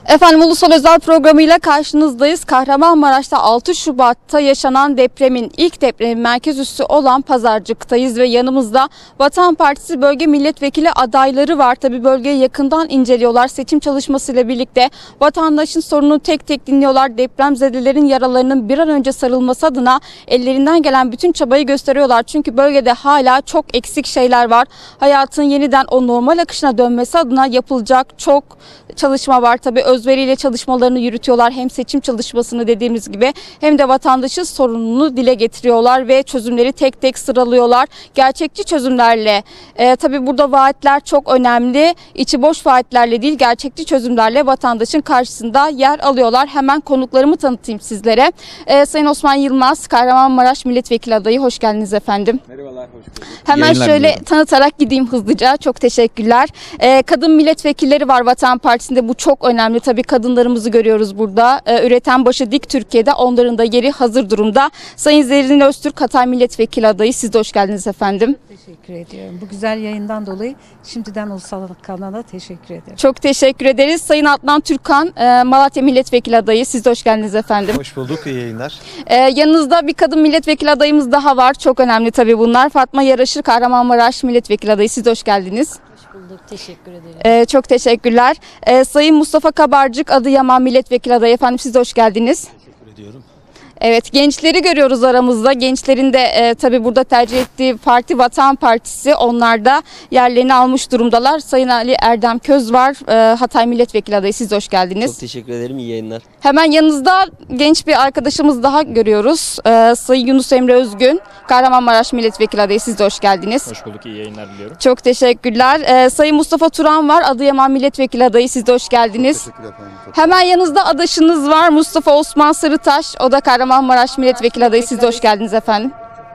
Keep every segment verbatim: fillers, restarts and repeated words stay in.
Efendim Ulusal Özel programıyla karşınızdayız. Kahramanmaraş'ta altı Şubat'ta yaşanan depremin ilk depremin merkez üssü olan Pazarcık'tayız ve yanımızda Vatan Partisi bölge milletvekili adayları var. Tabii bölgeyi yakından inceliyorlar. Seçim çalışmasıyla birlikte vatandaşın sorununu tek tek dinliyorlar. Depremzedelerin yaralarının bir an önce sarılması adına ellerinden gelen bütün çabayı gösteriyorlar. Çünkü bölgede hala çok eksik şeyler var. Hayatın yeniden o normal akışına dönmesi adına yapılacak çok çalışma var. Tabii özveriyle çalışmalarını yürütüyorlar. Hem seçim çalışmasını dediğimiz gibi hem de vatandaşın sorununu dile getiriyorlar ve çözümleri tek tek sıralıyorlar. Gerçekçi çözümlerle, e, tabii burada vaatler çok önemli. İçi boş vaatlerle değil, gerçekçi çözümlerle vatandaşın karşısında yer alıyorlar. Hemen konuklarımı tanıtayım sizlere. E, Sayın Osman Yılmaz, Kahramanmaraş Milletvekili adayı. Hoş geldiniz efendim. Merhabalar, hoş bulduk. Hemen Yayınlar şöyle diliyorum. tanıtarak gideyim hızlıca. Çok teşekkürler. E, kadın milletvekilleri var Vatan Partisi'nde. Bu çok önemli. Tabii kadınlarımızı görüyoruz burada. E, üreten başı dik Türkiye'de. Onların da yeri hazır durumda. Sayın Zerrin Öztürk, Hatay Milletvekili adayı. Siz de hoş geldiniz efendim. Teşekkür ediyorum. Bu güzel yayından dolayı şimdiden Ulusal kanala teşekkür ederim. Çok teşekkür ederiz. Sayın Adnan Türkan, e, Malatya Milletvekili adayı. Siz de hoş geldiniz efendim. Hoş bulduk, iyi yayınlar. E, yanınızda bir kadın milletvekili adayımız daha var. Çok önemli tabii bunlar. Fatma Yaraşır, Kahramanmaraş Milletvekili adayı. Siz de hoş geldiniz. Hoş bulduk. Teşekkür ederim. Ee, çok teşekkürler. Ee, Sayın Mustafa Kabarcık, Adıyaman Milletvekili adayı. Efendim siz de hoş geldiniz. Teşekkür ediyorum. Evet, gençleri görüyoruz aramızda. Gençlerin de e, tabii burada tercih ettiği parti Vatan Partisi. Onlar da yerlerini almış durumdalar. Sayın Ali Erdem Köz var. E, Hatay Milletvekili adayı. Siz de hoş geldiniz. Çok teşekkür ederim. İyi yayınlar. Hemen yanınızda genç bir arkadaşımız daha görüyoruz. Ee, Sayın Yunus Emre Özgün, Kahramanmaraş Milletvekili adayı. Siz de hoş geldiniz. Hoş bulduk, iyi yayınlar diliyorum. Çok teşekkürler. Ee, Sayın Mustafa Turan var, Adıyaman Milletvekili adayı. Siz de hoş geldiniz. Teşekkür ederim. Hemen yanınızda adaşınız var, Mustafa Osman Sarıtaş. O da Kahramanmaraş Milletvekili adayı. Siz de hoş geldiniz efendim.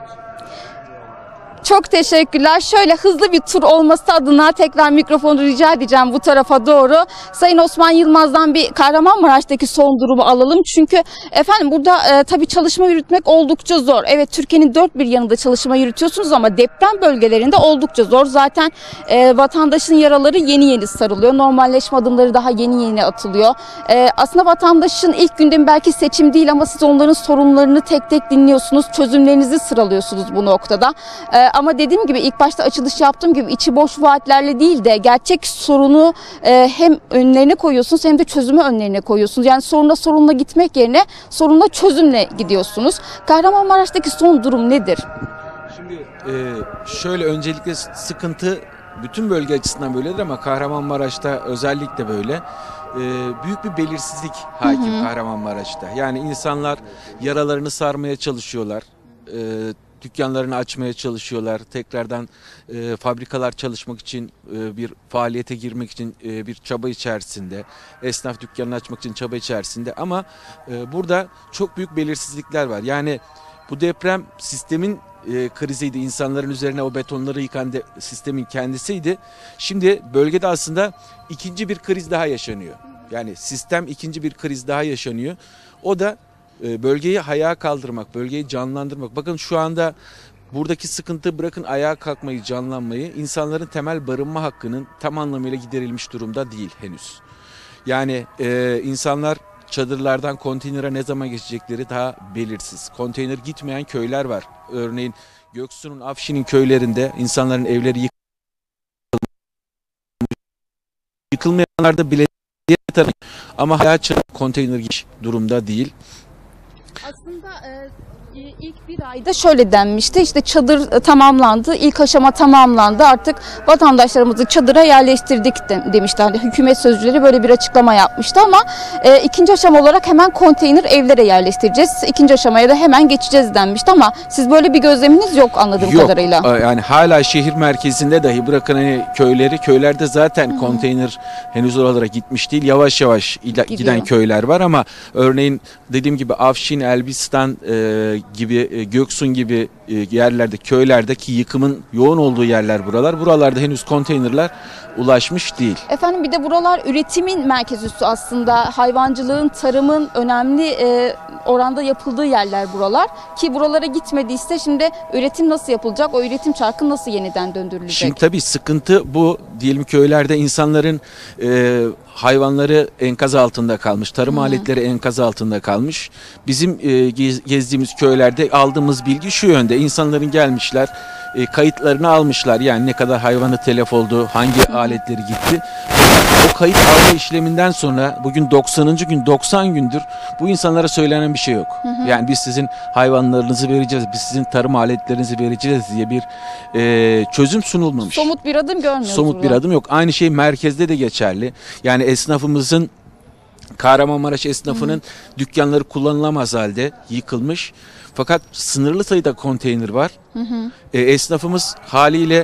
Çok teşekkürler. Şöyle hızlı bir tur olması adına tekrar mikrofonu rica edeceğim bu tarafa doğru. Sayın Osman Yılmaz'dan bir Kahramanmaraş'taki son durumu alalım. Çünkü efendim burada e, tabii çalışma yürütmek oldukça zor. Evet, Türkiye'nin dört bir yanında çalışma yürütüyorsunuz ama deprem bölgelerinde oldukça zor. Zaten e, vatandaşın yaraları yeni yeni sarılıyor. Normalleşme adımları daha yeni yeni atılıyor. E, aslında vatandaşın ilk gündemi belki seçim değil ama siz onların sorunlarını tek tek dinliyorsunuz. Çözümlerinizi sıralıyorsunuz bu noktada. E, Ama dediğim gibi ilk başta açılış yaptığım gibi içi boş vaatlerle değil de gerçek sorunu e, hem önlerine koyuyorsunuz hem de çözümü önlerine koyuyorsunuz. Yani soruna sorunla gitmek yerine sorunla çözümle gidiyorsunuz. Kahramanmaraş'taki son durum nedir? Şimdi e, şöyle öncelikle sıkıntı bütün bölge açısından böyledir ama Kahramanmaraş'ta özellikle böyle. E, büyük bir belirsizlik hakim hı hı. Kahramanmaraş'ta. Yani insanlar yaralarını sarmaya çalışıyorlar. E, Dükkanlarını açmaya çalışıyorlar. Tekrardan e, fabrikalar çalışmak için, e, bir faaliyete girmek için e, bir çaba içerisinde. Esnaf dükkanını açmak için çaba içerisinde. Ama e, burada çok büyük belirsizlikler var. Yani bu deprem sistemin e, kriziydi. İnsanların üzerine o betonları yıkan de, sistemin kendisiydi. Şimdi bölgede aslında ikinci bir kriz daha yaşanıyor. Yani sistem ikinci bir kriz daha yaşanıyor. O da bölgeyi ayağa kaldırmak, bölgeyi canlandırmak. Bakın şu anda buradaki sıkıntı bırakın ayağa kalkmayı, canlanmayı, insanların temel barınma hakkının tam anlamıyla giderilmiş durumda değil henüz. Yani e, insanlar çadırlardan konteynere ne zaman geçecekleri daha belirsiz. Konteyner gitmeyen köyler var. Örneğin Göksu'nun, Afşin'in köylerinde insanların evleri yıkılmış. Yıkılmayanlarda belediye tarafı ama hala konteyner gitmiş durumda değil. Aslında e, ilk bir ayda şöyle denmişti, işte çadır tamamlandı, ilk aşama tamamlandı, artık vatandaşlarımızı çadıra yerleştirdik de, demişti. Hani hükümet sözcüleri böyle bir açıklama yapmıştı ama e, ikinci aşama olarak hemen konteyner evlere yerleştireceğiz, ikinci aşamaya da hemen geçeceğiz denmişti ama siz böyle bir gözleminiz yok anladığım yok, kadarıyla. Yani hala şehir merkezinde dahi bırakın hani köyleri, köylerde zaten Hı-hı. konteyner henüz oralara gitmiş değil, yavaş yavaş ila, giden köyler var ama örneğin dediğim gibi Afşin, Elbistan e, gibi, e, Göksun gibi e, yerlerde, köylerdeki yıkımın yoğun olduğu yerler buralar. Buralarda henüz konteynerler ulaşmış değil. Efendim bir de buralar üretimin merkez üssü aslında. Hayvancılığın, tarımın önemli e, oranda yapıldığı yerler buralar. Ki buralara gitmediyse şimdi üretim nasıl yapılacak? O üretim çarkı nasıl yeniden döndürülecek? Şimdi tabii sıkıntı bu. Diyelim köylerde insanların e, hayvanları enkaz altında kalmış, tarım Hı. aletleri enkaz altında kalmış. Bizim e, gez, gezdiğimiz köylerde aldığımız bilgi şu yönde: insanların gelmişler, e, kayıtlarını almışlar. Yani ne kadar hayvanı telef oldu, hangi Hı. aletleri gitti. O kayıt alma işleminden sonra bugün doksanıncı gün, doksan gündür bu insanlara söylenen bir şey yok. Hı hı. Yani biz sizin hayvanlarınızı vereceğiz, biz sizin tarım aletlerinizi vereceğiz diye bir e, çözüm sunulmamış. Somut bir adım görmüyoruz. Somut bir burada. adım yok. Aynı şey merkezde de geçerli. Yani esnafımızın, Kahramanmaraş esnafının hı hı. dükkanları kullanılamaz halde yıkılmış. Fakat sınırlı sayıda konteyner var. Hı hı. E, esnafımız haliyle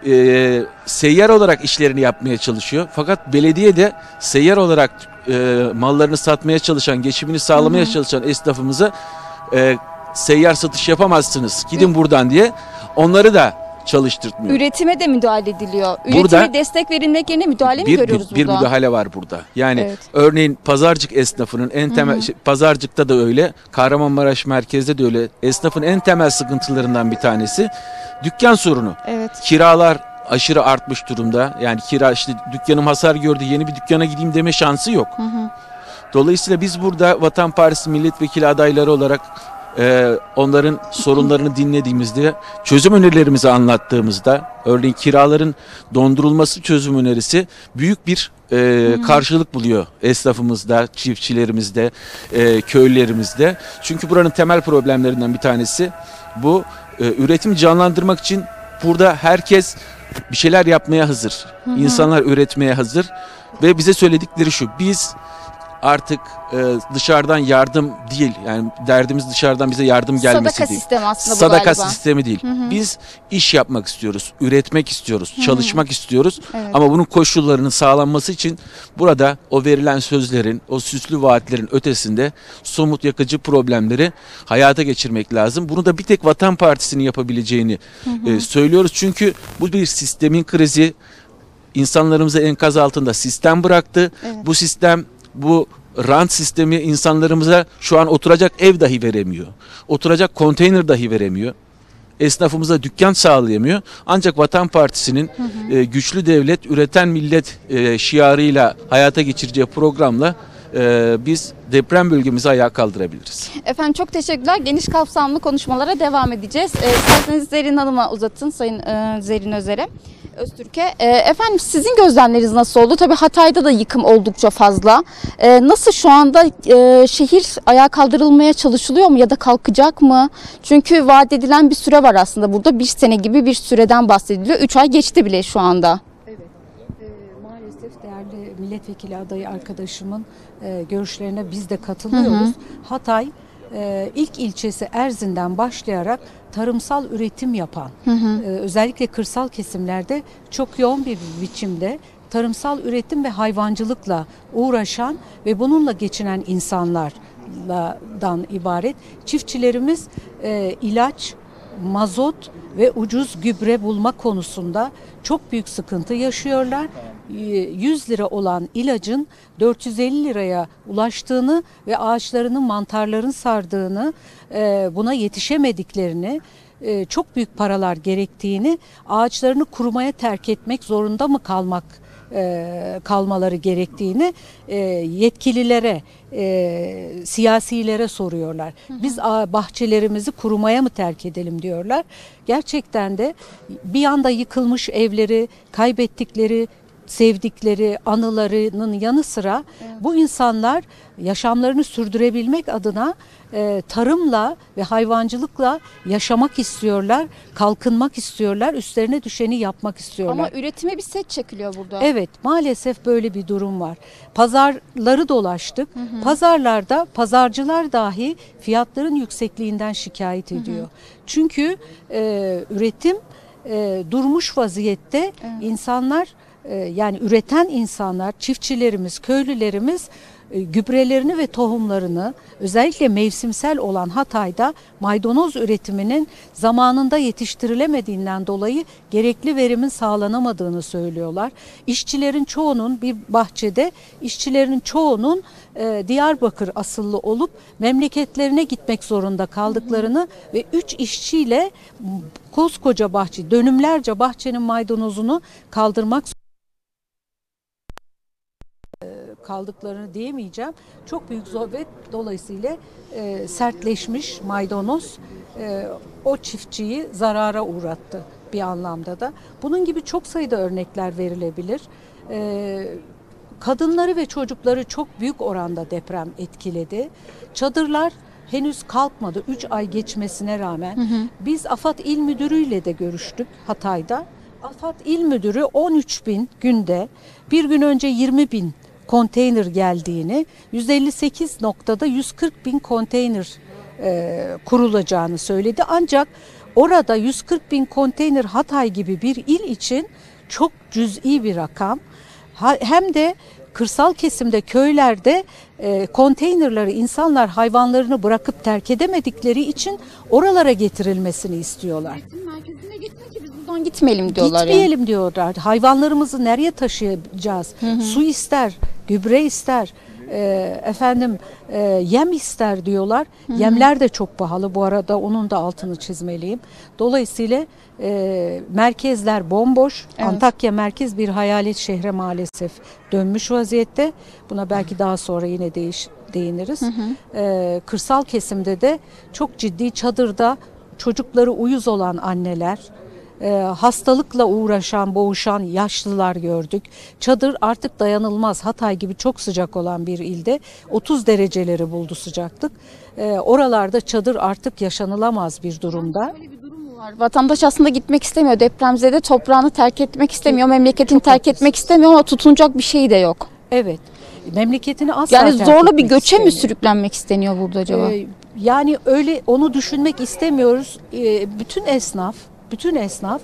e, seyyar olarak işlerini yapmaya çalışıyor. Fakat belediye de seyyar olarak e, mallarını satmaya çalışan, geçimini sağlamaya hı hı. çalışan esnafımıza e, seyyar satış yapamazsınız, gidin hı. buradan diye onları da çalıştırtmıyor. Üretime de müdahale ediliyor. Üretime burada destek verilmek yerine müdahale mi bir, görüyoruz bir, burada? Bir müdahale var burada. Yani evet. örneğin pazarcık esnafının en temel, şey, pazarcıkta da öyle, Kahramanmaraş merkezde de öyle. Esnafın en temel sıkıntılarından bir tanesi dükkan sorunu. Evet. Kiralar aşırı artmış durumda. Yani kira, işte dükkanım hasar gördü, yeni bir dükkana gideyim deme şansı yok. Hı hı. Dolayısıyla biz burada Vatan Partisi milletvekili adayları olarak Ee, onların sorunlarını dinlediğimizde, çözüm önerilerimizi anlattığımızda, örneğin kiraların dondurulması çözüm önerisi büyük bir e, karşılık buluyor esnafımızda, çiftçilerimizde, e, köylülerimizde. Çünkü buranın temel problemlerinden bir tanesi bu. E, üretimi canlandırmak için burada herkes bir şeyler yapmaya hazır. Hı hı. İnsanlar üretmeye hazır ve bize söyledikleri şu: biz artık e, dışarıdan yardım değil, yani derdimiz dışarıdan bize yardım gelmesi Sadaka değil. sistemi aslında bu Sadaka galiba. sistemi değil. Hı hı. Biz iş yapmak istiyoruz, üretmek istiyoruz, hı hı. çalışmak istiyoruz. Evet. Ama bunun koşullarının sağlanması için burada o verilen sözlerin, o süslü vaatlerin ötesinde somut yakıcı problemleri hayata geçirmek lazım. Bunu da bir tek Vatan Partisi'nin yapabileceğini hı hı. E, söylüyoruz. Çünkü bu bir sistemin krizi. İnsanlarımızı enkaz altında sistem bıraktı. Evet. Bu sistem, bu rant sistemi insanlarımıza şu an oturacak ev dahi veremiyor. Oturacak konteyner dahi veremiyor. Esnafımıza dükkan sağlayamıyor. Ancak Vatan Partisi'nin hı hı. E, güçlü devlet, üreten millet e, şiarıyla hayata geçireceği programla e, biz deprem bölgemizi ayağa kaldırabiliriz. Efendim çok teşekkürler. Geniş kapsamlı konuşmalara devam edeceğiz. E, isterseniz Zerrin Hanım'a uzatın, Sayın e, Zerrin Özer'e. Öztürk'e. E, efendim sizin gözlemleriniz nasıl oldu? Tabii Hatay'da da yıkım oldukça fazla. E, nasıl şu anda e, şehir ayağa kaldırılmaya çalışılıyor mu ya da kalkacak mı? Çünkü vaat edilen bir süre var aslında burada. Bir sene gibi bir süreden bahsediliyor. Üç ay geçti bile şu anda. Evet. E, maalesef değerli milletvekili adayı arkadaşımın e, görüşlerine biz de katılıyoruz. Hı hı. Hatay e, ilk ilçesi Erzin'den başlayarak tarımsal üretim yapan, hı hı. Ee, özellikle kırsal kesimlerde çok yoğun bir biçimde tarımsal üretim ve hayvancılıkla uğraşan ve bununla geçinen insanlardan ibaret. Çiftçilerimiz e, ilaç, mazot ve ucuz gübre bulma konusunda çok büyük sıkıntı yaşıyorlar. yüz lira olan ilacın dört yüz elli liraya ulaştığını ve ağaçlarının mantarların sardığını, buna yetişemediklerini, çok büyük paralar gerektiğini, ağaçlarını kurumaya terk etmek zorunda mı kalmak kalmaları gerektiğini yetkililere, siyasilere soruyorlar. Hı hı. Biz bahçelerimizi kurumaya mı terk edelim diyorlar. Gerçekten de bir anda yıkılmış evleri, kaybettikleri sevdikleri anılarının yanı sıra evet. bu insanlar yaşamlarını sürdürebilmek adına e, tarımla ve hayvancılıkla yaşamak istiyorlar, kalkınmak istiyorlar, üstlerine düşeni yapmak istiyorlar. Ama üretime bir set çekiliyor burada. Evet, maalesef böyle bir durum var. Pazarları dolaştık. Hı hı. Pazarlarda pazarcılar dahi fiyatların yüksekliğinden şikayet ediyor. Hı hı. Çünkü e, üretim e, durmuş vaziyette. Evet. insanlar yani üreten insanlar, çiftçilerimiz, köylülerimiz e, gübrelerini ve tohumlarını özellikle mevsimsel olan Hatay'da maydanoz üretiminin zamanında yetiştirilemediğinden dolayı gerekli verimin sağlanamadığını söylüyorlar. İşçilerin çoğunun bir bahçede işçilerin çoğunun e, Diyarbakır asıllı olup memleketlerine gitmek zorunda kaldıklarını ve üç işçiyle koskoca bahçe, dönümlerce bahçenin maydanozunu kaldırmak kaldıklarını diyemeyeceğim. Çok büyük zor ve dolayısıyla e, sertleşmiş maydanoz e, o çiftçiyi zarara uğrattı bir anlamda da. Bunun gibi çok sayıda örnekler verilebilir. E, kadınları ve çocukları çok büyük oranda deprem etkiledi. Çadırlar henüz kalkmadı. üç ay geçmesine rağmen. Hı hı. Biz AFAD İl Müdürü ile de görüştük Hatay'da. AFAD İl Müdürü on üç bin günde, bir gün önce yirmi bin konteyner geldiğini, yüz elli sekiz noktada yüz kırk bin konteyner e, kurulacağını söyledi. Ancak orada yüz kırk bin konteyner Hatay gibi bir il için çok cüz'i bir rakam. Ha, hem de kırsal kesimde, köylerde e, konteynerları insanlar hayvanlarını bırakıp terk edemedikleri için oralara getirilmesini istiyorlar. Merkezine gitsin ki biz buradan gitmeyelim diyorlar. Gitmeyelim yani. diyorlar. Hayvanlarımızı nereye taşıyacağız? Hı hı. Su ister, gübre ister, e, efendim e, yem ister diyorlar. Hı hı. Yemler de çok pahalı. Bu arada onun da altını çizmeliyim. Dolayısıyla e, merkezler bomboş. Evet. Antakya merkez bir hayalet şehre maalesef dönmüş vaziyette. Buna belki daha sonra yine değiş, değiniriz. Hı hı. E, kırsal kesimde de çok ciddi çadırda çocukları uyuz olan anneler, e, hastalıkla uğraşan, boğuşan yaşlılar gördük. Çadır artık dayanılmaz. Hatay gibi çok sıcak olan bir ilde otuz dereceleri buldu sıcaklık. E, oralarda çadır artık yaşanılamaz bir durumda. Böyle bir durum mu var? Vatandaş aslında gitmek istemiyor. Depremzede toprağını terk etmek istemiyor. Memleketini terk etmek istemiyor ama tutunacak bir şey de yok. Evet. Memleketini asla Yani terk zorla bir etmek göçe istemiyor. mi sürüklenmek isteniyor burada acaba? Ee, yani öyle onu düşünmek istemiyoruz. Ee, bütün esnaf, bütün esnaf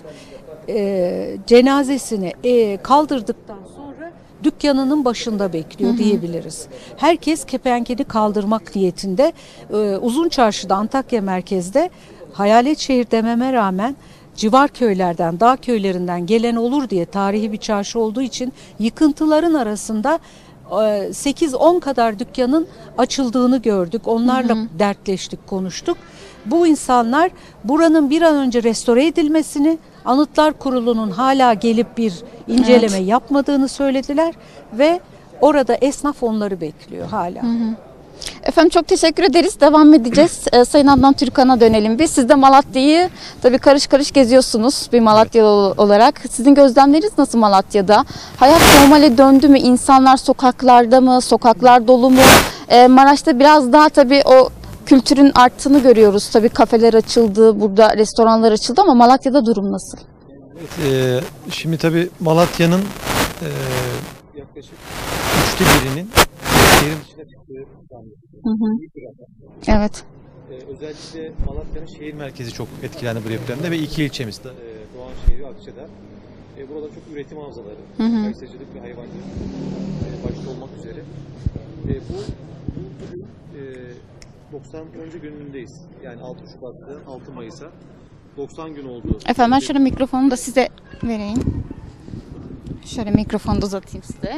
e, cenazesini e, kaldırdıktan sonra dükkanının başında bekliyor, hı hı, diyebiliriz. Herkes kepenkeni kaldırmak niyetinde. Ee, Uzun Çarşı'da, Antakya merkezde hayalet şehir dememe rağmen civar köylerden, dağ köylerinden gelen olur diye, tarihi bir çarşı olduğu için yıkıntıların arasında sekiz on kadar dükkanın açıldığını gördük. Onlarla, hı hı, dertleştik, konuştuk. Bu insanlar buranın bir an önce restore edilmesini, Anıtlar Kurulu'nun hala gelip bir inceleme, evet, yapmadığını söylediler ve orada esnaf onları bekliyor hala. Hı hı. Efendim çok teşekkür ederiz. Devam edeceğiz. Ee, Sayın Adnan Türkan'a dönelim bir. Siz de Malatya'yı tabii karış karış geziyorsunuz bir Malatyalı, evet, olarak. Sizin gözlemleriniz nasıl Malatya'da? Hayat normale döndü mü? İnsanlar sokaklarda mı? Sokaklar dolu mu? Ee, Maraş'ta biraz daha tabii o kültürün arttığını görüyoruz. Tabii kafeler açıldı, burada restoranlar açıldı ama Malatya'da durum nasıl? Evet, e, şimdi tabii Malatya'nın e, yaklaşık üçte birinin şehrin dışına çıktığı zannediyor. Evet. Ee, özellikle Malatya'nın şehir merkezi çok etkilendi bu depremde ve iki ilçemiz de e, Doğanşehir ve Akçadağ. E, burada çok üretim havzaları, kayısıcılık ve hayvancılık e, başta olmak üzere. E, bu bu bugün e, doksanıncı günündeyiz. Yani altı Şubat'ta altı Mayıs'a doksan gün oldu. Efendim ben şöyle mikrofonu da size vereyim. Şöyle mikrofonu da uzatayım size.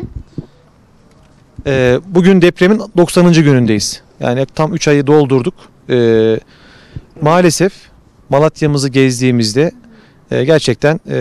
Ee, bugün depremin doksanıncı günündeyiz. Yani tam üç ayı doldurduk. Ee, maalesef Malatya'mızı gezdiğimizde e, gerçekten e,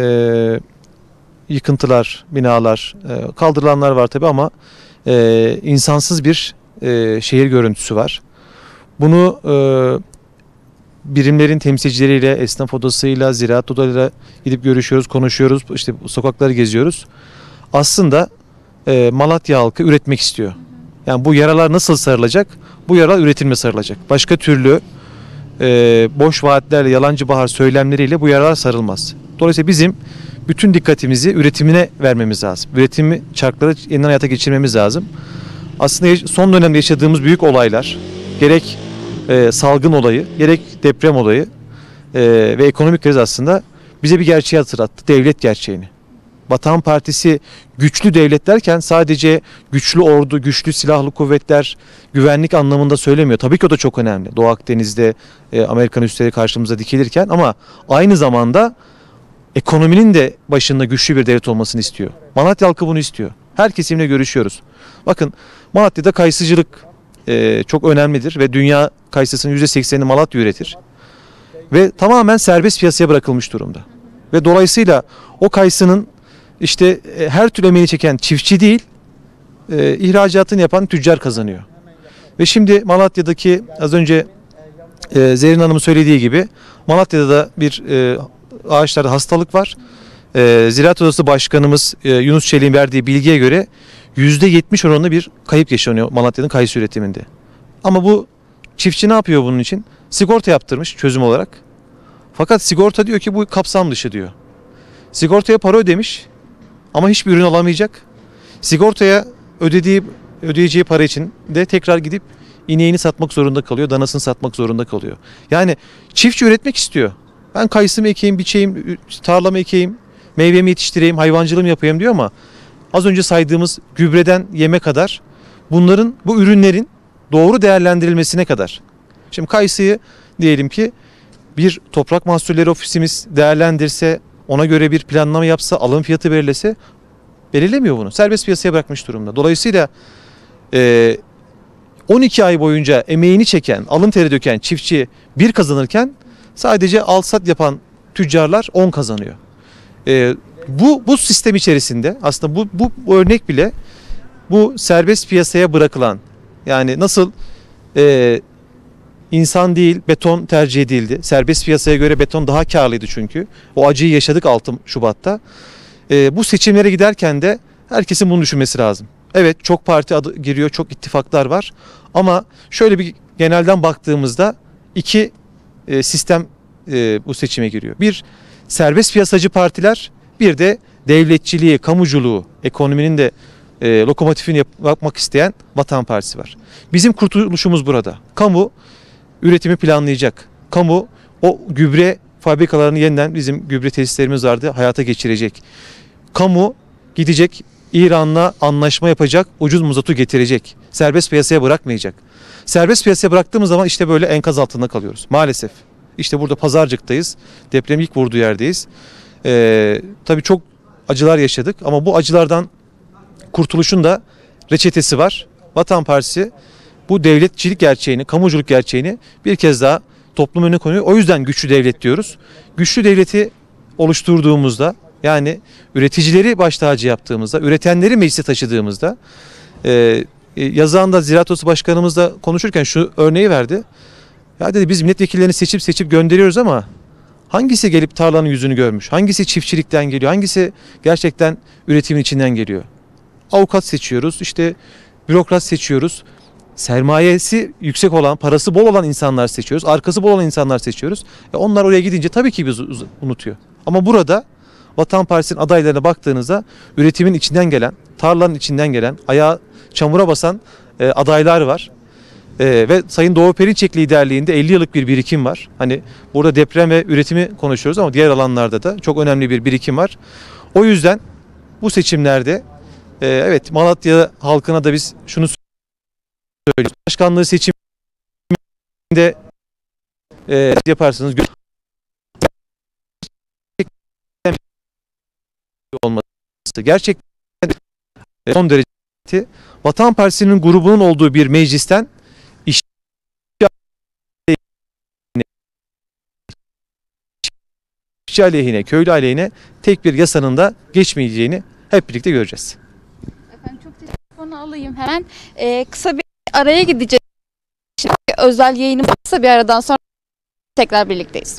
yıkıntılar, binalar, e, kaldırılanlar var tabii ama e, insansız bir e, şehir görüntüsü var. Bunu e, birimlerin temsilcileriyle, esnaf odasıyla, ziraat odalarıyla gidip görüşüyoruz, konuşuyoruz, işte sokakları geziyoruz. Aslında e, Malatya halkı üretmek istiyor. Yani bu yaralar nasıl sarılacak? Bu yaralar üretilme sarılacak. Başka türlü e, boş vaatlerle, yalancı bahar söylemleriyle bu yaralar sarılmaz. Dolayısıyla bizim bütün dikkatimizi üretimine vermemiz lazım. Üretimi, çarkları yeniden hayata geçirmemiz lazım. Aslında son dönemde yaşadığımız büyük olaylar, gerek e, salgın olayı, gerek deprem olayı e, ve ekonomik kriz aslında bize bir gerçeği hatırlattı. Devlet gerçeğini. Vatan Partisi güçlü devlet derken sadece güçlü ordu, güçlü silahlı kuvvetler, güvenlik anlamında söylemiyor. Tabii ki o da çok önemli. Doğu Akdeniz'de e, Amerikan üsleri karşımıza dikilirken ama aynı zamanda ekonominin de başında güçlü bir devlet olmasını istiyor. Malatya halkı bunu istiyor. Her kesimle görüşüyoruz. Bakın Malatya'da kayısıcılık e, çok önemlidir ve dünya kayısısının yüzde seksenini Malatya üretir. Ve tamamen serbest piyasaya bırakılmış durumda. Ve dolayısıyla o kayısının işte e, her türlü emeğini çeken çiftçi değil, e, ihracatını yapan tüccar kazanıyor. Ve şimdi Malatya'daki az önce e, Zerrin Hanım'ın söylediği gibi Malatya'da da bir e, ağaçlarda hastalık var. E, Ziraat Odası Başkanımız e, Yunus Çelik'in verdiği bilgiye göre yüzde yetmiş oranında bir kayıp yaşanıyor Malatya'nın kayısı üretiminde. Ama bu çiftçi ne yapıyor bunun için? Sigorta yaptırmış çözüm olarak. Fakat sigorta diyor ki bu kapsam dışı diyor. Sigortaya para ödemiş ama hiçbir ürün alamayacak. Sigortaya ödediği ödeyeceği para için de tekrar gidip ineğini satmak zorunda kalıyor, danasını satmak zorunda kalıyor. Yani çiftçi üretmek istiyor. Ben kayısımı ekeyim, biçeyim, tarlamı ekeyim, meyvemi yetiştireyim, hayvancılığımı yapayım diyor ama az önce saydığımız gübreden yeme kadar bunların, bu ürünlerin doğru değerlendirilmesine kadar. Şimdi kayısıyı diyelim ki bir toprak mahsulleri ofisimiz değerlendirse, ona göre bir planlama yapsa, alım fiyatı belirlese belirlemiyor bunu. Serbest piyasaya bırakmış durumda. Dolayısıyla e, on iki ay boyunca emeğini çeken, alın teri döken çiftçi bir kazanırken sadece al-sat yapan tüccarlar on kazanıyor. E, bu bu sistem içerisinde aslında bu, bu bu örnek bile bu serbest piyasaya bırakılan, yani nasıl e, insan değil beton tercih edildi. Serbest piyasaya göre beton daha karlıydı çünkü. O acıyı yaşadık altı Şubat'ta. E, bu seçimlere giderken de herkesin bunu düşünmesi lazım. Evet, çok parti adı giriyor, çok ittifaklar var. Ama şöyle bir genelden baktığımızda iki e, sistem e, bu seçime giriyor. Bir, serbest piyasacı partiler, bir de devletçiliği, kamuculuğu, ekonominin de e, lokomotifini yap- yapmak isteyen Vatan Partisi var. Bizim kurtuluşumuz burada. Kamu üretimi planlayacak. Kamu o gübre fabrikalarını yeniden, bizim gübre tesislerimiz vardı, hayata geçirecek. Kamu gidecek İran'la anlaşma yapacak, ucuz mazotu getirecek. Serbest piyasaya bırakmayacak. Serbest piyasaya bıraktığımız zaman işte böyle enkaz altında kalıyoruz maalesef. İşte burada Pazarcık'tayız. Depremin ilk vurduğu yerdeyiz. Ee, tabii çok acılar yaşadık ama bu acılardan kurtuluşun da reçetesi var. Vatan Partisi bu devletçilik gerçeğini, kamuculuk gerçeğini bir kez daha toplum önüne koyuyor. O yüzden güçlü devlet diyoruz. Güçlü devleti oluşturduğumuzda, yani üreticileri baş tacı yaptığımızda, üretenleri meclise taşıdığımızda, e, yazağında Ziraat Odası Başkanımızla konuşurken şu örneği verdi. Ya dedi, biz milletvekillerini seçip seçip gönderiyoruz ama hangisi gelip tarlanın yüzünü görmüş? Hangisi çiftçilikten geliyor? Hangisi gerçekten üretimin içinden geliyor? Avukat seçiyoruz, işte bürokrat seçiyoruz. Sermayesi yüksek olan, parası bol olan insanlar seçiyoruz. Arkası bol olan insanlar seçiyoruz. E onlar oraya gidince tabii ki biz unutuyor. Ama burada Vatan Partisi'nin adaylarına baktığınızda üretimin içinden gelen, tarlanın içinden gelen, ayağı çamura basan e, adaylar var. E, ve Sayın Doğu Perinçek liderliğinde elli yıllık bir birikim var. Hani burada deprem ve üretimi konuşuyoruz ama diğer alanlarda da çok önemli bir birikim var. O yüzden bu seçimlerde e, evet, Malatya halkına da biz şunu söylüyoruz. Başkanlığı seçiminde e, yaparsanız olması gerçekten son derece Vatan Partisi'nin grubunun olduğu bir meclisten işçi aleyhine, köylü aleyhine tek bir yasanın da geçmeyeceğini hep birlikte göreceğiz. Efendim çok telefonu alayım hemen. Ee, kısa bir araya gideceğiz. Şimdi özel yayınım kısa bir aradan sonra tekrar birlikteyiz.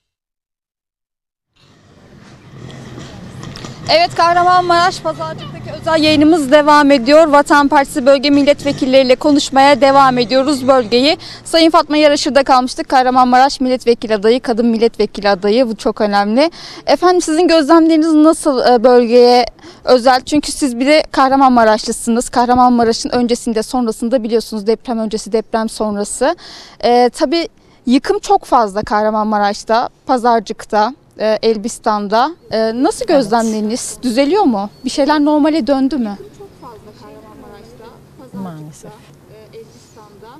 Evet, Kahramanmaraş Pazarcık'taki Özel yayınımız devam ediyor. Vatan Partisi bölge milletvekilleriyle konuşmaya devam ediyoruz bölgeyi. Sayın Fatma Yaraşır'da kalmıştık. Kahramanmaraş milletvekili adayı, kadın milletvekili adayı. Bu çok önemli. Efendim sizin gözlemleriniz nasıl bölgeye özel? Çünkü siz bir de Kahramanmaraşlısınız. Kahramanmaraş'ın öncesinde sonrasında biliyorsunuz deprem öncesi deprem sonrası. Ee, tabii yıkım çok fazla Kahramanmaraş'ta, Pazarcık'ta. Elbistan'da. Nasıl gözlemleriniz? Evet. Düzeliyor mu? Bir şeyler normale döndü mü? Çok fazla Kahramanmaraş'ta, Pazarcık'ta, maalesef. Elbistan'da.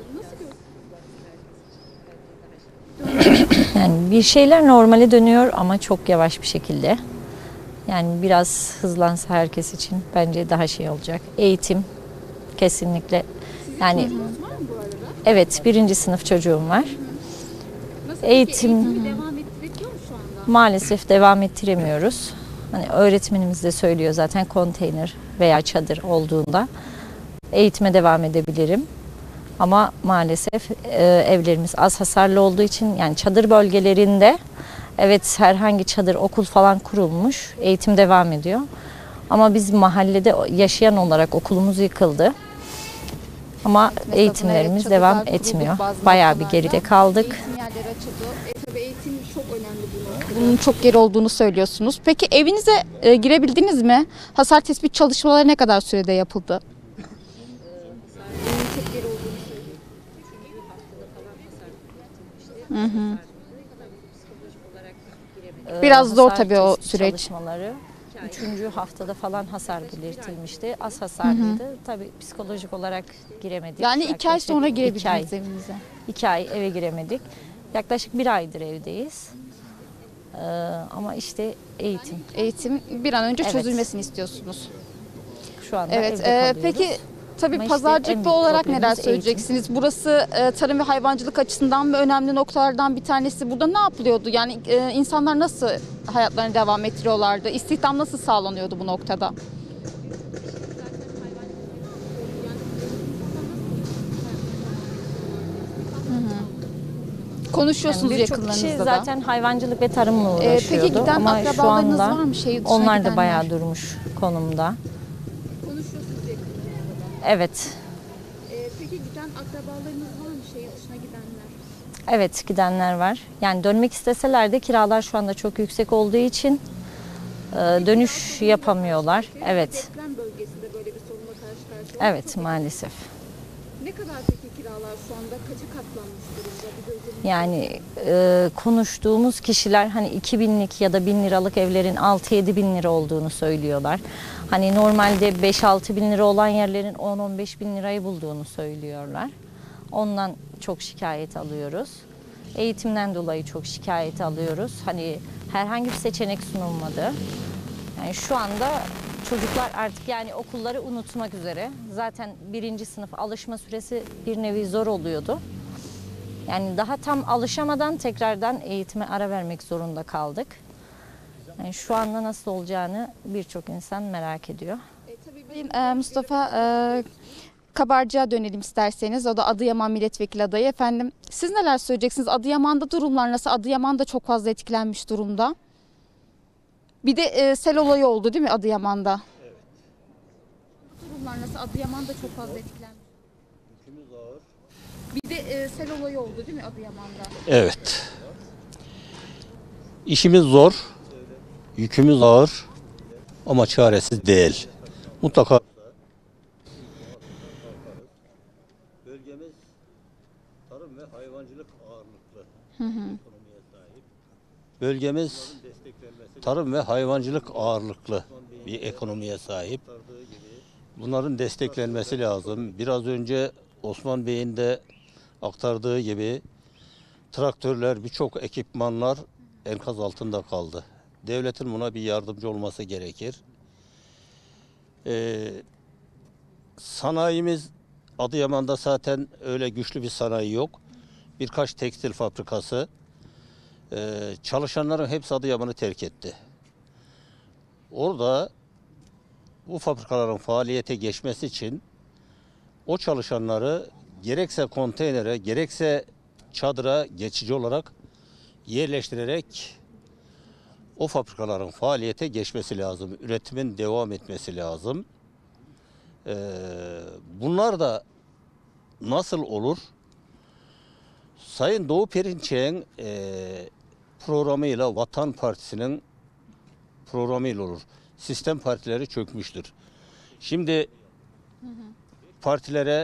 Nasıl Yani bir şeyler normale dönüyor ama çok yavaş bir şekilde. Yani biraz hızlansa herkes için bence daha şey olacak. Eğitim kesinlikle. Sizin yani çocuğunuz var mı bu arada? Evet, birinci sınıf çocuğum var. Nasıl Eğitim, eğitimi devam ettirebiliyor mu şu anda? Maalesef devam ettiremiyoruz. Hani öğretmenimiz de söylüyor zaten konteyner veya çadır olduğunda eğitime devam edebilirim. Ama maalesef e, evlerimiz az hasarlı olduğu için yani çadır bölgelerinde evet herhangi çadır okul falan kurulmuş, eğitim devam ediyor. Ama biz mahallede yaşayan olarak okulumuz yıkıldı. Ama Mesela eğitimlerimiz çadırlar devam kuruldu etmiyor. bazı Bayağı bir noktalarda. geride kaldık. Eğitim yerleri açıldı. E, tabii eğitim çok önemli bunun. Bunun çok geri olduğunu söylüyorsunuz. Peki evinize e, girebildiniz mi? Hasar tespit çalışmaları ne kadar sürede yapıldı? Hı hı. Biraz zor Hasar tabii o tespit süreç. Çalışmaları üçüncü haftada falan hasar belirtilmişti. Az hasarlıydı. Tabii psikolojik olarak giremedik. Yani iki ay Yaklaşık sonra iki girebildiniz ay, evinize. iki ay eve giremedik. Yaklaşık bir aydır evdeyiz. Ee, ama işte eğitim. Eğitim bir an önce Evet. çözülmesini istiyorsunuz. Şu anda Evet. evde e, kalıyoruz. peki tabii Ama işte en pazarcıklı büyük olarak problemimiz neler eğitim. söyleyeceksiniz? Burası e, tarım ve hayvancılık açısından mı önemli noktalardan bir tanesi? Burada ne yapılıyordu? Yani e, insanlar nasıl hayatlarını devam ettiriyorlardı? İstihdam nasıl sağlanıyordu bu noktada? Konuşuyorsunuz Yani birçok yakınlarınızda kişi da. zaten hayvancılık ve tarımla Ee, uğraşıyordu. peki giden ama şu akrabalarınız anda var mı şehir dışına onlar da gidenler? bayağı durmuş konumda. Konuşuyorsunuz yakınlarınızda da. Evet. Ee, peki giden akrabalarınız var mı şehir dışına gidenler? Evet, gidenler var. Yani dönmek isteseler de kiralar şu anda çok yüksek olduğu için e, dönüş yapamıyorlar. Evet. Deprem bölgesinde böyle bir sorunla karşı karşıya. Evet, maalesef. Ne kadar peki kiralar şu anda? Kaça katlanmış durumda? Bir gözleminiz Yani e, konuştuğumuz kişiler hani iki binlik ya da bin liralık evlerin altı yedi bin lira olduğunu söylüyorlar. Hani normalde beş altı bin lira olan yerlerin on on beş bin lirayı bulduğunu söylüyorlar. Ondan çok şikayet alıyoruz. Eğitimden dolayı çok şikayet alıyoruz. Hani herhangi bir seçenek sunulmadı. Yani şu anda çocuklar artık yani okulları unutmak üzere. Zaten birinci sınıf alışma süresi bir nevi zor oluyordu. Yani daha tam alışamadan tekrardan eğitime ara vermek zorunda kaldık. Yani şu anda nasıl olacağını birçok insan merak ediyor. E, tabii e, Mustafa e, Kabarcık'a dönelim isterseniz. O da Adıyaman milletvekili adayı. Efendim siz neler söyleyeceksiniz? Adıyaman'da durumlar nasıl? Adıyaman da çok fazla etkilenmiş durumda. Bir de e, sel olayı oldu değil mi Adıyaman'da? Evet. Durumlar nasıl? Adıyaman'da çok fazla etkilenmiş. Yükümüz ağır. Bir de e, sel olayı oldu değil mi Adıyaman'da? Evet. İşimiz zor, yükümüz ağır ama çaresiz değil. Mutlaka bölgemiz tarım ve hayvancılık ağırlıklı ekonomiye sahip. Bölgemiz tarım ve hayvancılık ağırlıklı bir ekonomiye sahip. Bunların desteklenmesi lazım. Biraz önce Osman Bey'in de aktardığı gibi traktörler, birçok ekipmanlar enkaz altında kaldı. Devletin buna bir yardımcı olması gerekir. Ee, sanayimiz Adıyaman'da zaten öyle güçlü bir sanayi yok. Birkaç tekstil fabrikası. Ee, çalışanların hepsi Adıyaman'ı terk etti. Orada bu fabrikaların faaliyete geçmesi için o çalışanları gerekse konteynere, gerekse çadıra geçici olarak yerleştirerek o fabrikaların faaliyete geçmesi lazım. Üretimin devam etmesi lazım. Ee, bunlar da nasıl olur? Sayın Doğu Perinçek'in e, programıyla Vatan Partisi'nin programıyla olur. Sistem partileri çökmüştür. Şimdi partilere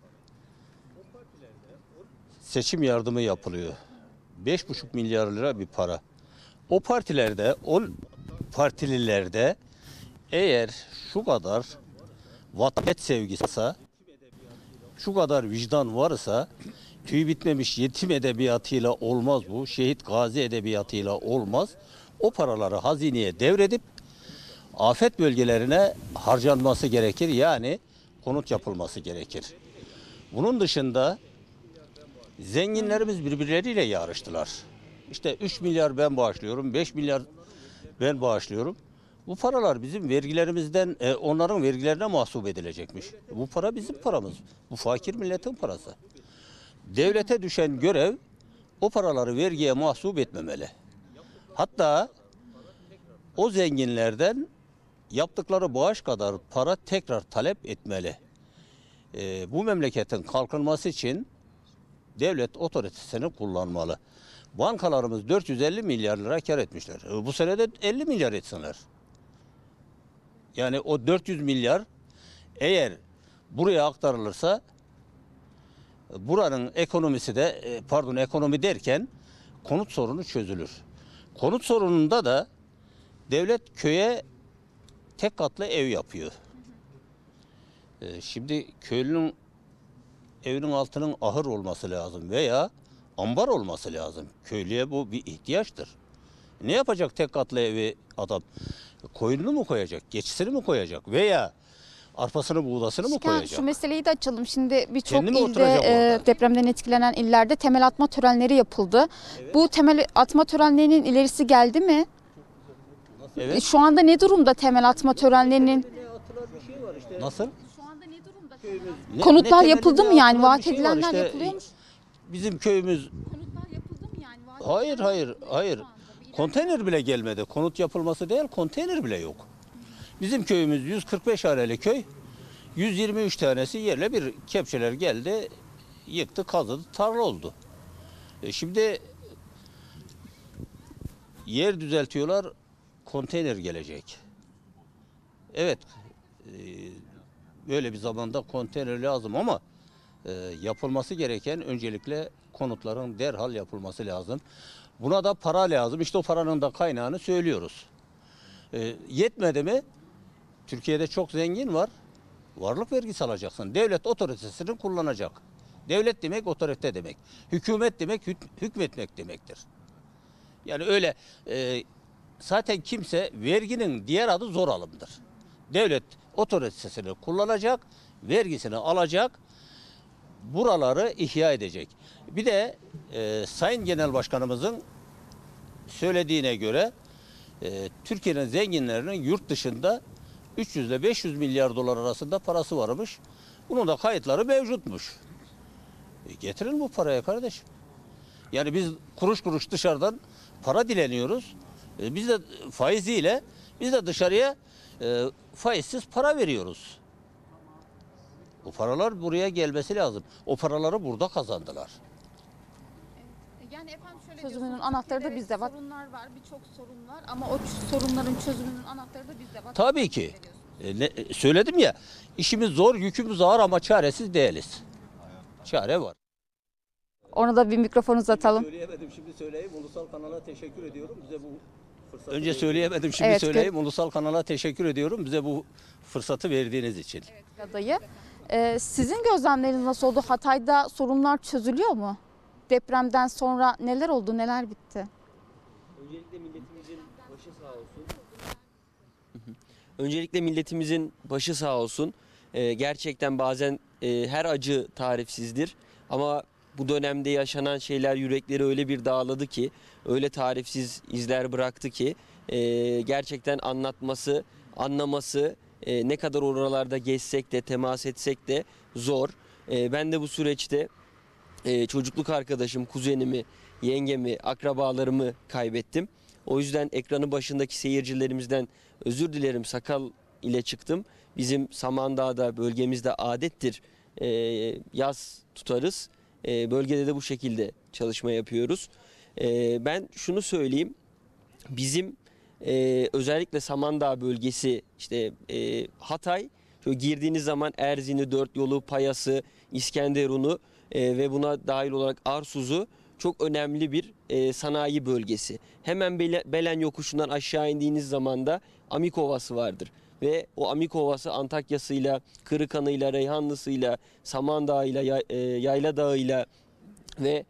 seçim yardımı yapılıyor. beş buçuk milyar lira bir para. O partilerde, o partililerde eğer şu kadar vatan sevgisi varsa, şu kadar vicdan varsa, tüy bitmemiş yetim edebiyatıyla olmaz bu, şehit gazi edebiyatıyla olmaz. O paraları hazineye devredip afet bölgelerine harcanması gerekir. Yani konut yapılması gerekir. Bunun dışında zenginlerimiz birbirleriyle yarıştılar. İşte üç milyar ben bağışlıyorum, beş milyar ben bağışlıyorum. Bu paralar bizim vergilerimizden, e, onların vergilerine mahsup edilecekmiş. Bu para bizim paramız. Bu fakir milletin parası. Devlete düşen görev o paraları vergiye mahsup etmemeli. Hatta o zenginlerden yaptıkları bağış kadar para tekrar talep etmeli. E, bu memleketin kalkınması için devlet otoritesini kullanmalı. Bankalarımız dört yüz elli milyar lira kar etmişler. E, bu sene de elli milyar etsinler. Yani o dört yüz milyar eğer buraya aktarılırsa buranın ekonomisi de pardon ekonomi derken konut sorunu çözülür. Konut sorununda da devlet köye tek katlı ev yapıyor. Şimdi köylünün evinin altının ahır olması lazım veya ambar olması lazım. Köylüye bu bir ihtiyaçtır. Ne yapacak tek katlı evi adam? Koyununu mu koyacak, geçisini mi koyacak veya arpasını buğdasını mı koyacak? Şu meseleyi de açalım. Şimdi birçok Kendi mi ilde oturacak e, orada? depremden etkilenen illerde temel atma törenleri yapıldı. Bu temel atma törenlerinin ilerisi geldi mi? Evet. Şu anda ne durumda temel atma törenlerinin? Nasıl? Şu anda ne durumda? Ne- Konutlar ne yapıldı mı temelinde yani? atılan Vaat bir şey var. edilenler İşte yapılıyor mu? Bizim köyümüz Konutlar yapıldı mı yani? Vaat hayır edilenler hayır yapılıyor mu hayır. şu anda? Bir Konteyner bile gelmedi. Konut yapılması değil, konteyner bile yok. Bizim köyümüz yüz kırk beş haneli köy. yüz yirmi üç tanesi yerle bir kepçeler geldi, yıktı, kazıdı, tarla oldu. E şimdi yer düzeltiyorlar, konteyner gelecek. Evet, e, böyle bir zamanda konteyner lazım ama e, yapılması gereken öncelikle konutların derhal yapılması lazım. Buna da para lazım. İşte o paranın da kaynağını söylüyoruz. E, yetmedi mi? Türkiye'de çok zengin var. Varlık vergisi alacaksın. Devlet otoritesini kullanacak. Devlet demek otorite demek. Hükümet demek hük- hükmetmek demektir. Yani öyle e, zaten kimse verginin diğer adı zor alımdır. Devlet otoritesini kullanacak, vergisini alacak, buraları ihya edecek. Bir de e, Sayın Genel Başkanımızın söylediğine göre e, Türkiye'nin zenginlerinin yurt dışında üç yüz ile beş yüz milyar dolar arasında parası varmış. Bunun da kayıtları mevcutmuş. E getirin bu paraya kardeşim. Yani biz kuruş kuruş dışarıdan para dileniyoruz. E biz de faiziyle biz de dışarıya e, faizsiz para veriyoruz. O paralar buraya gelmesi lazım. O paraları burada kazandılar. Yani efendim şöyle çözümünün anahtarı da bizde var. Sorunlar var, birçok sorun var ama o sorunların çözümünün anahtarı da bizde var. Tabii ki. E, ne, söyledim ya, işimiz zor, yükümüz ağır ama çaresiz değiliz. Çare var. Ona da bir mikrofon uzatalım. Söyleyemedim, şimdi söyleyeyim. Ulusal kanala teşekkür ediyorum. Bize bu fırsatı Önce söyleyemedim, şimdi Evet, söyleyeyim. Ulusal kanala teşekkür ediyorum. Bize bu fırsatı verdiğiniz için. Adayı. Ee, sizin gözlemleriniz nasıl oldu? Hatay'da sorunlar çözülüyor mu? Depremden sonra neler oldu, neler bitti? Öncelikle milletimizin başı sağ olsun. Öncelikle milletimizin başı sağ olsun. Ee, gerçekten bazen e, her acı tarifsizdir. Ama bu dönemde yaşanan şeyler yürekleri öyle bir dağladı ki, öyle tarifsiz izler bıraktı ki e, gerçekten anlatması, anlaması e, ne kadar oralarda gezsek de, temas etsek de zor. E, ben de bu süreçte e, çocukluk arkadaşım, kuzenimi, yengemi, akrabalarımı kaybettim. O yüzden ekranı başındaki seyircilerimizden özür dilerim, sakal ile çıktım. Bizim Samandağ'da bölgemizde adettir. E, yaz tutarız. E, bölgede de bu şekilde çalışma yapıyoruz. E, ben şunu söyleyeyim. Bizim e, özellikle Samandağ bölgesi, işte e, Hatay, şöyle girdiğiniz zaman Erzin'i, Dört Yolu, Payas'ı, İskenderun'u e, ve buna dahil olarak Arsuz'u çok önemli bir e, sanayi bölgesi. Hemen Bele, Belen yokuşundan aşağı indiğiniz zaman da Amik Ovası vardır. Ve o Amik Ovası Antakya'sıyla, Kırıkan'ıyla, Reyhanlısı'yla, Samandağ'ıyla, Yay, e, Yayla Dağı'yla ve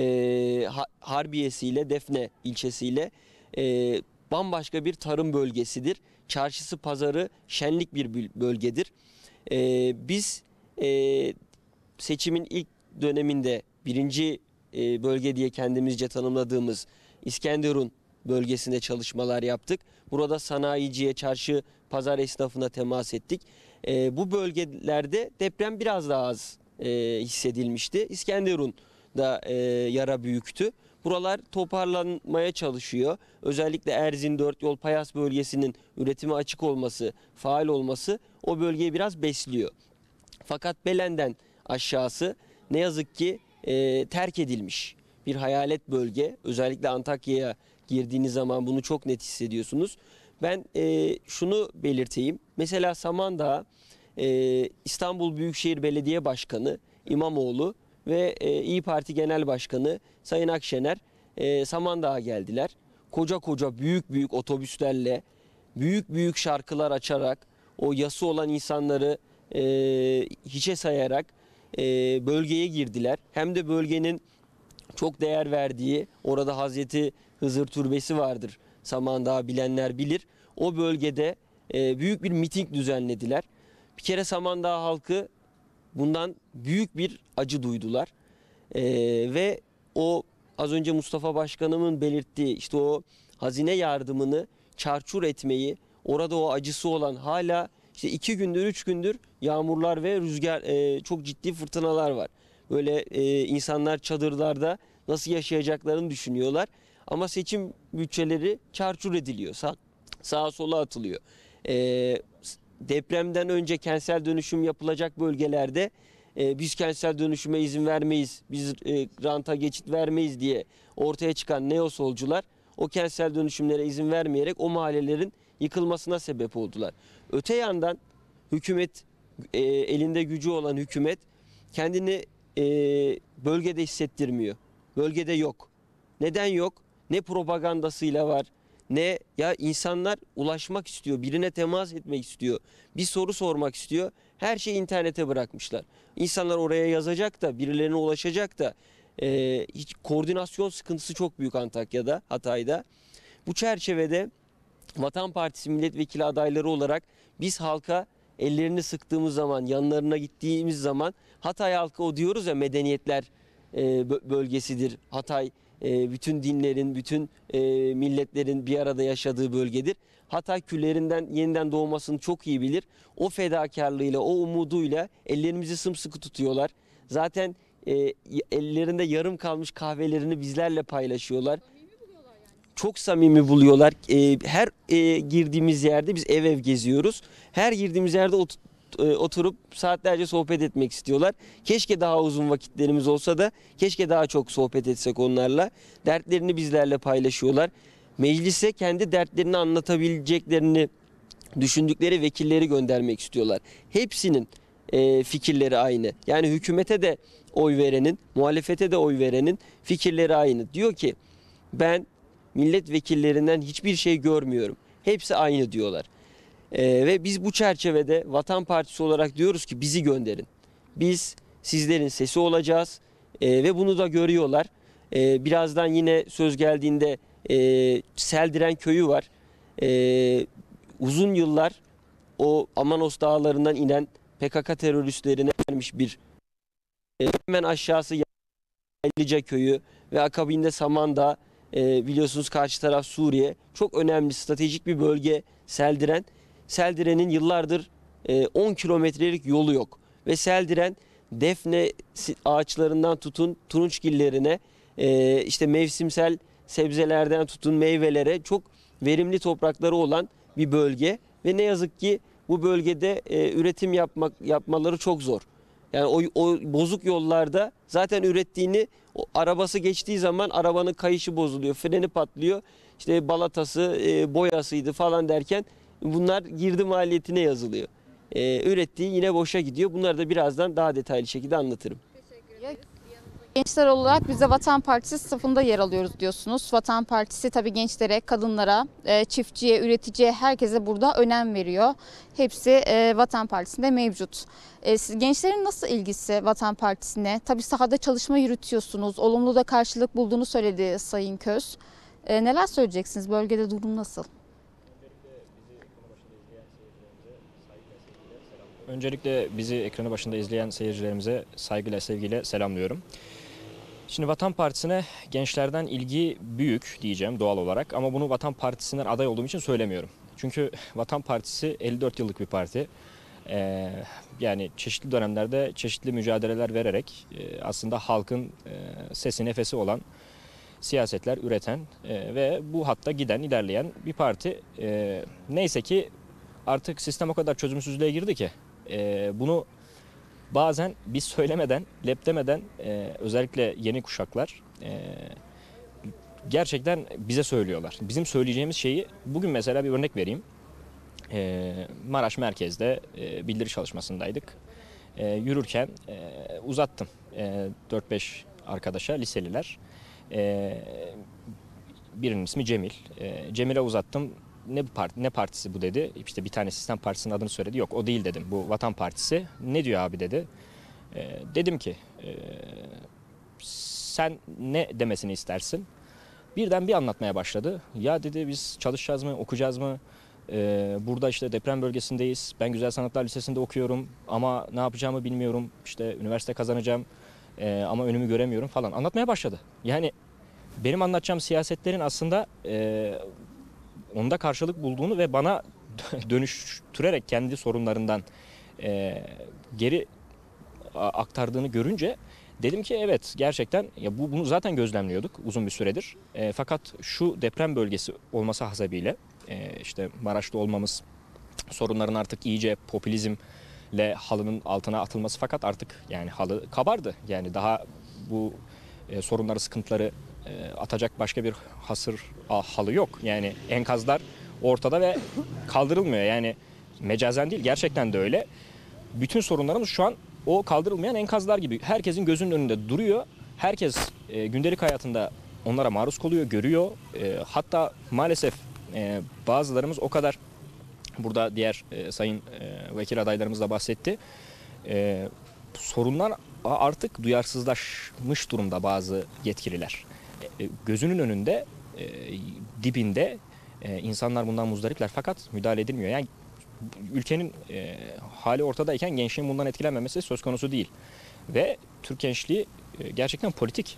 e, Harbiye'siyle, Defne ilçesiyle e, bambaşka bir tarım bölgesidir. Çarşısı, pazarı şenlik bir bölgedir. E, biz e, seçimin ilk döneminde birinci e, bölge diye kendimizce tanımladığımız İskenderun bölgesinde çalışmalar yaptık. Burada sanayiciye, çarşı, pazar esnafına temas ettik. E, bu bölgelerde deprem biraz daha az e, hissedilmişti. İskenderun'da e, yara büyüktü. Buralar toparlanmaya çalışıyor. Özellikle Erzin, Dört Yol, Payas bölgesinin üretime açık olması, faal olması o bölgeyi biraz besliyor. Fakat Belen'den aşağısı ne yazık ki e, terk edilmiş bir hayalet bölge. Özellikle Antakya'ya girdiğiniz zaman bunu çok net hissediyorsunuz. Ben e, şunu belirteyim. Mesela Samandağ, e, İstanbul Büyükşehir Belediye Başkanı İmamoğlu ve e, İyi Parti Genel Başkanı Sayın Akşener e, Samandağ'a geldiler. Koca koca büyük büyük otobüslerle, büyük büyük şarkılar açarak, o yası olan insanları e, hiçe sayarak e, bölgeye girdiler. Hem de bölgenin çok değer verdiği, orada Hazreti Hızır Türbesi vardır. Samandağ bilenler bilir. O bölgede e, büyük bir miting düzenlediler. Bir kere Samandağ halkı bundan büyük bir acı duydular. E, ve o az önce Mustafa Başkanımın belirttiği işte o hazine yardımını çarçur etmeyi, orada o acısı olan, hala işte iki gündür, üç gündür yağmurlar ve rüzgar, e, çok ciddi fırtınalar var. Böyle e, insanlar çadırlarda nasıl yaşayacaklarını düşünüyorlar. Ama seçim bütçeleri çarçur ediliyor. Sağ, sağa sola atılıyor. E, depremden önce kentsel dönüşüm yapılacak bölgelerde e, biz kentsel dönüşüme izin vermeyiz, biz e, ranta geçit vermeyiz diye ortaya çıkan neosolcular o kentsel dönüşümlere izin vermeyerek o mahallelerin yıkılmasına sebep oldular. Öte yandan hükümet, e, elinde gücü olan hükümet kendini e, bölgede hissettirmiyor. Bölgede yok. Neden yok? Ne propagandasıyla var, ne ya insanlar ulaşmak istiyor, birine temas etmek istiyor, bir soru sormak istiyor. Her şeyi internete bırakmışlar. İnsanlar oraya yazacak da, birilerine ulaşacak da e, hiç koordinasyon sıkıntısı çok büyük Antakya'da, Hatay'da. Bu çerçevede Vatan Partisi milletvekili adayları olarak biz halka ellerini sıktığımız zaman, yanlarına gittiğimiz zaman, Hatay halkı, o diyoruz ya, medeniyetler e, bölgesidir. Hatay e, bütün dinlerin, bütün e, milletlerin bir arada yaşadığı bölgedir. Hatay küllerinden yeniden doğmasını çok iyi bilir. O fedakarlığıyla, o umuduyla ellerimizi sımsıkı tutuyorlar. Zaten e, ellerinde yarım kalmış kahvelerini bizlerle paylaşıyorlar. Çok samimi buluyorlar. E, her e, girdiğimiz yerde biz ev ev geziyoruz. Her girdiğimiz yerde ot, e, oturup saatlerce sohbet etmek istiyorlar. Keşke daha uzun vakitlerimiz olsa da keşke daha çok sohbet etsek onlarla. Dertlerini bizlerle paylaşıyorlar. Meclise kendi dertlerini anlatabileceklerini düşündükleri vekilleri göndermek istiyorlar. Hepsinin e, fikirleri aynı. Yani hükümete de oy verenin, muhalefete de oy verenin fikirleri aynı. Diyor ki ben milletvekillerinden hiçbir şey görmüyorum. Hepsi aynı diyorlar. Ee, ve biz bu çerçevede Vatan Partisi olarak diyoruz ki bizi gönderin. Biz sizlerin sesi olacağız ee, ve bunu da görüyorlar. Ee, birazdan yine söz geldiğinde e, Seldiren köyü var. Ee, uzun yıllar o Amanos dağlarından inen P K K teröristlerine vermiş bir e, hemen aşağısı Yaylıca köyü ve akabinde Samandağ. E, biliyorsunuz karşı taraf Suriye. Çok önemli, stratejik bir bölge Seldiren. Seldiren'in yıllardır e, on kilometrelik yolu yok. Ve Seldiren Defne ağaçlarından tutun turunçgillerine, e, işte mevsimsel sebzelerden tutun meyvelere çok verimli toprakları olan bir bölge ve ne yazık ki bu bölgede e, üretim yapmak yapmaları çok zor. Yani o, o bozuk yollarda zaten ürettiğini o arabası geçtiği zaman arabanın kayışı bozuluyor, freni patlıyor. İşte balatası, e, boyasıydı falan derken bunlar girdi maliyetine yazılıyor. E, ürettiği yine boşa gidiyor. Bunları da birazdan daha detaylı şekilde anlatırım. Gençler olarak biz de Vatan Partisi safında yer alıyoruz diyorsunuz. Vatan Partisi tabii gençlere, kadınlara, e, çiftçiye, üreticiye, herkese burada önem veriyor. Hepsi e, Vatan Partisi'nde mevcut. E, siz, gençlerin nasıl ilgisi Vatan Partisi'ne? Tabii sahada çalışma yürütüyorsunuz. Olumlu da karşılık bulduğunu söyledi Sayın Köz. E, neler söyleyeceksiniz? Bölgede durum nasıl? Öncelikle bizi ekranı başında izleyen seyircilerimize saygıyla, sevgiyle selamlıyorum. Şimdi Vatan Partisi'ne gençlerden ilgi büyük diyeceğim doğal olarak ama bunu Vatan Partisi'nden aday olduğum için söylemiyorum. Çünkü Vatan Partisi elli dört yıllık bir parti. Ee, yani çeşitli dönemlerde çeşitli mücadeleler vererek e, aslında halkın e, sesi nefesi olan siyasetler üreten e, ve bu hatta giden, ilerleyen bir parti. E, neyse ki artık sistem o kadar çözümsüzlüğe girdi ki e, bunu bazen biz söylemeden, lep demeden e, özellikle yeni kuşaklar e, gerçekten bize söylüyorlar. Bizim söyleyeceğimiz şeyi bugün mesela bir örnek vereyim. E, Maraş merkezde e, bildiri çalışmasındaydık. E, yürürken e, uzattım e, dört beş arkadaşa, liseliler. E, birinin ismi Cemil. E, Cemil'e uzattım. Ne parti, ne partisi bu dedi. İşte bir tane sistem partisinin adını söyledi. Yok o değil dedim. Bu Vatan Partisi. Ne diyor abi dedi. E, dedim ki e, sen ne demesini istersin? Birden bir anlatmaya başladı. Ya dedi biz çalışacağız mı, okuyacağız mı? E, burada işte deprem bölgesindeyiz. Ben Güzel Sanatlar Lisesi'nde okuyorum ama ne yapacağımı bilmiyorum. İşte üniversite kazanacağım e, ama önümü göremiyorum falan. Anlatmaya başladı. Yani benim anlatacağım siyasetlerin aslında e, onda karşılık bulduğunu ve bana dönüştürerek kendi sorunlarından e, geri aktardığını görünce dedim ki evet gerçekten ya bu bunu zaten gözlemliyorduk uzun bir süredir. E, fakat şu deprem bölgesi olması hasebiyle e, işte Maraş'ta olmamız, sorunların artık iyice popülizmle halının altına atılması fakat artık yani halı kabardı. Yani daha bu e, sorunları, sıkıntıları atacak başka bir hasır halı yok. Yani enkazlar ortada ve kaldırılmıyor. Yani mecazen değil gerçekten de öyle. Bütün sorunlarımız şu an o kaldırılmayan enkazlar gibi. Herkesin gözünün önünde duruyor. Herkes e, gündelik hayatında onlara maruz kalıyor, görüyor. E, hatta maalesef e, bazılarımız o kadar burada diğer e, sayın e, vekil adaylarımız da bahsetti. E, sorunlar artık duyarsızlaşmış durumda bazı yetkililer. Gözünün önünde, e, dibinde e, insanlar bundan muzdaripler fakat müdahale edilmiyor. Yani ülkenin e, hali ortadayken gençliğin bundan etkilenmemesi söz konusu değil. Ve Türk gençliği e, gerçekten politik.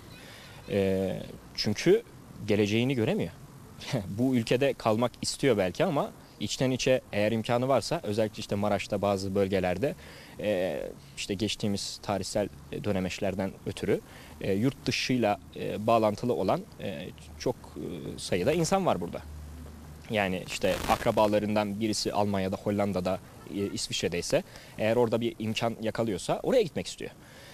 E, çünkü geleceğini göremiyor. Bu ülkede kalmak istiyor belki ama içten içe eğer imkanı varsa özellikle işte Maraş'ta bazı bölgelerde e, işte geçtiğimiz tarihsel dönemeçlerden ötürü e, yurt dışıyla e, bağlantılı olan e, çok e, sayıda insan var burada. Yani işte akrabalarından birisi Almanya'da, Hollanda'da, e, İsviçre'deyse eğer orada bir imkan yakalıyorsa oraya gitmek istiyor.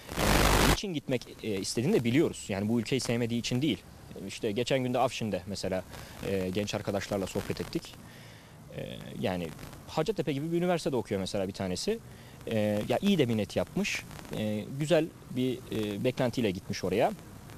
E, niçin gitmek e, istediğini de biliyoruz. Yani bu ülkeyi sevmediği için değil. İşte geçen günde Afşin'de mesela e, genç arkadaşlarla sohbet ettik. E, yani Hacettepe gibi bir üniversitede okuyor mesela bir tanesi. E, ya iyi de bir net yapmış. E, güzel bir e, beklentiyle gitmiş oraya.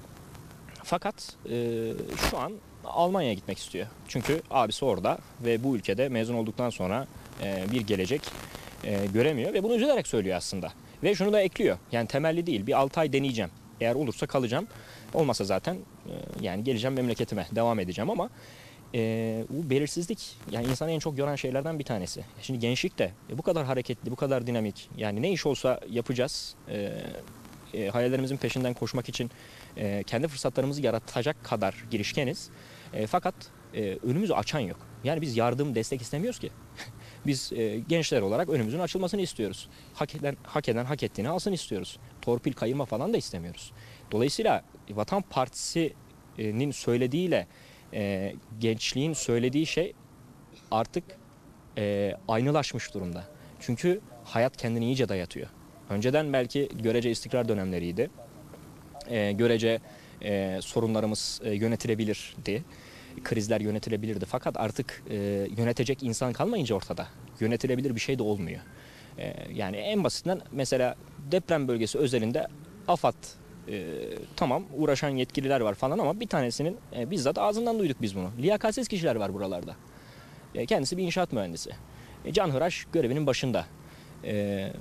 Fakat e, şu an Almanya'ya gitmek istiyor. Çünkü abisi orada ve bu ülkede mezun olduktan sonra e, bir gelecek e, göremiyor ve bunu üzülerek söylüyor aslında. Ve şunu da ekliyor. Yani temelli değil. Bir altı ay deneyeceğim. Eğer olursa kalacağım. Olmasa zaten e, yani geleceğim memleketime. Devam edeceğim ama e, bu belirsizlik yani insanı en çok yoran şeylerden bir tanesi. Şimdi gençlik de e, bu kadar hareketli, bu kadar dinamik. Yani ne iş olsa yapacağız. E, e, hayallerimizin peşinden koşmak için e, kendi fırsatlarımızı yaratacak kadar girişkeniz. E, fakat e, önümüzü açan yok. Yani biz yardım, destek istemiyoruz ki. Biz e, gençler olarak önümüzün açılmasını istiyoruz. Hak eden, hak eden hak ettiğini alsın istiyoruz. Torpil, kayırma falan da istemiyoruz. Dolayısıyla Vatan Partisi gençliğin söylediğiyle e, gençliğin söylediği şey artık e, aynılaşmış durumda. Çünkü hayat kendini iyice dayatıyor. Önceden belki görece istikrar dönemleriydi. E, görece e, sorunlarımız e, yönetilebilirdi. Krizler yönetilebilirdi. Fakat artık e, yönetecek insan kalmayınca ortada yönetilebilir bir şey de olmuyor. E, yani en basitinden mesela deprem bölgesi özelinde AFAD e, tamam uğraşan yetkililer var falan ama bir tanesinin e, bizzat ağzından duyduk biz bunu. Liyakatsiz kişiler var buralarda. E, kendisi bir inşaat mühendisi. E, canhıraş görevinin başında. E,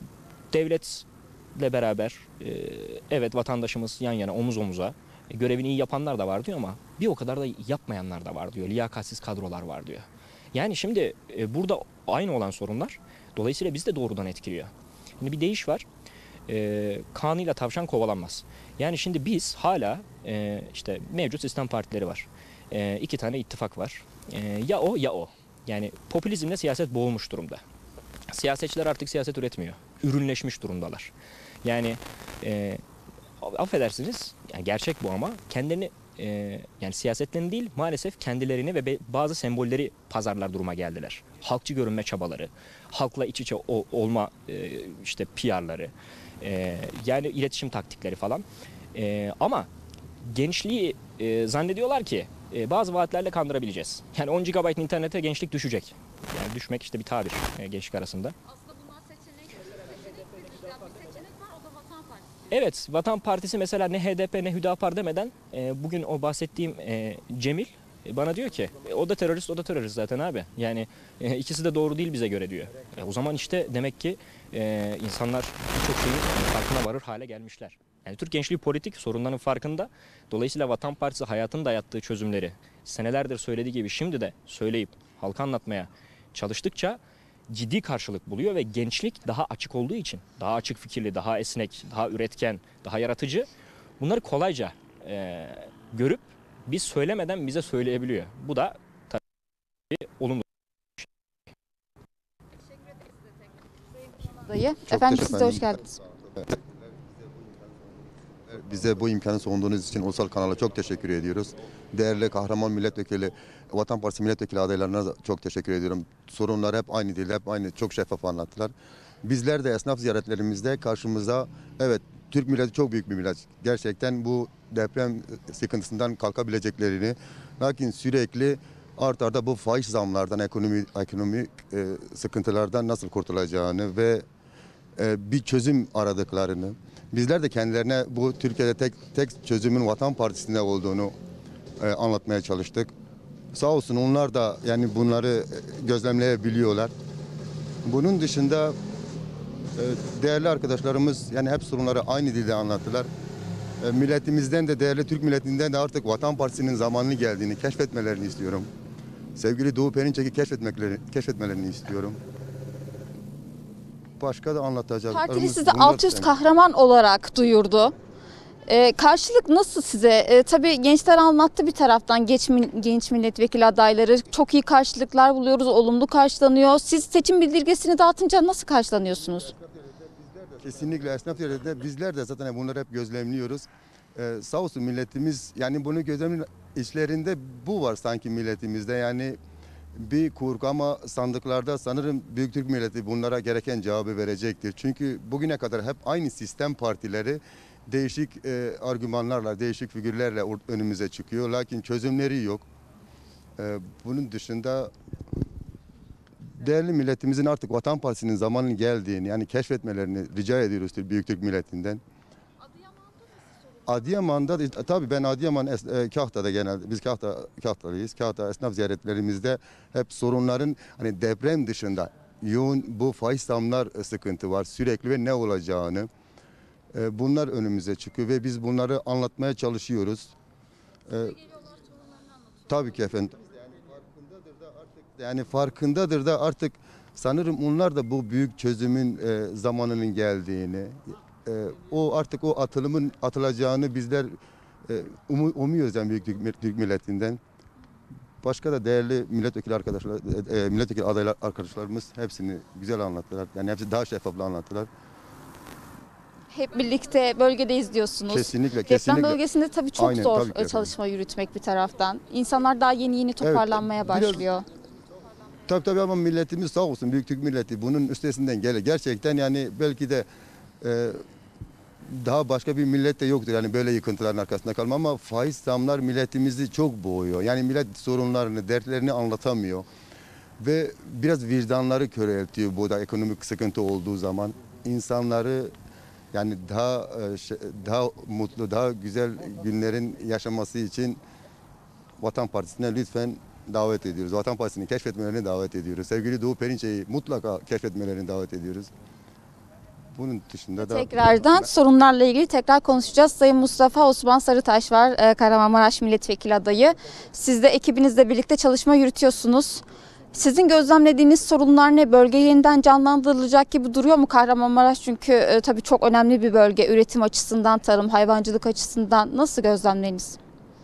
devletle beraber e, evet vatandaşımız yan yana omuz omuza e, görevini iyi yapanlar da var diyor ama bir o kadar da yapmayanlar da var diyor. Liyakatsiz kadrolar var diyor. Yani şimdi e, burada aynı olan sorunlar dolayısıyla bizi de doğrudan etkiliyor. Şimdi bir deyiş var. E, kanıyla tavşan kovalanmaz. Yani şimdi biz hala e, işte mevcut sistem partileri var. E, iki tane ittifak var. E, ya o ya o. Yani popülizmle siyaset boğulmuş durumda. Siyasetçiler artık siyaset üretmiyor. Ürünleşmiş durumdalar. Yani e, affedersiniz yani gerçek bu ama kendilerini e, yani siyasetlerini değil maalesef kendilerini ve be, bazı sembolleri pazarlar duruma geldiler. Halkçı görünme çabaları, halkla iç içe o, olma e, işte P R'ları, e, yani iletişim taktikleri falan. E, ama gençliği e, zannediyorlar ki e, bazı vaatlerle kandırabileceğiz. Yani on gigabayt internete gençlik düşecek. Yani düşmek işte bir tabir e, gençlik arasında. Aslında bunlar seçenek. Seçenek dediğiniz ya bir seçenek var o da Vatan Partisi. Evet, Vatan Partisi mesela ne H D P ne Hüdapar demeden e, bugün o bahsettiğim e, Cemil e, bana diyor ki e, o da terörist o da terörist zaten abi. Yani e, ikisi de doğru değil bize göre diyor. E, o zaman işte demek ki e, insanlar birçok şeyin farkına varır hale gelmişler. Yani Türk gençliği politik sorunların farkında. Dolayısıyla Vatan Partisi hayatın dayattığı çözümleri senelerdir söylediği gibi şimdi de söyleyip halka anlatmaya çalıştıkça ciddi karşılık buluyor ve gençlik daha açık olduğu için, daha açık fikirli, daha esnek, daha üretken, daha yaratıcı bunları kolayca e, görüp biz söylemeden bize söyleyebiliyor. Bu da tabii olumlu. Dayı. Çok Efendim teşekkür siz de hoş ederim. geldiniz. Bize bu imkanı sunduğunuz için Ulusal Kanal'a çok teşekkür ediyoruz. Değerli kahraman milletvekili, Vatan Partisi milletvekili adaylarına da çok teşekkür ediyorum. Sorunlar hep aynı değil, hep aynı, çok şeffaf anlattılar. Bizler de esnaf ziyaretlerimizde karşımıza, evet Türk milleti çok büyük bir millet. Gerçekten bu deprem sıkıntısından kalkabileceklerini, lakin sürekli art arda bu faiz zamlardan, ekonomi, ekonomik e, sıkıntılardan nasıl kurtulacağını ve e, bir çözüm aradıklarını, bizler de kendilerine bu Türkiye'de tek tek çözümün Vatan Partisi'nde olduğunu e, anlatmaya çalıştık. Sağ olsun onlar da yani bunları gözlemleyebiliyorlar. Bunun dışında e, değerli arkadaşlarımız yani hep sorunları aynı dilde anlattılar. E, milletimizden de değerli Türk milletinden de artık Vatan Partisi'nin zamanını geldiğini keşfetmelerini istiyorum. Sevgili Doğu Perinçek'i keşfetmekleri, keşfetmelerini istiyorum. Başka da anlatacaklarımız. Partili sizi bunlar. alt üst kahraman olarak duyurdu. Ee, karşılık nasıl size? Ee, tabii gençler anlattı bir taraftan genç, genç milletvekili adayları. Çok iyi karşılıklar buluyoruz, olumlu karşılanıyor. Siz seçim bildirgesini dağıtınca nasıl karşılanıyorsunuz? Kesinlikle esnaf yerinde bizler de zaten bunları hep gözlemliyoruz. Ee, sağ olsun milletimiz yani bunu gözlemli işlerinde bu var sanki milletimizde yani bir korku ama sandıklarda sanırım Büyük Türk milleti bunlara gereken cevabı verecektir. Çünkü bugüne kadar hep aynı sistem partileri değişik e, argümanlarla, değişik figürlerle önümüze çıkıyor. Lakin çözümleri yok. E, bunun dışında değerli milletimizin artık Vatan Partisi'nin zamanının geldiğini yani keşfetmelerini rica ediyoruz Büyük Türk milletinden. Adıyaman'da da, tabii ben Adıyaman e, Kahta'da genelde biz Kahta Kahta'lıyız. Kahta esnaf ziyaretlerimizde hep sorunların hani deprem dışında yoğun bu faiz zamlar sıkıntı var sürekli ve ne olacağını e, bunlar önümüze çıkıyor ve biz bunları anlatmaya çalışıyoruz. E, tabii ki efendim. Yani farkındadır da artık sanırım onlar da bu büyük çözümün e, zamanının geldiğini, e, o artık o atılımın atılacağını bizler e, umu, umuyoruz yani Büyük Türk, Türk milletinden. Başka da değerli milletvekili arkadaşlar, e, milletvekili adaylar arkadaşlarımız hepsini güzel anlattılar. Yani hepsi daha şeffaflı anlattılar. Hep birlikte bölgedeyiz diyorsunuz. Kesinlikle, Deprem kesinlikle. bölgesinde tabii çok Aynen, zor tabii ki efendim. çalışma yürütmek bir taraftan. İnsanlar daha yeni yeni toparlanmaya biraz- başlıyor. Tabii tabii ama milletimiz sağ olsun, Büyük Türk milleti bunun üstesinden gelir. Gerçekten yani belki de e, daha başka bir millet de yoktur yani böyle yıkıntıların arkasında kalma, ama faiz zamlar milletimizi çok boğuyor. Yani millet sorunlarını, dertlerini anlatamıyor ve biraz vicdanları köreltiyor bu da ekonomik sıkıntı olduğu zaman. İnsanları yani daha e, şey- daha mutlu, daha güzel günlerin yaşaması için Vatan Partisi'ne lütfen davet ediyoruz. Vatan Partisi'ni keşfetmelerini davet ediyoruz. Sevgili Doğu Perinçek'i mutlaka keşfetmelerini davet ediyoruz. Bunun dışında da Tekrardan sorunlarla ilgili tekrar konuşacağız. Sayın Mustafa Osman Sarıtaş var, e, Kahramanmaraş Milletvekili adayı. Siz de ekibinizle birlikte çalışma yürütüyorsunuz. Sizin gözlemlediğiniz sorunlar ne? Bölge yeniden canlandırılacak gibi duruyor mu Kahramanmaraş? Çünkü e, tabii çok önemli bir bölge. Üretim açısından, tarım, hayvancılık açısından nasıl gözlemleriniz?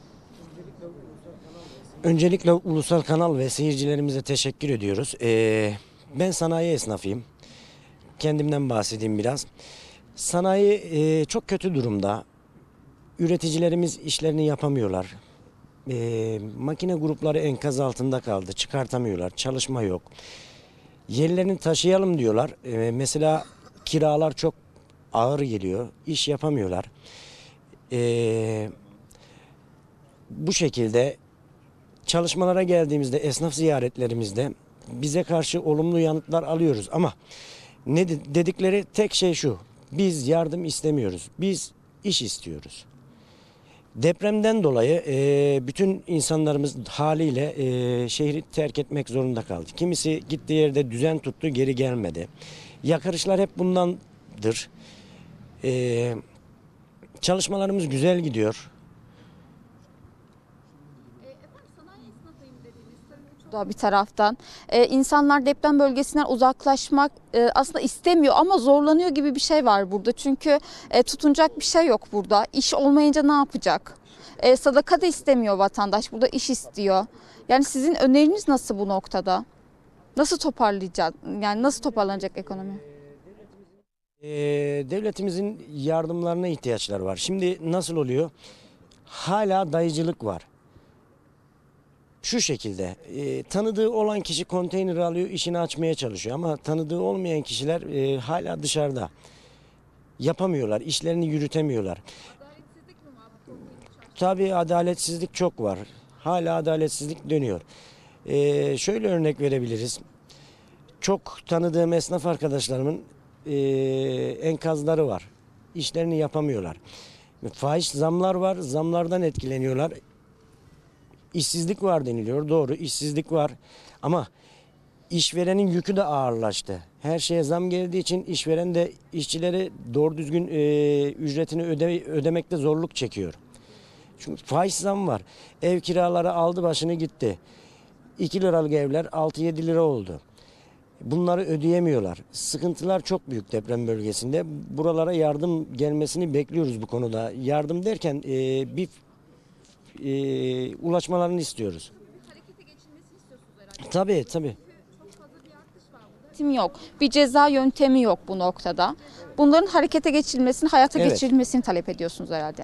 Öncelikle ulusal kanal ve seyircilerimize teşekkür ediyoruz. Ee, ben sanayi esnafıyım. Kendimden bahsedeyim biraz. Sanayi e, çok kötü durumda. Üreticilerimiz işlerini yapamıyorlar. Ee, makine grupları enkaz altında kaldı. Çıkartamıyorlar. Çalışma yok. Yerlerini taşıyalım diyorlar. Ee, mesela kiralar çok ağır geliyor. İş yapamıyorlar. Ee, bu şekilde çalışmalara geldiğimizde, esnaf ziyaretlerimizde bize karşı olumlu yanıtlar alıyoruz. Ama ne de- dedikleri tek şey şu: biz yardım istemiyoruz, biz iş istiyoruz. Depremden dolayı e, bütün insanlarımız haliyle e, şehri terk etmek zorunda kaldı. Kimisi gittiği yerde düzen tuttu, geri gelmedi. Yakarışlar hep bundandır. E, çalışmalarımız güzel gidiyor. Da bir taraftan. Ee, insanlar deprem bölgesinden uzaklaşmak e, aslında istemiyor ama zorlanıyor gibi bir şey var burada. Çünkü e, tutunacak bir şey yok burada. İş olmayınca ne yapacak? E, sadaka da istemiyor vatandaş. Burada iş istiyor. Yani sizin öneriniz nasıl bu noktada? Nasıl toparlayacak? Yani nasıl toparlanacak ekonomi? Ee, devletimizin yardımlarına ihtiyaçları var. Şimdi nasıl oluyor? Hala dayıcılık var. Şu şekilde e, tanıdığı olan kişi konteyner alıyor, işini açmaya çalışıyor, ama tanıdığı olmayan kişiler e, hala dışarıda. Yapamıyorlar, işlerini yürütemiyorlar. Tabii adaletsizlik çok var. Hala adaletsizlik dönüyor. E, şöyle örnek verebiliriz. Çok tanıdığım esnaf arkadaşlarımın e, enkazları var. İşlerini yapamıyorlar. Faiz zamlar var, zamlardan etkileniyorlar. İşsizlik var deniliyor. Doğru, işsizlik var. Ama işverenin yükü de ağırlaştı. Her şeye zam geldiği için işveren de işçileri doğru düzgün e, ücretini öde, ödemekte zorluk çekiyor. Çünkü faiz zam var. Ev kiraları aldı başını gitti. iki liralık evler altı yedi lira oldu. Bunları ödeyemiyorlar. Sıkıntılar çok büyük deprem bölgesinde. Buralara yardım gelmesini bekliyoruz bu konuda. Yardım derken e, bir e, ulaşmalarını istiyoruz. Harekete geçilmesini istiyorsunuz herhalde. Tabii tabii. Çok fazla bir artış var burada. Yok. Bir ceza yöntemi yok bu noktada. Bunların harekete geçirilmesini, hayata Evet. geçirilmesini talep ediyorsunuz herhalde.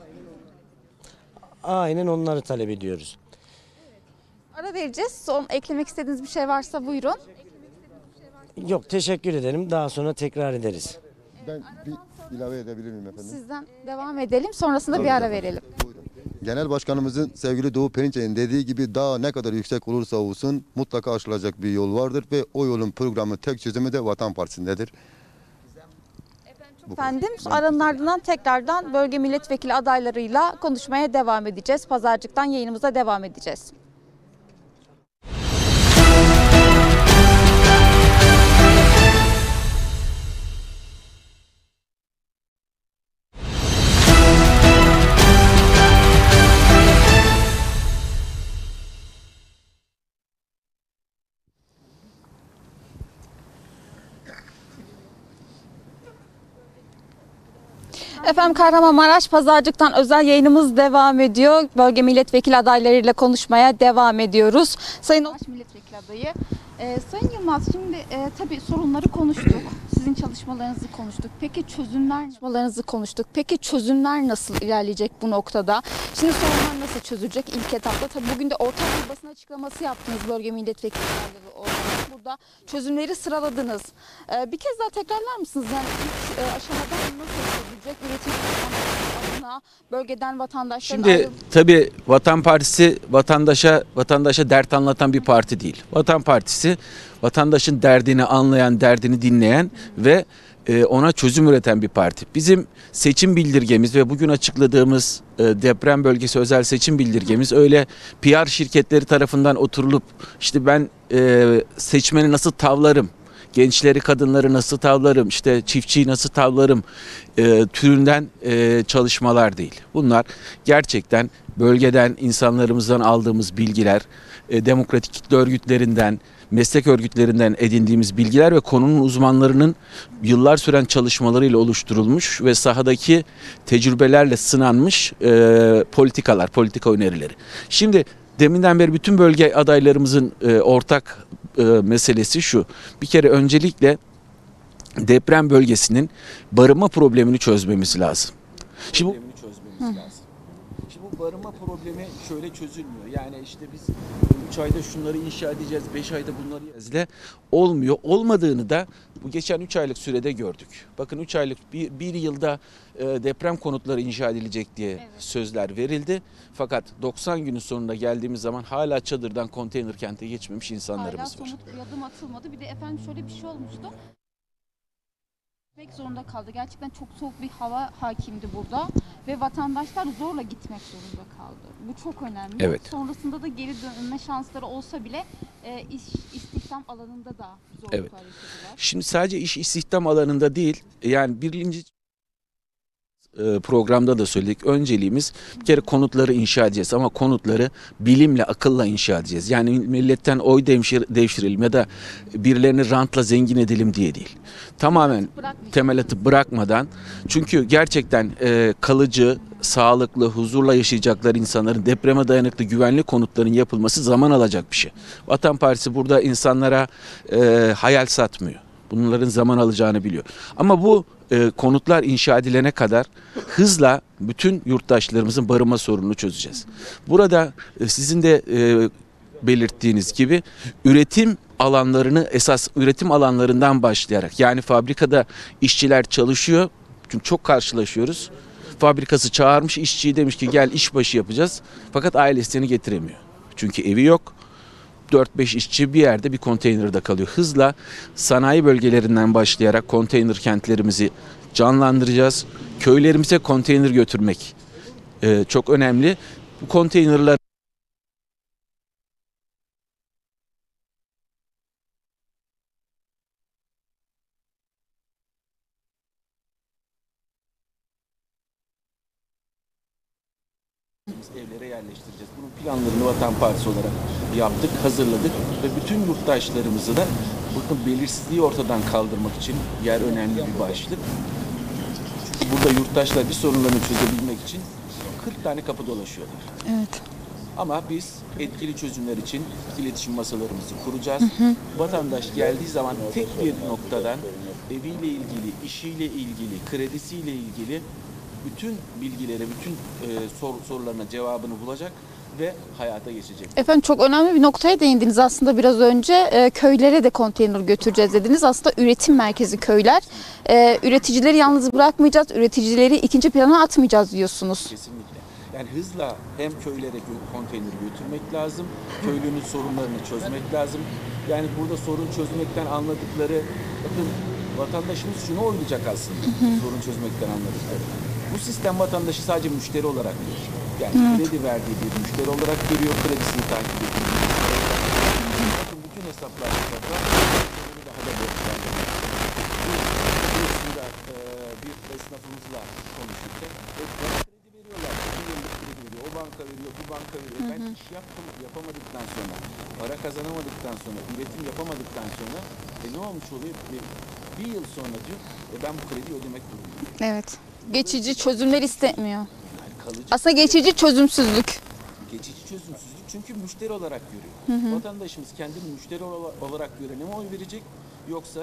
Aynen onları talep ediyoruz. Ara vereceğiz. Son eklemek istediğiniz bir şey varsa buyurun. Yok, teşekkür ederim. Daha sonra tekrar ederiz. ben bir ilave edebilir miyim efendim? Sizden devam edelim. Sonrasında bir ara verelim. Genel Başkanımızın sevgili Doğu Perinçek'in dediği gibi daha ne kadar yüksek olursa olsun mutlaka aşılacak bir yol vardır ve o yolun programı, tek çözümü de Vatan Partisi'ndedir. Efendim aranın ardından tekrardan bölge milletvekili adaylarıyla konuşmaya devam edeceğiz. Pazarcık'tan yayınımıza devam edeceğiz. Efendim Kahramanmaraş Pazarcık'tan özel yayınımız devam ediyor. Bölge milletvekili adaylarıyla konuşmaya devam ediyoruz. Sayın Milletvekili adayı, e, Sayın Yılmaz, şimdi e, tabii sorunları konuştuk. Siz sizin çalışmalarınızı konuştuk. Peki çözümler çalışmalarınızı konuştuk. Peki çözümler nasıl ilerleyecek bu noktada? Şimdi sorunlar nasıl çözülecek ilk etapta? Tabii bugün de ortak bir basın açıklaması yaptınız bölge milletvekilleri olarak. Burada çözümleri sıraladınız. Ee, bir kez daha tekrarlar mısınız? Yani ilk e, aşamada nasıl çözülecek? Üretim adına bölgeden vatandaşların Şimdi ayrı... tabii Vatan Partisi vatandaşa vatandaşa dert anlatan bir parti değil. Vatan Partisi vatandaşın derdini anlayan, derdini dinleyen ve e, ona çözüm üreten bir parti. Bizim seçim bildirgemiz ve bugün açıkladığımız e, deprem bölgesi özel seçim bildirgemiz öyle P R şirketleri tarafından oturulup işte ben e, seçmeni nasıl tavlarım, gençleri, kadınları nasıl tavlarım, işte çiftçiyi nasıl tavlarım e, türünden e, çalışmalar değil. Bunlar gerçekten bölgeden, insanlarımızdan aldığımız bilgiler, e, demokratik kitle örgütlerinden, meslek örgütlerinden edindiğimiz bilgiler ve konunun uzmanlarının yıllar süren çalışmalarıyla oluşturulmuş ve sahadaki tecrübelerle sınanmış e, politikalar, politika önerileri. Şimdi deminden beri bütün bölge adaylarımızın e, ortak e, meselesi şu. Bir kere öncelikle deprem bölgesinin barınma problemini çözmemiz lazım. Şimdi bu, çözmemiz lazım. Şimdi bu barınma problemi şöyle çözülmüyor. Yani işte biz üç ayda şunları inşa edeceğiz, beş ayda bunları yazle olmuyor. Olmadığını da bu geçen üç aylık sürede gördük. Bakın üç aylık bir, bir yılda e, deprem konutları inşa edilecek diye evet. sözler verildi. Fakat doksan günün sonunda geldiğimiz zaman hala çadırdan konteyner kente geçmemiş insanlarımız hala var. Hala somut bir adım atılmadı. Bir de efendim şöyle bir şey olmuştu. Gitmek zorunda kaldı. Gerçekten çok soğuk bir hava hakimdi burada ve vatandaşlar zorla gitmek zorunda kaldı. Bu çok önemli. Evet. Sonrasında da geri dönme şansları olsa bile e, iş istihdam alanında da zorluklar evet. yaşadılar. Şimdi sadece iş istihdam alanında değil, yani birinci programda da söyledik. Önceliğimiz bir kere konutları inşa edeceğiz ama konutları bilimle, akılla inşa edeceğiz. Yani milletten oy devşir, devşirelim ya da birilerini rantla zengin edelim diye değil. Tamamen temel atıp bırakmadan, çünkü gerçekten e, kalıcı, sağlıklı, huzurla yaşayacaklar insanların depreme dayanıklı güvenli konutların yapılması zaman alacak bir şey. Vatan Partisi burada insanlara e, hayal satmıyor. Bunların zaman alacağını biliyor. Ama bu e, konutlar inşa edilene kadar hızla bütün yurttaşlarımızın barınma sorununu çözeceğiz. Burada e, sizin de e, belirttiğiniz gibi üretim alanlarını esas üretim alanlarından başlayarak, yani fabrikada işçiler çalışıyor. Çünkü çok karşılaşıyoruz. Fabrikası çağırmış işçiyi, demiş ki gel işbaşı yapacağız. Fakat ailesini getiremiyor. Çünkü evi yok. dört beş işçi bir yerde bir konteynerde kalıyor. Hızla sanayi bölgelerinden başlayarak konteyner kentlerimizi canlandıracağız. Köylerimize konteyner götürmek e, çok önemli. Bu konteynerler evlere yerleştireceğiz. Bunun planlarını Vatan Partisi olarak yaptık, hazırladık ve bütün yurttaşlarımızı da bakın belirsizliği ortadan kaldırmak için yer önemli bir başlık. Burada yurttaşlar bir sorunlarını çözebilmek için kırk tane kapı dolaşıyorlar. Evet. Ama biz etkili çözümler için iletişim masalarımızı kuracağız. Hı hı. Vatandaş geldiği zaman tek bir noktadan eviyle ilgili, işiyle ilgili, kredisiyle ilgili bütün bilgileri, bütün e, sor, sorularına cevabını bulacak ve hayata geçecek. Efendim çok önemli bir noktaya değindiniz aslında biraz önce. E, köylere de konteyner götüreceğiz dediniz. Aslında üretim merkezi köyler. E, üreticileri yalnız bırakmayacağız, üreticileri ikinci plana atmayacağız diyorsunuz. Kesinlikle. Yani hızla hem köylere konteyneri götürmek lazım, köylünün sorunlarını çözmek lazım. Yani burada sorun çözmekten anladıkları, bakın vatandaşımız şunu oylayacak aslında, sorun çözmekten anladıkları. Bu sistem vatandaşı sadece müşteri olarak görüyor. Yani evet. kredi verdiği bir müşteri olarak görüyor, kredisini takip ediyor. Bakın bütün hesaplar hesaplar daha da borçlandırıyor. Bir esnafımızla konuşurken kredi veriyorlar. Bir yıllık kredi veriyor. O banka veriyor, bu banka veriyor. Hı hı. Ben iş yaptım, yapamadıktan sonra, para kazanamadıktan sonra, üretim yapamadıktan sonra e ne olmuş oluyor? Bir, bir yıl sonra diyor e ben bu krediyi ödemek durumundayım. Evet. Geçici çözümler istemiyor. Yani aslında geçici çözümsüzlük. Geçici çözümsüzlük çünkü müşteri olarak görüyor. Hı hı. Vatandaşımız kendini müşteri olarak görene mi oy verecek yoksa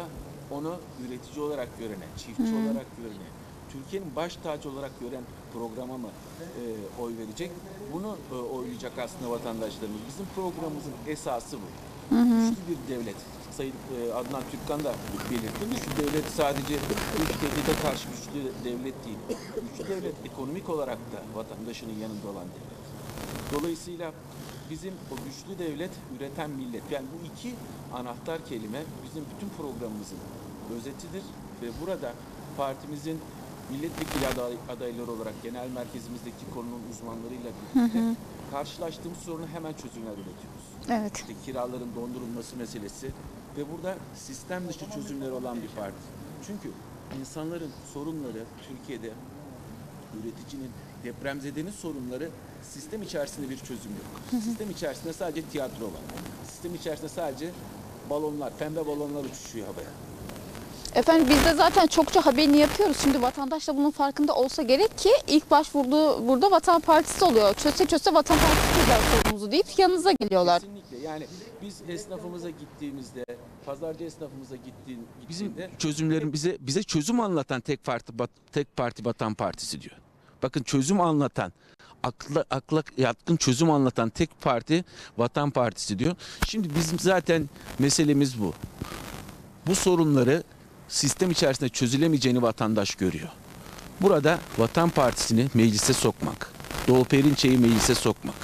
onu üretici olarak görene, çiftçi olarak görene, Türkiye'nin baş tacı olarak gören programa mı e, oy verecek? Bunu e, oylayacak aslında vatandaşlarımız. Bizim programımızın esası bu. Güçlü bir devlet. Sayın e, Adnan Türkkan da belirtti. Güçlü devlet sadece güç tehdide karşı güçlü devlet değil. Güçlü devlet ekonomik olarak da vatandaşının yanında olan devlet. Dolayısıyla bizim o güçlü devlet, üreten millet. Yani bu iki anahtar kelime bizim bütün programımızın özetidir ve burada partimizin milletvekili aday, adayları olarak genel merkezimizdeki konunun uzmanlarıyla birlikte hı hı. karşılaştığımız sorunu hemen çözümler üretiyoruz. Evet. İşte kiraların dondurulması meselesi ve burada sistem dışı çözümleri olan bir parti. Çünkü insanların sorunları Türkiye'de üreticinin, depremzedenin sorunları sistem içerisinde bir çözüm yok. Hı hı. Sistem içerisinde sadece tiyatro var. Sistem içerisinde sadece balonlar, pembe balonlar uçuşuyor havaya. Efendim biz de zaten çokça haberini yapıyoruz. Şimdi vatandaş da bunun farkında olsa gerek ki ilk başvurduğu burada Vatan Partisi oluyor. Çözse çözse Vatan Partisi çözer sorunumuzu deyip yanınıza geliyorlar. Kesinlikle. Yani biz esnafımıza gittiğimizde, pazarcı esnafımıza gittiğinde bizim çözümlerin bize bize çözüm anlatan tek parti tek parti Vatan Partisi diyor. Bakın çözüm anlatan, akla, akla yatkın çözüm anlatan tek parti Vatan Partisi diyor. Şimdi bizim zaten meselemiz bu. Bu sorunları sistem içerisinde çözülemeyeceğini vatandaş görüyor. Burada Vatan Partisi'ni meclise sokmak, Doğu Perinçek'i meclise sokmak,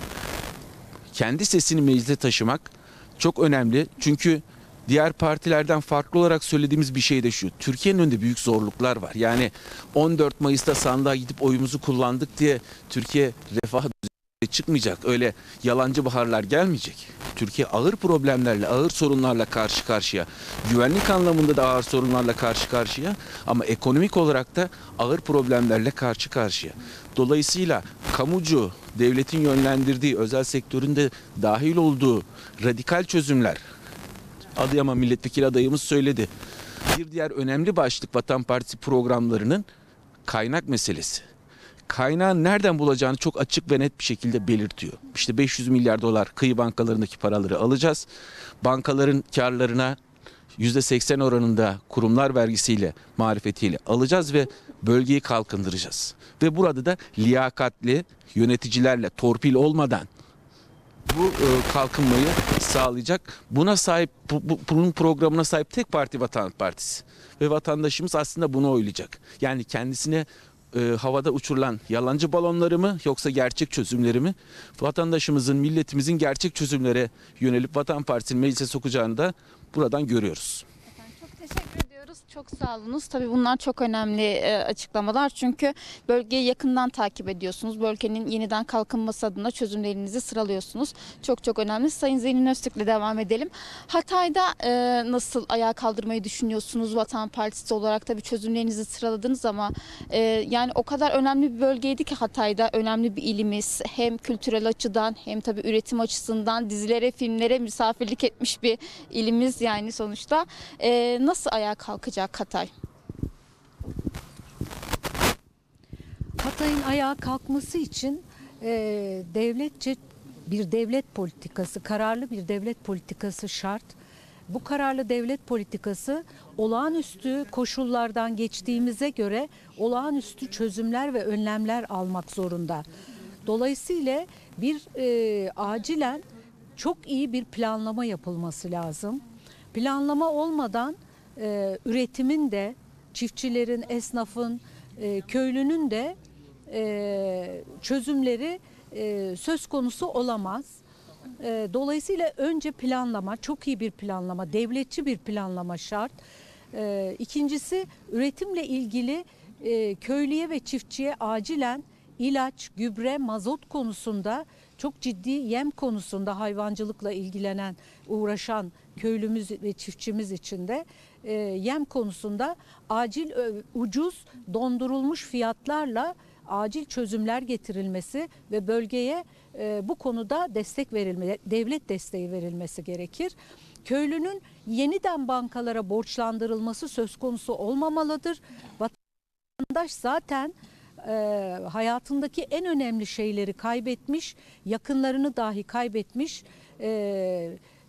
kendi sesini meclise taşımak çok önemli. Çünkü diğer partilerden farklı olarak söylediğimiz bir şey de şu. Türkiye'nin önünde büyük zorluklar var. Yani on dört Mayıs'ta sandığa gidip oyumuzu kullandık diye Türkiye refah düzeyine çıkmayacak. Öyle yalancı baharlar gelmeyecek. Türkiye ağır problemlerle, ağır sorunlarla karşı karşıya. Güvenlik anlamında da ağır sorunlarla karşı karşıya. Ama ekonomik olarak da ağır problemlerle karşı karşıya. Dolayısıyla kamucu, devletin yönlendirdiği, özel sektörün de dahil olduğu radikal çözümler, Adıyaman milletvekili adayımız söyledi. Bir diğer önemli başlık Vatan Partisi programlarının kaynak meselesi. Kaynağın nereden bulacağını çok açık ve net bir şekilde belirtiyor. İşte beş yüz milyar dolar kıyı bankalarındaki paraları alacağız. Bankaların karlarına yüzde seksen oranında kurumlar vergisiyle, marifetiyle alacağız ve bölgeyi kalkındıracağız. Ve burada da liyakatli yöneticilerle, torpil olmadan bu e, kalkınmayı sağlayacak. Buna sahip, bu, bu, bunun programına sahip tek parti Vatan Partisi. Ve vatandaşımız aslında bunu oylayacak. Yani kendisine e, havada uçurulan yalancı balonları mı yoksa gerçek çözümleri mi? Vatandaşımızın, milletimizin gerçek çözümlere yönelip Vatan Partisi'ni meclise sokacağını da buradan görüyoruz. Efendim, çok teşekkür ediyoruz. Çok sağ olunuz. Tabii bunlar çok önemli e, açıklamalar. Çünkü bölgeyi yakından takip ediyorsunuz. Bölgenin yeniden kalkınması adına çözümlerinizi sıralıyorsunuz. Çok çok önemli. Sayın Zengin Öztürk'le devam edelim. Hatay'da e, nasıl ayağa kaldırmayı düşünüyorsunuz? Vatan Partisi olarak tabii çözümlerinizi sıraladınız ama e, yani o kadar önemli bir bölgeydi ki Hatay'da önemli bir ilimiz. Hem kültürel açıdan hem tabii üretim açısından dizilere, filmlere misafirlik etmiş bir ilimiz yani sonuçta. E, nasıl ayağa kalkacak Hatay? Hatay'ın ayağa kalkması için e, devletçe bir devlet politikası, kararlı bir devlet politikası şart. Bu kararlı devlet politikası olağanüstü koşullardan geçtiğimize göre olağanüstü çözümler ve önlemler almak zorunda. Dolayısıyla bir e, acilen çok iyi bir planlama yapılması lazım. Planlama olmadan e, üretimin de, çiftçilerin, esnafın, e, köylünün de e, çözümleri e, söz konusu olamaz. E, dolayısıyla önce planlama, çok iyi bir planlama, devletçi bir planlama şart. E, ikincisi üretimle ilgili e, köylüye ve çiftçiye acilen ilaç, gübre, mazot konusunda çok ciddi yem konusunda hayvancılıkla ilgilenen, uğraşan köylümüz ve çiftçimiz için de e, yem konusunda acil e, ucuz dondurulmuş fiyatlarla acil çözümler getirilmesi ve bölgeye e, bu konuda destek verilmesi, devlet desteği verilmesi gerekir. Köylünün yeniden bankalara borçlandırılması söz konusu olmamalıdır. Vatandaş zaten e, hayatındaki en önemli şeyleri kaybetmiş, yakınlarını dahi kaybetmiş. E,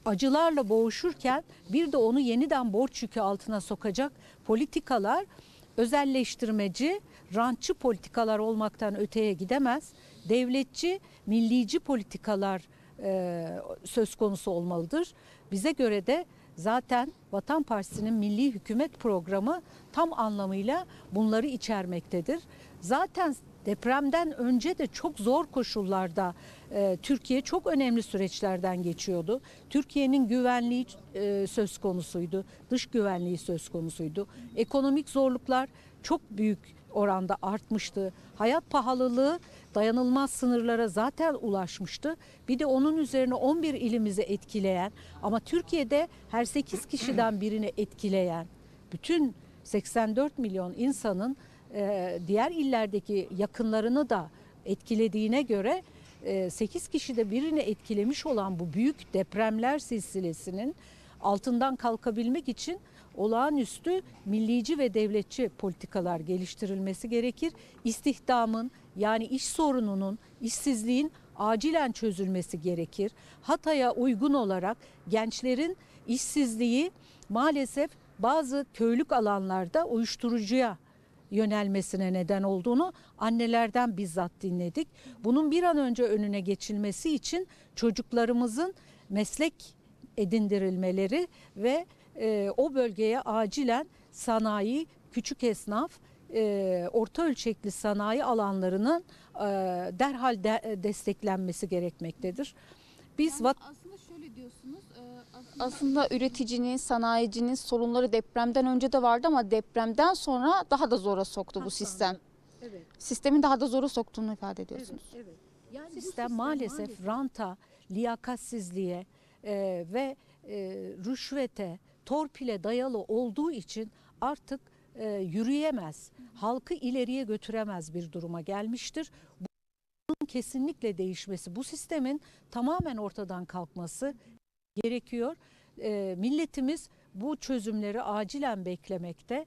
acılarla boğuşurken bir de onu yeniden borç yükü altına sokacak politikalar özelleştirmeci, rantçı politikalar olmaktan öteye gidemez. Devletçi, millici politikalar e, söz konusu olmalıdır. Bize göre de zaten Vatan Partisi'nin Milli Hükümet Programı tam anlamıyla bunları içermektedir. Zaten depremden önce de çok zor koşullarda e, Türkiye çok önemli süreçlerden geçiyordu. Türkiye'nin güvenliği e, söz konusuydu, dış güvenliği söz konusuydu. Ekonomik zorluklar çok büyük oranda artmıştı. Hayat pahalılığı dayanılmaz sınırlara zaten ulaşmıştı. Bir de onun üzerine on bir ilimizi etkileyen ama Türkiye'de her sekiz kişiden birini etkileyen bütün seksen dört milyon insanın diğer illerdeki yakınlarını da etkilediğine göre sekiz kişide birini etkilemiş olan bu büyük depremler silsilesinin altından kalkabilmek için olağanüstü millici ve devletçi politikalar geliştirilmesi gerekir. İstihdamın yani iş sorununun, işsizliğin acilen çözülmesi gerekir. Hatay'a uygun olarak gençlerin işsizliği maalesef bazı köylük alanlarda uyuşturucuya yönelmesine neden olduğunu annelerden bizzat dinledik. Bunun bir an önce önüne geçilmesi için çocuklarımızın meslek edindirilmeleri ve e, o bölgeye acilen sanayi, küçük esnaf, e, orta ölçekli sanayi alanlarının e, derhal de, desteklenmesi gerekmektedir. Biz Yani vat aslında şöyle diyorsunuz, aslında, aslında üreticinin, sanayicinin sorunları depremden önce de vardı ama depremden sonra daha da zora soktu bu sistem. Evet. Sistemin daha da zora soktuğunu ifade ediyorsunuz. Evet, evet. Yani sistem, sistem maalesef, maalesef ranta, liyakatsizliğe e, ve e, rüşvete, torpile dayalı olduğu için artık e, yürüyemez, halkı ileriye götüremez bir duruma gelmiştir. Bunun kesinlikle değişmesi, bu sistemin tamamen ortadan kalkması gerekiyor. E, milletimiz bu çözümleri acilen beklemekte.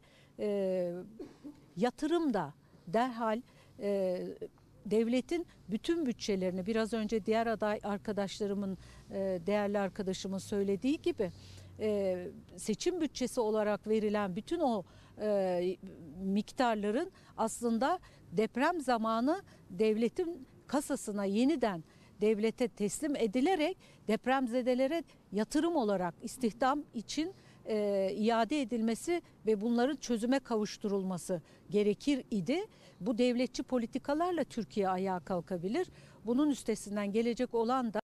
E, yatırım da derhal e, devletin bütün bütçelerini, biraz önce diğer aday arkadaşlarımın, e, değerli arkadaşımın söylediği gibi e, seçim bütçesi olarak verilen bütün o e, miktarların aslında deprem zamanı devletin kasasına yeniden devlete teslim edilerek depremzedelere yatırım olarak istihdam için e, iade edilmesi ve bunların çözüme kavuşturulması gerekir idi. Bu devletçi politikalarla Türkiye ayağa kalkabilir. Bunun üstesinden gelecek olan da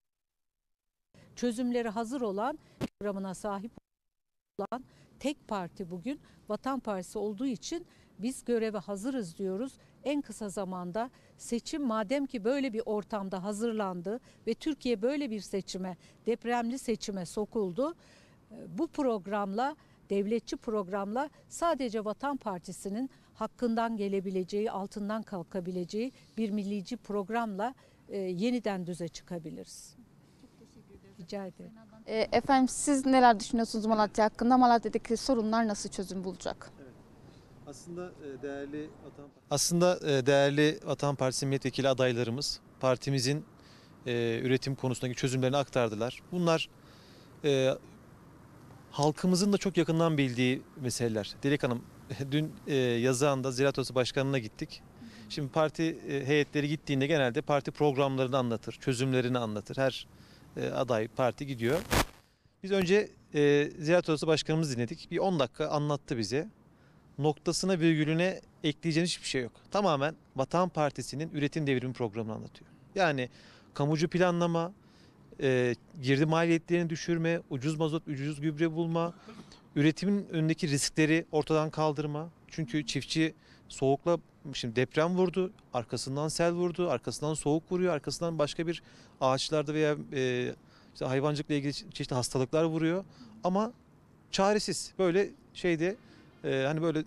çözümleri hazır olan, programına sahip olan tek parti bugün Vatan Partisi olduğu için biz göreve hazırız diyoruz. En kısa zamanda seçim, madem ki böyle bir ortamda hazırlandı ve Türkiye böyle bir seçime, depremli seçime sokuldu, bu programla, devletçi programla sadece Vatan Partisi'nin hakkından gelebileceği, altından kalkabileceği bir millici programla e, yeniden düze çıkabiliriz. Çok teşekkür ederim. Rica ederim. E, efendim siz neler düşünüyorsunuz Malatya hakkında? Malatya'daki sorunlar nasıl çözüm bulacak? Aslında değerli Vatan Aslında değerli Vatan Partisi milletvekili adaylarımız partimizin e, üretim konusundaki çözümlerini aktardılar. Bunlar e, halkımızın da çok yakından bildiği meseleler. Dilek Hanım, dün e, Yazıhan'da Ziraat Odası Başkanlığı'na gittik. Şimdi parti e, heyetleri gittiğinde genelde parti programlarını anlatır, çözümlerini anlatır. Her e, aday parti gidiyor. Biz önce e, Ziraat Odası Başkanımızı dinledik. Bir on dakika anlattı bize. Noktasına virgülüne ekleyeceğiniz hiçbir şey yok. Tamamen Vatan Partisi'nin üretim devrimi programını anlatıyor. Yani kamucu planlama, e, girdi maliyetlerini düşürme, ucuz mazot, ucuz gübre bulma, üretimin önündeki riskleri ortadan kaldırma. Çünkü çiftçi soğukla, şimdi deprem vurdu, arkasından sel vurdu, arkasından soğuk vuruyor, arkasından başka bir ağaçlarda veya e, işte hayvancılıkla ilgili çeşitli hastalıklar vuruyor. Ama çaresiz, böyle şeyde e, hani böyle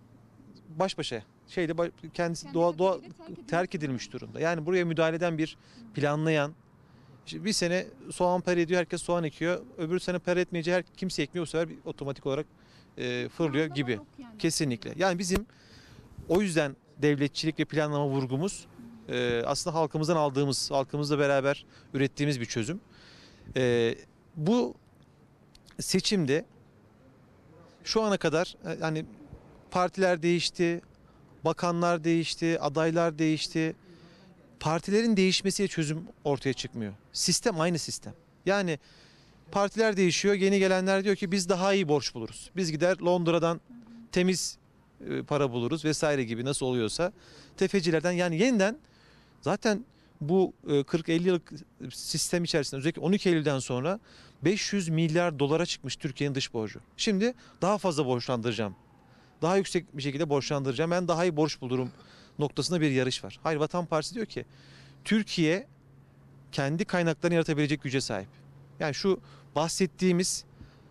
baş başa şeyde kendisi Kendi doğa, doğa terk edilmiş, terk edilmiş durumda. Yani buraya müdahale eden bir planlayan, işte bir sene soğan per ediyor, herkes soğan ekiyor. Öbür sene per etmeyince her kimse ekmiyor, bu sefer bir otomatik olarak e, fırlıyor gibi. Yani. Kesinlikle. Yani bizim o yüzden devletçilik ve planlama vurgumuz e, aslında halkımızdan aldığımız, halkımızla beraber ürettiğimiz bir çözüm. E, bu seçimde şu ana kadar e, hani partiler değişti, bakanlar değişti, adaylar değişti. Partilerin değişmesiyle çözüm ortaya çıkmıyor. Sistem aynı sistem. Yani partiler değişiyor, yeni gelenler diyor ki biz daha iyi borç buluruz. Biz gider Londra'dan temiz e, para buluruz vesaire gibi nasıl oluyorsa tefecilerden, yani yeniden zaten bu e, kırk elli yıllık sistem içerisinde özellikle on iki Eylül'den sonra beş yüz milyar dolara çıkmış Türkiye'nin dış borcu. Şimdi daha fazla borçlandıracağım. Daha yüksek bir şekilde borçlandıracağım. Ben daha iyi borç bulurum noktasında bir yarış var. Hayır, Vatan Partisi diyor ki Türkiye kendi kaynaklarını yaratabilecek güce sahip. Yani şu bahsettiğimiz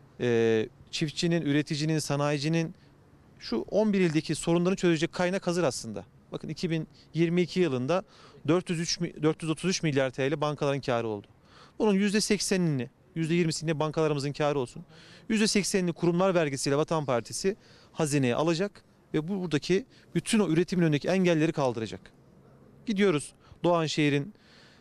e, çiftçinin, üreticinin, sanayicinin şu on bir ildeki sorunlarını çözecek kaynak hazır aslında. Bakın iki bin yirmi iki yılında dört yüz üç, dört yüz otuz üç milyar T L bankaların karı oldu. Bunun yüzde seksenini, yüzde yirmisini bankalarımızın karı olsun. yüzde seksenini kurumlar vergisiyle Vatan Partisi hazineye alacak ve bu buradaki bütün o üretimin önündeki engelleri kaldıracak. Gidiyoruz Doğanşehir'in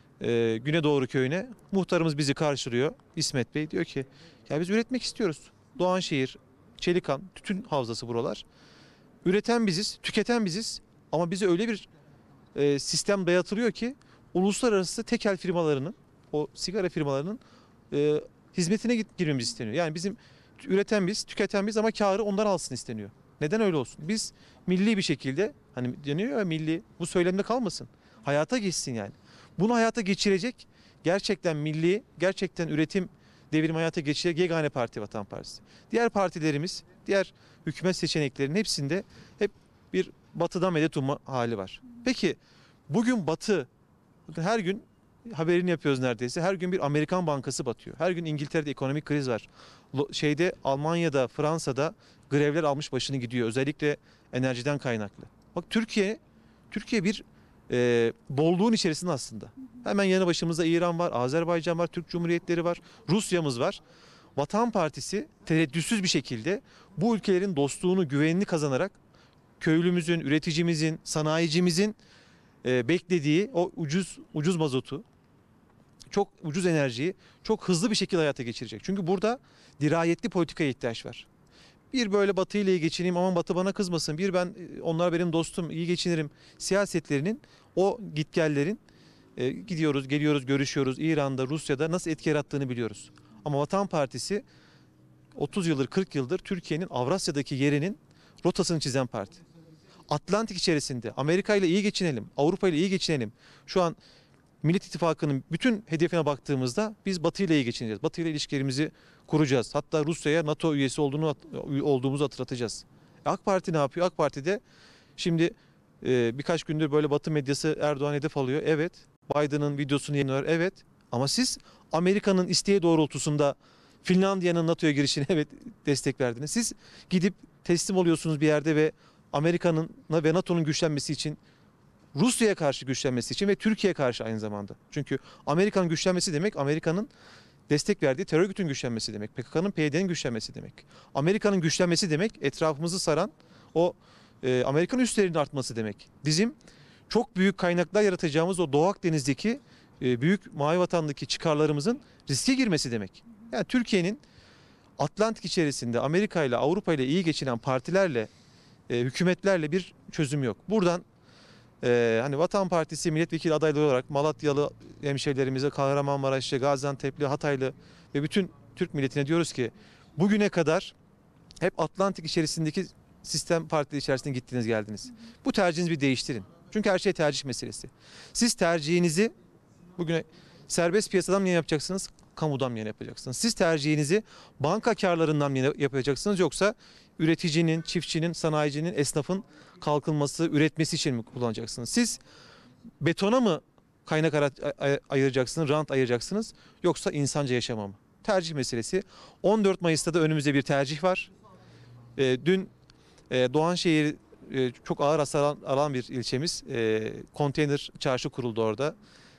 e, Günedoğru köyüne. Muhtarımız bizi karşılıyor. İsmet Bey diyor ki ya biz üretmek istiyoruz. Doğanşehir, Çelikan, tütün havzası buralar. Üreten biziz, tüketen biziz ama bize öyle bir e, sistem dayatılıyor ki uluslararası tekel firmalarının, o sigara firmalarının e, hizmetine git, girmemiz isteniyor. Yani bizim üreten biz, tüketen biz ama karı ondan alsın isteniyor. Neden öyle olsun? Biz milli bir şekilde, hani deniyor ya milli, bu söylemde kalmasın. Hayata geçsin yani. Bunu hayata geçirecek gerçekten milli, gerçekten üretim devrimi hayata geçirecek yegane parti Vatan Partisi. Diğer partilerimiz, diğer hükümet seçeneklerinin hepsinde hep bir batıdan medet umma hali var. Peki bugün batı, bakın her gün haberini yapıyoruz neredeyse. Her gün bir Amerikan bankası batıyor. Her gün İngiltere'de ekonomik kriz var. Şeyde Almanya'da, Fransa'da grevler almış başını gidiyor. Özellikle enerjiden kaynaklı. Bak Türkiye, Türkiye bir e, bolluğun içerisinde aslında. Hemen yanı başımızda İran var, Azerbaycan var, Türk Cumhuriyetleri var, Rusya'mız var. Vatan Partisi tereddütsüz bir şekilde bu ülkelerin dostluğunu, güvenini kazanarak köylümüzün, üreticimizin, sanayicimizin e, beklediği o ucuz ucuz mazotu, çok ucuz enerjiyi çok hızlı bir şekilde hayata geçirecek. Çünkü burada dirayetli politikaya ihtiyaç var. Bir böyle Batı ile iyi geçineyim, aman Batı bana kızmasın. Bir ben, onlar benim dostum, iyi geçinirim siyasetlerinin, o gitgellerin e, gidiyoruz, geliyoruz, görüşüyoruz. İran'da, Rusya'da nasıl etki yarattığını biliyoruz. Ama Vatan Partisi otuz yıldır, kırk yıldır Türkiye'nin Avrasya'daki yerinin rotasını çizen parti. Atlantik içerisinde Amerika ile iyi geçinelim, Avrupa ile iyi geçinelim. Şu an Millet İttifakı'nın bütün hedefine baktığımızda biz Batı ile iyi geçineceğiz. Batı ile ilişkilerimizi kuracağız. Hatta Rusya'ya NATO üyesi olduğunu olduğumuzu hatırlatacağız. AK Parti ne yapıyor? AK Parti de şimdi e, birkaç gündür böyle Batı medyası Erdoğan hedef alıyor. Evet. Biden'ın videosunu yayınlıyor. Evet. Ama siz Amerika'nın isteği doğrultusunda Finlandiya'nın NATO'ya girişine evet destek verdiniz. Siz gidip teslim oluyorsunuz bir yerde ve Amerika'nın ve NATO'nun güçlenmesi için, Rusya'ya karşı güçlenmesi için ve Türkiye'ye karşı aynı zamanda. Çünkü Amerika'nın güçlenmesi demek Amerika'nın destek verdiği terör örgütünün güçlenmesi demek. P K K'nın P Y D'nin güçlenmesi demek. Amerika'nın güçlenmesi demek etrafımızı saran o e, Amerikan üslerinin artması demek. Bizim çok büyük kaynaklar yaratacağımız o Doğu Akdeniz'deki e, büyük mavi vatandaki çıkarlarımızın riske girmesi demek. Yani Türkiye'nin Atlantik içerisinde Amerika ile Avrupa ile iyi geçinen partilerle, e, hükümetlerle bir çözüm yok. Buradan Ee, hani Vatan Partisi milletvekili adayları olarak Malatyalı hemşehrilerimize, Kahramanmaraşlı, Gaziantep'li, Hataylı ve bütün Türk milletine diyoruz ki bugüne kadar hep Atlantik içerisindeki sistem partileri içerisinde gittiniz geldiniz. Bu tercihinizi bir değiştirin. Çünkü her şey tercih meselesi. Siz tercihinizi bugüne serbest piyasadan mı yapacaksınız, kamudan mı yapacaksınız? Siz tercihinizi banka karlarından mı yapacaksınız yoksa üreticinin, çiftçinin, sanayicinin, esnafın kalkınması, üretmesi için mi kullanacaksınız? Siz betona mı kaynak ayıracaksınız, rant ayıracaksınız yoksa insanca yaşama mı? Tercih meselesi. on dört Mayıs'ta da önümüzde bir tercih var. E, dün e, Doğanşehir e, çok ağır hasar alan, alan bir ilçemiz. E, konteyner çarşı kuruldu orada.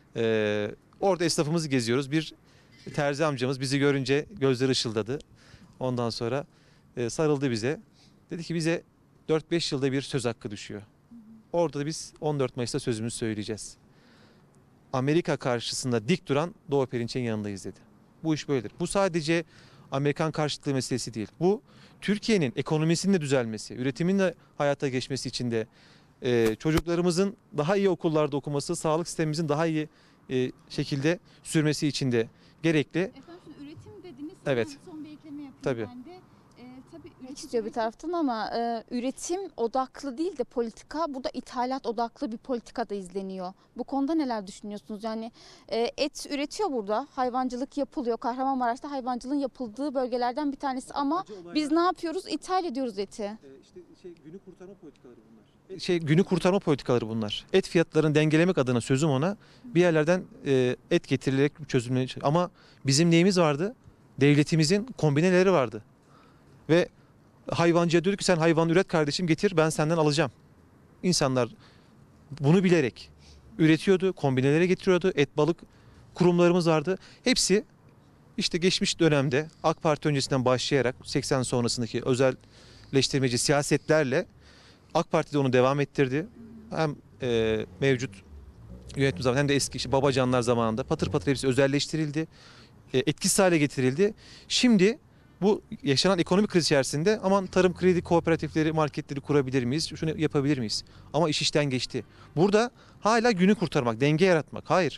E, orada esnafımızı geziyoruz. Bir terzi amcamız bizi görünce gözleri ışıldadı. Ondan sonra e, sarıldı bize. Dedi ki bize dört beş yılda bir söz hakkı düşüyor. Orada da biz on dört Mayıs'ta sözümüzü söyleyeceğiz. Amerika karşısında dik duran Doğu Perinçek'in yanındayız dedi. Bu iş böyledir. Bu sadece Amerikan karşıtlığı meselesi değil. Bu Türkiye'nin ekonomisinin de düzelmesi, üretimin de hayata geçmesi için de e, çocuklarımızın daha iyi okullarda okuması, sağlık sistemimizin daha iyi e, şekilde sürmesi için de gerekli. Efendim üretim dediniz. Evet. Son bir ekleme yapayım Tabii. ben de. Ee, tabii üretim istiyor bir taraftan ama e, üretim odaklı değil de politika, burada ithalat odaklı bir politika da izleniyor. Bu konuda neler düşünüyorsunuz? Yani e, et üretiyor burada, hayvancılık yapılıyor. Kahramanmaraş'ta hayvancılığın yapıldığı bölgelerden bir tanesi ama biz ne yapıyoruz? İthal ediyoruz eti. İşte şey, günü kurtarma politikaları bunlar. Şey, günü kurtarma politikaları bunlar. Et fiyatlarını dengelemek adına sözüm ona bir yerlerden e, et getirilerek çözümlenecek. Ama bizim neyimiz vardı? Devletimizin kombineleri vardı. Ve hayvancıya diyordu ki sen hayvan üret kardeşim, getir ben senden alacağım. İnsanlar bunu bilerek üretiyordu, kombinelere getiriyordu. Et balık kurumlarımız vardı. Hepsi işte geçmiş dönemde AK Parti öncesinden başlayarak seksen sonrasındaki özelleştirmeci siyasetlerle AK Parti de onu devam ettirdi. Hem e, mevcut yönetim zamanında hem de eski işte Babacanlar zamanında patır patır hepsi özelleştirildi. E, etkisiz hale getirildi. Şimdi bu yaşanan ekonomik kriz içerisinde aman tarım kredi kooperatifleri, marketleri kurabilir miyiz? Şunu yapabilir miyiz? Ama iş işten geçti. Burada hala günü kurtarmak, denge yaratmak. Hayır.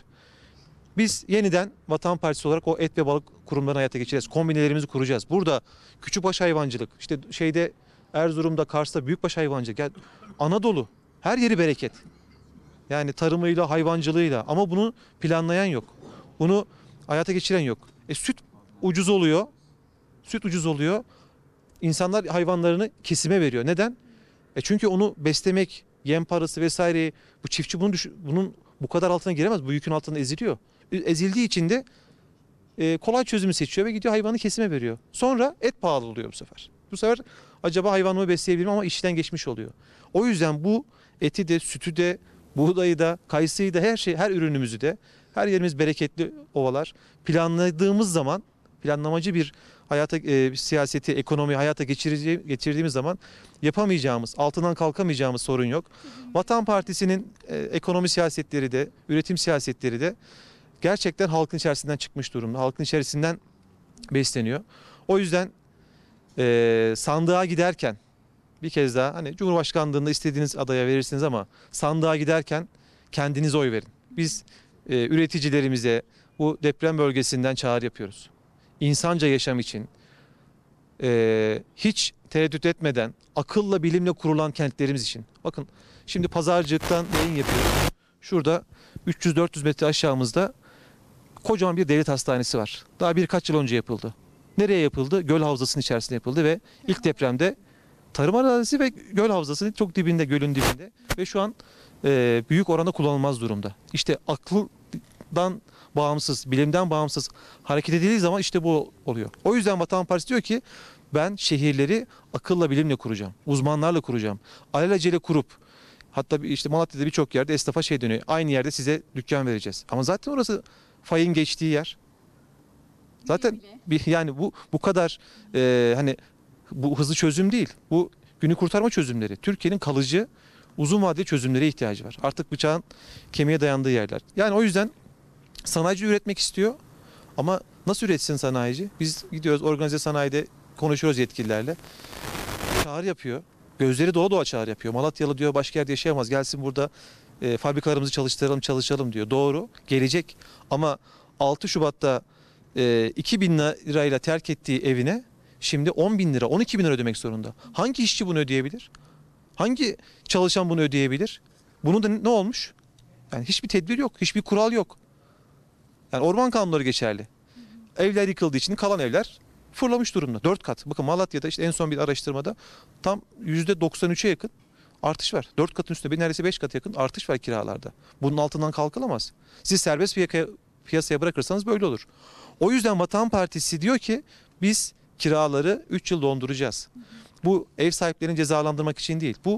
Biz yeniden Vatan Partisi olarak o et ve balık kurumlarını hayata geçireceğiz. Kombinelerimizi kuracağız. Burada küçükbaş hayvancılık, işte şeyde Erzurum'da, Kars'ta büyükbaş hayvancılık. Yani Anadolu her yeri bereket. Yani tarımıyla, hayvancılığıyla, ama bunu planlayan yok. Bunu hayata geçiren yok. E, süt ucuz oluyor. Süt ucuz oluyor. İnsanlar hayvanlarını kesime veriyor. Neden? E çünkü onu beslemek, yem parası vesaire, bu çiftçi bunun, bunun bu kadar altına giremez. Bu yükün altında eziliyor. Ezildiği için de e, kolay çözümü seçiyor ve gidiyor hayvanı kesime veriyor. Sonra et pahalı oluyor bu sefer. Bu sefer acaba hayvanımı besleyebilirim ama işten geçmiş oluyor. O yüzden bu eti de, sütü de, buğdayı da, kayısıyı da, her şey, her ürünümüzü de, her yerimiz bereketli ovalar. Planladığımız zaman, planlamacı bir hayata e, siyaseti, ekonomiyi hayata geçirdiğimiz zaman yapamayacağımız, altından kalkamayacağımız sorun yok. Vatan Partisi'nin e, ekonomi siyasetleri de, üretim siyasetleri de gerçekten halkın içerisinden çıkmış durumda. Halkın içerisinden besleniyor. O yüzden e, sandığa giderken bir kez daha, hani Cumhurbaşkanlığında istediğiniz adaya verirsiniz ama sandığa giderken kendinize oy verin. Biz e, üreticilerimize bu deprem bölgesinden çağrı yapıyoruz. İnsanca yaşam için e, hiç tereddüt etmeden akılla bilimle kurulan kentlerimiz için. Bakın şimdi pazarcılıktan yayın yapıyoruz. Şurada üç yüz dört yüz metre aşağımızda kocaman bir devlet hastanesi var. Daha birkaç yıl önce yapıldı. Nereye yapıldı? Göl havzasının içerisinde yapıldı ve ilk depremde tarım arazisi ve göl havzasının çok dibinde, gölün dibinde ve şu an e, büyük oranda kullanılmaz durumda. İşte akıldan bağımsız, bilimden bağımsız hareket edildiği zaman işte bu oluyor. O yüzden Vatan Partisi diyor ki ben şehirleri akılla bilimle kuracağım. Uzmanlarla kuracağım. Alelacele kurup, hatta işte Malatya'da birçok yerde esnafa şey dönüyor. Aynı yerde size dükkan vereceğiz. Ama zaten orası fayın geçtiği yer. Zaten bir, yani bu bu kadar e, hani bu hızlı çözüm değil. Bu günü kurtarma çözümleri. Türkiye'nin kalıcı, uzun vadeli çözümlere ihtiyacı var. Artık bıçağın kemiğe dayandığı yerler. Yani o yüzden sanayici üretmek istiyor ama nasıl üretsin sanayici? Biz gidiyoruz organize sanayide konuşuyoruz yetkililerle. Çağrı yapıyor. Gözleri doğa doğa çağrı yapıyor. Malatyalı diyor başka yerde yaşayamaz. Gelsin burada e, fabrikalarımızı çalıştıralım, çalışalım diyor. Doğru, gelecek ama altı Şubat'ta e, iki bin lirayla terk ettiği evine şimdi on bin lira, on iki bin lira ödemek zorunda. Hangi işçi bunu ödeyebilir? Hangi çalışan bunu ödeyebilir? Bunun da ne olmuş? Yani hiçbir tedbir yok, hiçbir kural yok. Yani orman kanunları geçerli. Evler yıkıldığı için kalan evler fırlamış durumda. Dört kat. Bakın Malatya'da işte en son bir araştırmada tam yüzde doksan üçe yakın artış var. Dört katın üstünde bir neredeyse beş kat yakın artış var kiralarda. Bunun altından kalkılamaz. Siz serbest piyasaya, piyasaya bırakırsanız böyle olur. O yüzden Vatan Partisi diyor ki biz kiraları üç yıl donduracağız. Bu ev sahiplerini cezalandırmak için değil. Bu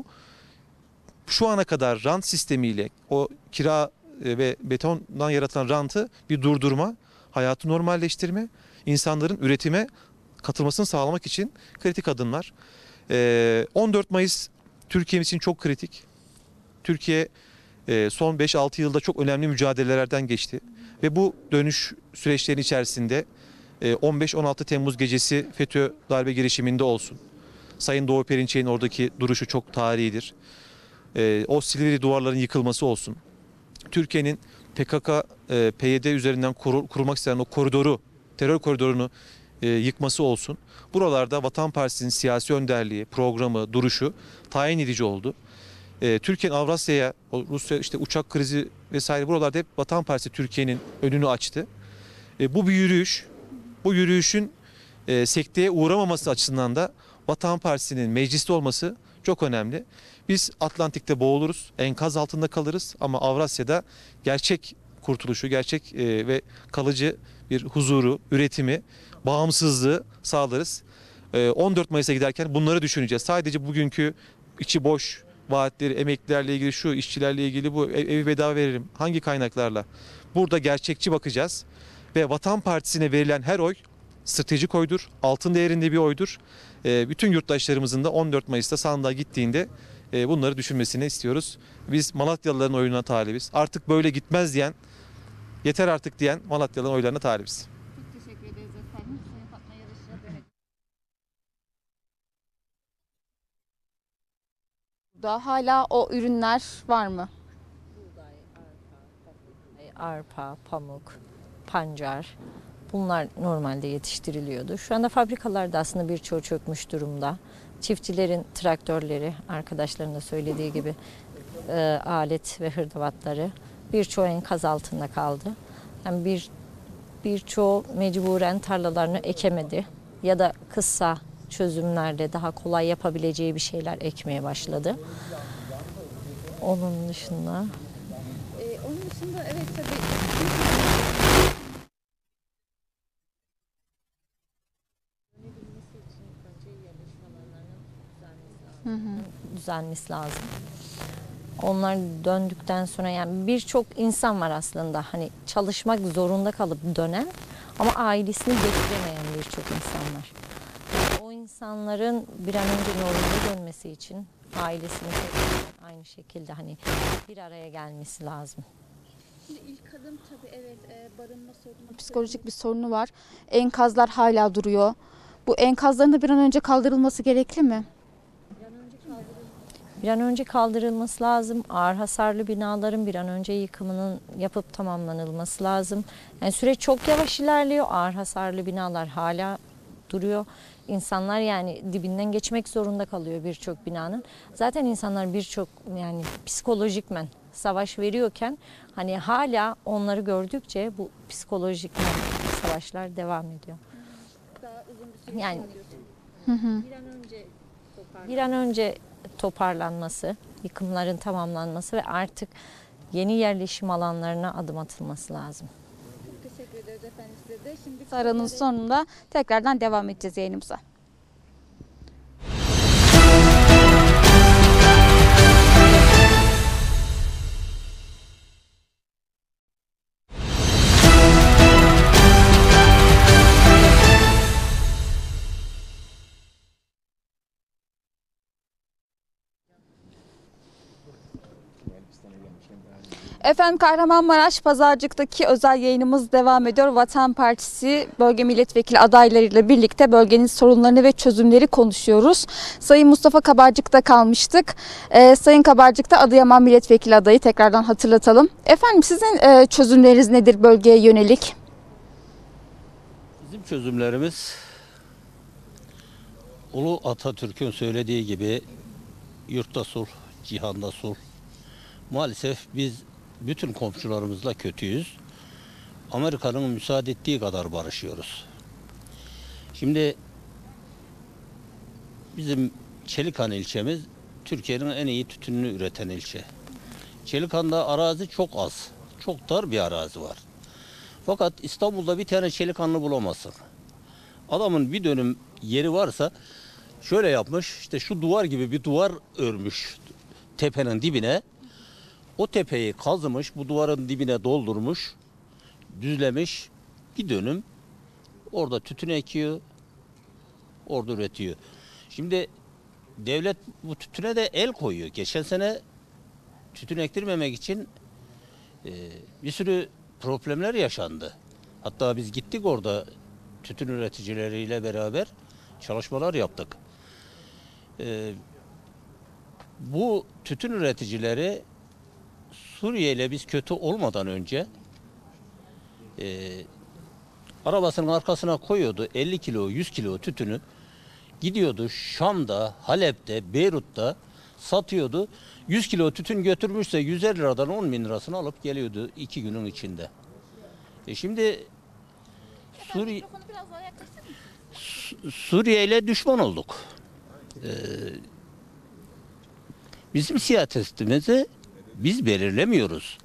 şu ana kadar rant sistemiyle o kira ve betondan yaratılan rantı bir durdurma, hayatı normalleştirme, insanların üretime katılmasını sağlamak için kritik adımlar. on dört Mayıs Türkiye'miz için çok kritik. Türkiye son beş altı yılda çok önemli mücadelelerden geçti ve bu dönüş süreçlerinin içerisinde on beş on altı Temmuz gecesi FETÖ darbe girişiminde olsun. Sayın Doğu Perinçek'in oradaki duruşu çok tarihidir. E, o Silivri duvarların yıkılması olsun. Türkiye'nin P K K, e, P Y D üzerinden kur, kurmak isteyen o koridoru, terör koridorunu e, yıkması olsun. Buralarda Vatan Partisi'nin siyasi önderliği, programı, duruşu tayin edici oldu. E, Türkiye'nin Avrasya'ya, Rusya işte uçak krizi vesaire buralarda hep Vatan Partisi Türkiye'nin önünü açtı. E, bu bir yürüyüş, bu yürüyüşün e, sekteye uğramaması açısından da Vatan Partisi'nin mecliste olması çok önemli. Biz Atlantik'te boğuluruz, enkaz altında kalırız ama Avrasya'da gerçek kurtuluşu, gerçek e, ve kalıcı bir huzuru, üretimi, bağımsızlığı sağlarız. E, on dört Mayıs'a giderken bunları düşüneceğiz. Sadece bugünkü içi boş vaatleri, emeklilerle ilgili şu, işçilerle ilgili bu, ev, evi bedava veririm. Hangi kaynaklarla? Burada gerçekçi bakacağız ve Vatan Partisi'ne verilen her oy stratejik oydur, altın değerinde bir oydur. E, bütün yurttaşlarımızın da on dört Mayıs'ta sandığa gittiğinde e, bunları düşünmesini istiyoruz. Biz Malatyalıların oyuna talibiz. Artık böyle gitmez diyen, yeter artık diyen Malatyalıların oylarına talibiz. Çok teşekkür ederiz efendim. Sayın Fatma Yarış'a dönelim. Da hala o ürünler var mı? Arpa, pamuk, pancar bunlar normalde yetiştiriliyordu. Şu anda fabrikalarda aslında birçoğu çökmüş durumda. Çiftçilerin traktörleri, arkadaşların da söylediği gibi e, alet ve hırdavatları birçoğu enkaz altında kaldı. Yani bir birçoğu mecburen tarlalarını ekemedi ya da kısa çözümlerle daha kolay yapabileceği bir şeyler ekmeye başladı. Onun dışında Ee, onun dışında evet tabii. Hı hı. düzelmesi lazım. Onlar döndükten sonra yani birçok insan var aslında hani çalışmak zorunda kalıp dönen ama ailesini getiremeyen birçok insan var. Yani o insanların bir an önce normale dönmesi için ailesini tekrar aynı şekilde hani bir araya gelmesi lazım. Şimdi ilk adım tabii evet e, barınma sorunu, psikolojik bir sorunu var. Enkazlar hala duruyor. Bu enkazların da bir an önce kaldırılması gerekli mi? Bir an önce kaldırılması lazım. Ağır hasarlı binaların bir an önce yıkımının yapıp tamamlanılması lazım. Yani süreç çok yavaş ilerliyor. Ağır hasarlı binalar hala duruyor. İnsanlar yani dibinden geçmek zorunda kalıyor birçok binanın. Zaten insanlar birçok yani psikolojikmen savaş veriyorken hani hala onları gördükçe bu psikolojikmen savaşlar devam ediyor. Daha uzun bir süre Yani hı hı. bir an önce bir an önce toparlanması, yıkımların tamamlanması ve artık yeni yerleşim alanlarına adım atılması lazım. Çok teşekkür ederiz efendim size de. Şimdi aranın sonunda tekrardan devam edeceğiz yayınımıza. Efendim Kahramanmaraş Pazarcık'taki özel yayınımız devam ediyor. Vatan Partisi bölge milletvekili adaylarıyla birlikte bölgenin sorunlarını ve çözümleri konuşuyoruz. Sayın Mustafa Kabarcık'ta kalmıştık. Ee, Sayın Kabarcık'ta Adıyaman milletvekili adayı, tekrardan hatırlatalım. Efendim sizin e, çözümleriniz nedir bölgeye yönelik? Bizim çözümlerimiz Ulu Atatürk'ün söylediği gibi yurtta sulh, cihanda sulh. Maalesef biz bütün komşularımızla kötüyüz. Amerika'nın müsaade ettiği kadar barışıyoruz. Şimdi bizim Çelikan ilçemiz Türkiye'nin en iyi tütününü üreten ilçe. Çelikan'da arazi çok az. Çok dar bir arazi var. Fakat İstanbul'da bir tane Çelikanlı bulamazsın. Adamın bir dönüm yeri varsa şöyle yapmış, işte şu duvar gibi bir duvar örmüş tepenin dibine. O tepeyi kazımış, bu duvarın dibine doldurmuş, düzlemiş, bir dönüm orada tütün ekiyor, orada üretiyor. Şimdi devlet bu tütüne de el koyuyor. Geçen sene tütün ektirmemek için e, bir sürü problemler yaşandı. Hatta biz gittik orada tütün üreticileriyle beraber çalışmalar yaptık. E, bu tütün üreticileri Suriye ile biz kötü olmadan önce e, arabasının arkasına koyuyordu elli kilo, yüz kilo tütünü. Gidiyordu Şam'da, Halep'te, Beyrut'ta satıyordu. yüz kilo tütün götürmüşse yüz elli liradan on bin lirasını alıp geliyordu iki günün içinde. E şimdi Suriye, Suriye ile düşman olduk. Ee, bizim siyasetimizi biz belirlemiyoruz.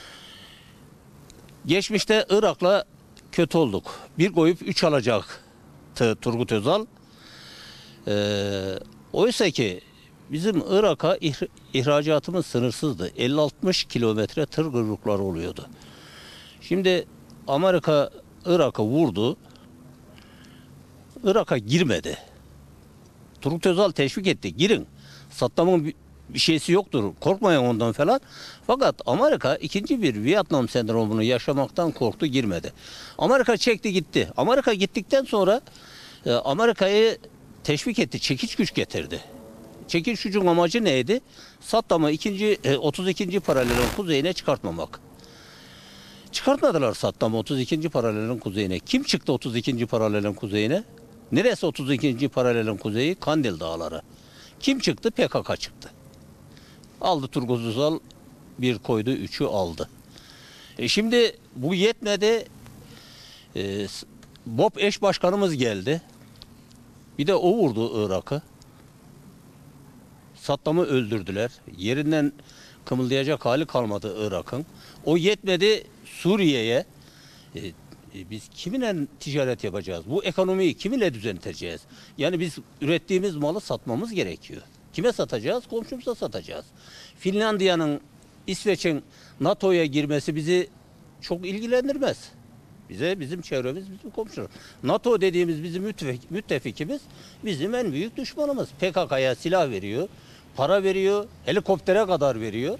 Geçmişte Irak'la kötü olduk. Bir koyup üç alacaktı Turgut Özal. Ee, oysa ki bizim Irak'a ih- ihracatımız sınırsızdı. elli altmış kilometre tır kuyrukları oluyordu. Şimdi Amerika Irak'a vurdu. Irak'a girmedi. Turgut Özal teşvik etti. Girin. Saddam'ın bir, bir şeysi yoktur. Korkmayın ondan falan. Fakat Amerika ikinci bir Vietnam sendromunu yaşamaktan korktu, girmedi. Amerika çekti gitti. Amerika gittikten sonra e, Amerika'yı teşvik etti. Çekiç güç getirdi. Çekiç gücün amacı neydi? Saddam'ı ikinci, e, otuz ikinci paralelin kuzeyine çıkartmamak. Çıkartmadılar Saddam'ı otuz ikinci paralelin kuzeyine. Kim çıktı otuz ikinci paralelin kuzeyine? Neresi otuz ikinci paralelin kuzeyi? Kandil Dağları. Kim çıktı? P K K çıktı. Aldı Turgut Özal, bir koydu, üçü aldı. E şimdi bu yetmedi. E, B O P eş başkanımız geldi. Bir de o vurdu Irak'ı. Saddam'ı öldürdüler. Yerinden kımıldayacak hali kalmadı Irak'ın. O yetmedi, Suriye'ye. E, e, biz kiminle ticaret yapacağız? Bu ekonomiyi kiminle düzenleyeceğiz? Yani biz ürettiğimiz malı satmamız gerekiyor. Kime satacağız? Komşumuza satacağız. Finlandiya'nın, İsveç'in NATO'ya girmesi bizi çok ilgilendirmez. Bize, bizim çevremiz, bizim komşular. NATO dediğimiz bizim müttefik, müttefikimiz bizim en büyük düşmanımız. P K K'ya silah veriyor, para veriyor, helikoptere kadar veriyor.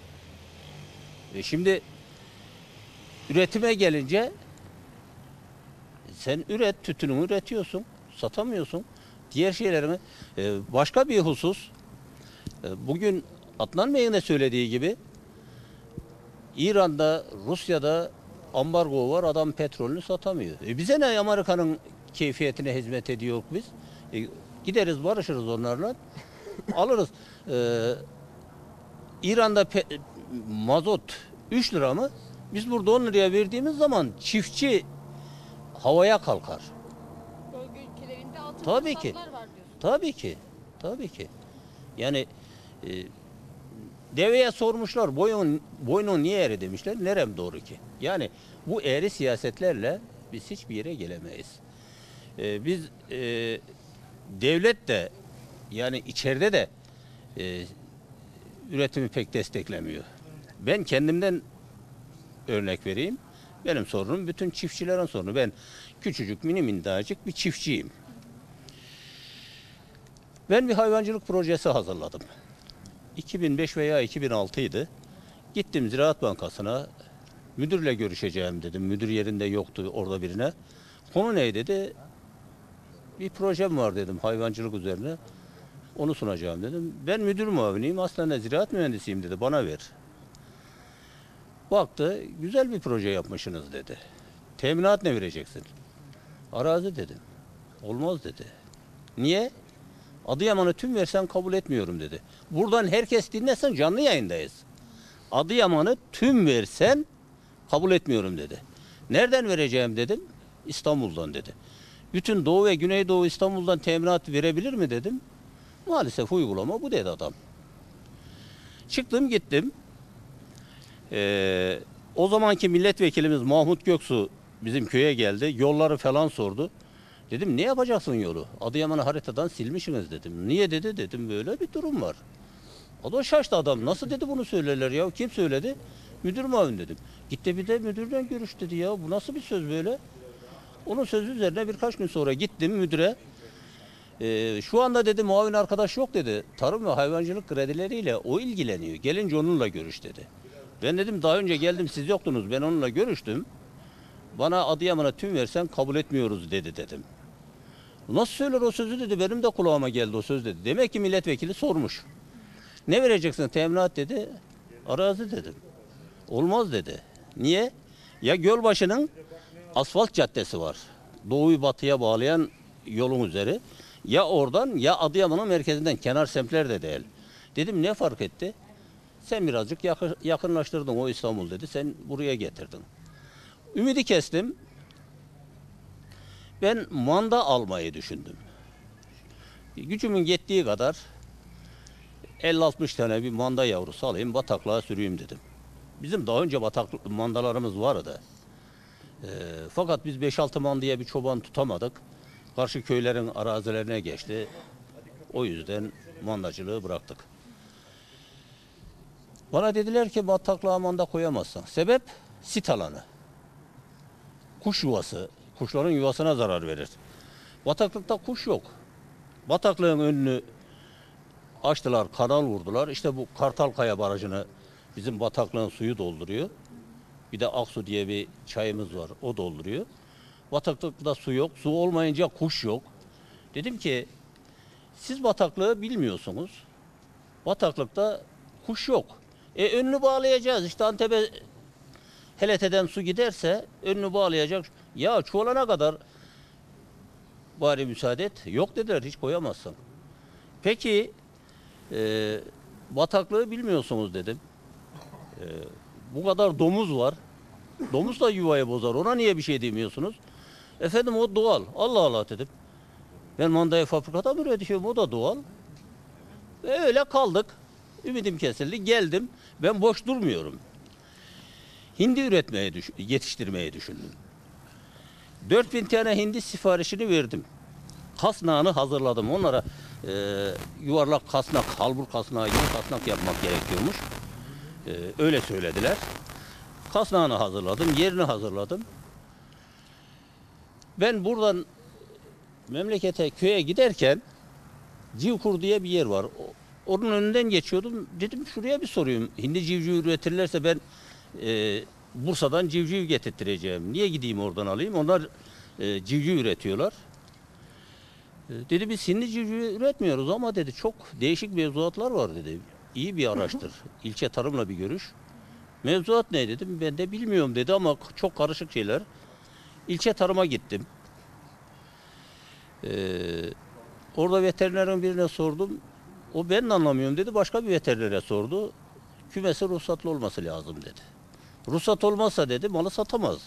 E şimdi üretime gelince sen üret, tütününü üretiyorsun, satamıyorsun. Diğer şeylerini, e, başka bir husus, e, bugün Adnan Bey'in de söylediği gibi İran'da, Rusya'da ambargo var, adam petrolünü satamıyor. E bize ne, Amerika'nın keyfiyetine hizmet ediyor biz? E, gideriz, barışırız onlarla, alırız. E, İran'da pe- mazot üç lira mı? Biz burada on liraya verdiğimiz zaman çiftçi havaya kalkar. Bölge ülkelerinde altın Tabii ki. fırsatlar var diyorsun. Tabii ki. Tabii ki. Yani e, deveye sormuşlar, boyun boynun niye eğri demişler. Nerem doğru ki? Yani bu eğri siyasetlerle biz hiçbir yere gelemeyiz. E, biz e, devlet de, yani içeride de e, üretimi pek desteklemiyor. Ben kendimden örnek vereyim. Benim sorunum bütün çiftçilerin sorunu. Ben küçücük, mini minnacık bir çiftçiyim. Ben bir hayvancılık projesi hazırladım. iki bin beş veya iki bin altı idi. Gittim Ziraat Bankası'na, müdürle görüşeceğim dedim. Müdür yerinde yoktu orada birine. Konu ne dedi? Bir projem var dedim hayvancılık üzerine. Onu sunacağım dedim. Ben müdür muaviniyim, aslında ziraat mühendisiyim dedi, bana ver. Baktı, güzel bir proje yapmışsınız dedi. Teminat ne vereceksin? Arazi dedim. Olmaz dedi. Niye? Adıyaman'ı tüm versen kabul etmiyorum dedi. Buradan herkes dinlesin, canlı yayındayız. Adıyaman'ı tüm versen kabul etmiyorum dedi. Nereden vereceğim dedim. İstanbul'dan dedi. Bütün Doğu ve Güneydoğu İstanbul'dan teminat verebilir mi dedim. Maalesef uygulama bu dedi adam. Çıktım gittim. Ee, o zamanki milletvekilimiz Mahmut Göksu bizim köye geldi. Yolları falan sordu. Dedim ne yapacaksın yolu? Adıyaman'ı haritadan silmişsiniz dedim. Niye dedi? Dedim böyle bir durum var. O da şaştı adam. Nasıl dedi bunu söylerler ya? Kim söyledi? Müdür muavin dedim. Gitti bir de müdürden görüş dedi ya. Bu nasıl bir söz böyle? Onun sözü üzerine birkaç gün sonra gittim müdüre. Ee, şu anda dedi muavin arkadaş yok dedi. Tarım ve hayvancılık kredileriyle o ilgileniyor. Gelince onunla görüş dedi. Ben dedim daha önce geldim siz yoktunuz. Ben onunla görüştüm. Bana Adıyaman'a tüm versen kabul etmiyoruz dedi dedim. Nasıl söyler o sözü dedi. Benim de kulağıma geldi o söz dedi. Demek ki milletvekili sormuş. Ne vereceksin teminat dedi. Arazi dedim. Olmaz dedi. Niye? Ya Gölbaşı'nın asfalt caddesi var. Doğuyu batıya bağlayan yolun üzeri. Ya oradan ya Adıyaman'ın merkezinden, kenar semtler de değil. Dedim ne fark etti? Sen birazcık yakın, yakınlaştırdın o İstanbul dedi. Sen buraya getirdin. Ümidi kestim. Ben manda almayı düşündüm. Gücümün yettiği kadar elli altmış tane bir manda yavrusu alayım, bataklığa süreyim dedim. Bizim daha önce bataklık mandalarımız vardı. E, fakat biz beş altı mandaya bir çoban tutamadık. Karşı köylerin arazilerine geçti. O yüzden mandacılığı bıraktık. Bana dediler ki bataklığa manda koyamazsın. Sebep sit alanı. Kuş yuvası. Kuşların yuvasına zarar verir. Bataklıkta kuş yok. Bataklığın önünü açtılar, kanal vurdular. İşte bu Kartalkaya Barajı'nı bizim bataklığın suyu dolduruyor. Bir de Aksu diye bir çayımız var, o dolduruyor. Bataklıkta su yok, su olmayınca kuş yok. Dedim ki siz bataklığı bilmiyorsunuz. Bataklıkta kuş yok. E önünü bağlayacağız. İşte Antep'e H L T'den su giderse önünü bağlayacak. Ya çoğalana kadar bari müsaade et. Yok dediler, hiç koyamazsın. Peki e, bataklığı bilmiyorsunuz dedim. E, bu kadar domuz var. Domuz da yuvayı bozar. Ona niye bir şey demiyorsunuz? Efendim o doğal. Allah Allah dedim. Ben mandayı fabrikada mı üretiyorum? O da doğal. Ve öyle kaldık. Ümidim kesildi. Geldim. Ben boş durmuyorum. Hindi üretmeye, yetiştirmeyi düşündüm. dört bin tane hindi siparişini verdim. Kasnağını hazırladım. Onlara e, yuvarlak kasnak, halbur kasnağı gibi kasnak yapmak gerekiyormuş. E, öyle söylediler. Kasnağını hazırladım, yerini hazırladım. Ben buradan memlekete, köye giderken Civkur diye bir yer var. Onun önünden geçiyordum. Dedim şuraya bir sorayım. Hindi civciv üretirlerse ben e, Bursa'dan civciv getirttireceğim. Niye gideyim oradan alayım? Onlar e, civciv üretiyorlar. E, dedi biz hindi civciv üretmiyoruz ama dedi çok değişik mevzuatlar var dedi. İyi bir araştır. İlçe tarımla bir görüş. Mevzuat ne dedim? Ben de bilmiyorum dedi ama çok karışık şeyler. İlçe tarıma gittim. Ee, orada veterinerin birine sordum. O ben de anlamıyorum dedi. Başka bir veterinere sordu. Kümesi ruhsatlı olması lazım dedi. Ruhsat olmazsa dedi malı satamaz.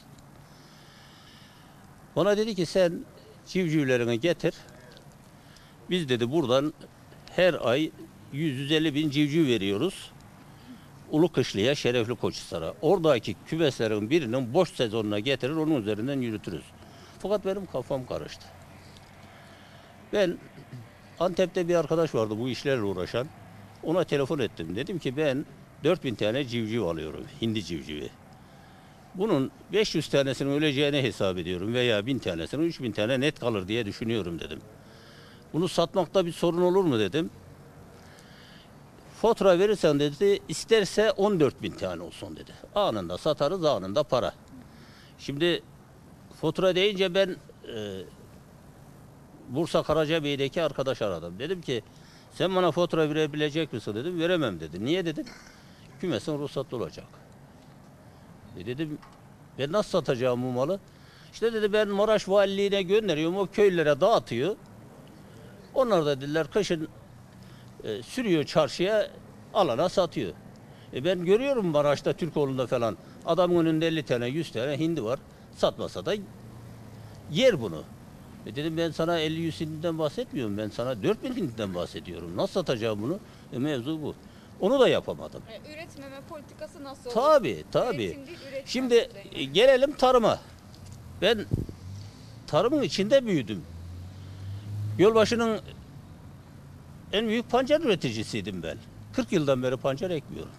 Bana dedi ki sen civcivlerini getir. Biz dedi buradan her ay yüz yüz elli bin civciv veriyoruz. Ulukışlı'ya, Şerefli Koçhisar'a. Oradaki kümeslerin birinin boş sezonuna getirir, onun üzerinden yürütürüz. Fakat benim kafam karıştı. Ben Antep'te bir arkadaş vardı bu işlerle uğraşan. Ona telefon ettim. Dedim ki ben dört bin tane civciv alıyorum, hindi civcivi. Bunun beş yüz tanesinin öleceğini hesap ediyorum veya bin tanesinin üç bin tane net kalır diye düşünüyorum dedim. Bunu satmakta bir sorun olur mu dedim. Fatura verirsen dedi, isterse on dört bin tane olsun dedi. Anında satarız, anında para. Şimdi fatura deyince ben e, Bursa Karacabey'deki arkadaş aradım. Dedim ki sen bana fatura verebilecek misin dedim. Veremem dedi. Niye dedim? Kümesin ruhsatlı olacak. E dedim ben nasıl satacağım bu malı? İşte dedi ben Maraş Valiliğine gönderiyorum. O köylere dağıtıyor. Onlar da dediler kışın E, sürüyor çarşıya, alana satıyor. E ben görüyorum Maraş'ta, Türkoğlu'nda falan. Adamın önünde elli tane, yüz tane hindi var. Satmasa da yer bunu. E dedim ben sana elli yüz hindiden bahsetmiyorum. Ben sana dört bin hindiden bahsediyorum. Nasıl satacağım bunu? E mevzu bu. Onu da yapamadım. E, üretmeme politikası nasıl olur? Tabii, tabii. Üretim değil, üretmem Şimdi üzerine. e, gelelim tarıma. Ben tarımın içinde büyüdüm. Gölbaşı'nın en büyük pancar üreticisiydim ben. kırk yıldan beri pancar ekmiyorum.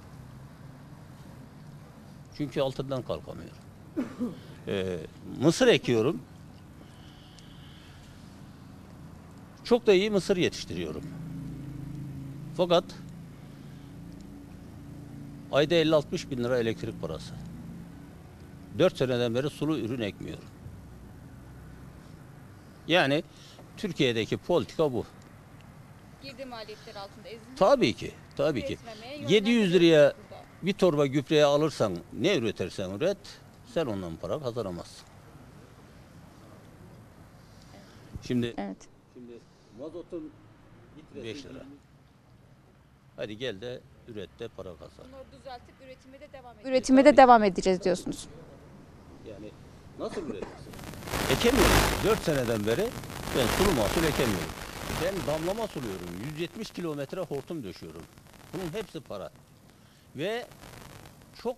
Çünkü altından kalkamıyorum. Ee, mısır ekiyorum. Çok da iyi mısır yetiştiriyorum. Fakat ayda elli altmış bin lira elektrik parası. dört seneden beri sulu ürün ekmiyor. Yani Türkiye'deki politika bu. Girdi maliyetler altında ezilmiş. Tabii ki, tabii ki. Üretmemeye yedi yüz yönlendiriliyor liraya burada. bir torba gübreye alırsan, ne üretirsen üret, sen ondan para kazanamazsın. Şimdi, Evet. şimdi mazotun beş lira. Hadi gel de üret de para kazan. Bunları düzeltip üretime de devam edeceğiz. Üretime de devam edeceğiz diyorsunuz. Yani nasıl üretirsin? Ekemiyorum. dört seneden beri ben sulu mahsul ekemiyorum. Ben damlama suluyorum. yüz yetmiş kilometre hortum döşüyorum. Bunun hepsi para. Ve çok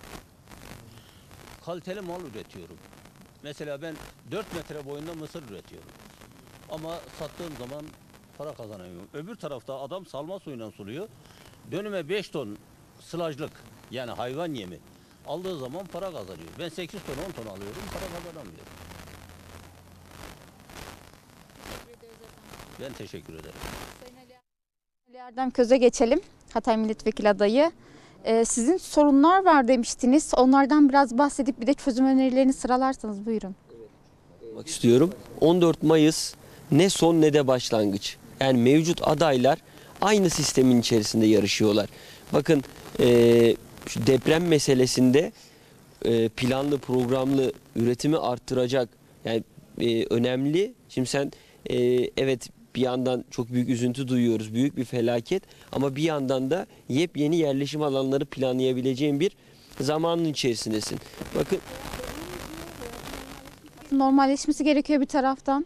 kaliteli mal üretiyorum. Mesela ben dört metre boyunda mısır üretiyorum. Ama sattığım zaman para kazanamıyorum. Öbür tarafta adam salma suyuyla suluyor. Dönüme beş ton sılajlık, yani hayvan yemi aldığı zaman para kazanıyor. Ben sekiz ton on ton alıyorum, para kazanamıyorum. Ben teşekkür ederim. Sayın Ali, Ali Erdem Köz'e geçelim. Hatay Milletvekili adayı. Ee, sizin sorunlar var demiştiniz. Onlardan biraz bahsedip bir de çözüm önerilerini sıralarsanız buyurun. Yapmak istiyorum. on dört Mayıs ne son ne de başlangıç. Yani mevcut adaylar aynı sistemin içerisinde yarışıyorlar. Bakın e, şu deprem meselesinde e, planlı programlı üretimi arttıracak yani e, önemli. Şimdi sen e, evet bir yandan çok büyük üzüntü duyuyoruz, büyük bir felaket ama bir yandan da yepyeni yerleşim alanları planlayabileceğin bir zamanın içerisindesin. Bakın Normalleşmesi gerekiyor bir taraftan.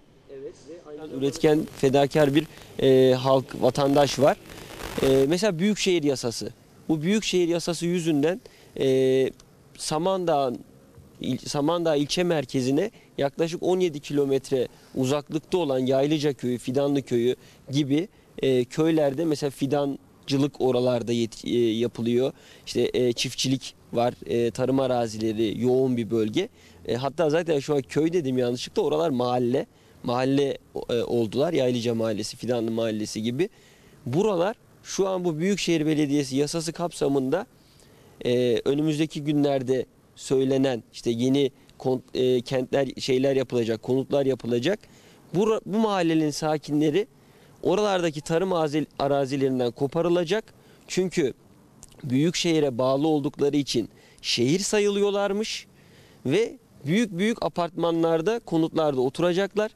üretken, fedakar bir e, halk, vatandaş var. E, mesela Büyükşehir Yasası. Bu Büyükşehir Yasası yüzünden e, Samandağ, il, Samandağ ilçe merkezine yaklaşık on yedi kilometre uzaklıkta olan Yaylıca Köyü, Fidanlı Köyü gibi e, köylerde mesela fidancılık oralarda yet, e, yapılıyor. İşte e, çiftçilik var, e, tarım arazileri yoğun bir bölge. E, hatta zaten şu an köy dedim yanlışlıkla, oralar mahalle. Mahalle e, oldular. Yaylıca Mahallesi, Fidanlı Mahallesi gibi. Buralar şu an bu Büyükşehir Belediyesi yasası kapsamında e, önümüzdeki günlerde söylenen işte yeni kon, e, kentler şeyler yapılacak, konutlar yapılacak. Bu, bu mahallenin sakinleri oralardaki tarım arazilerinden koparılacak. Çünkü Büyükşehir'e bağlı oldukları için şehir sayılıyorlarmış ve büyük büyük apartmanlarda, konutlarda oturacaklar.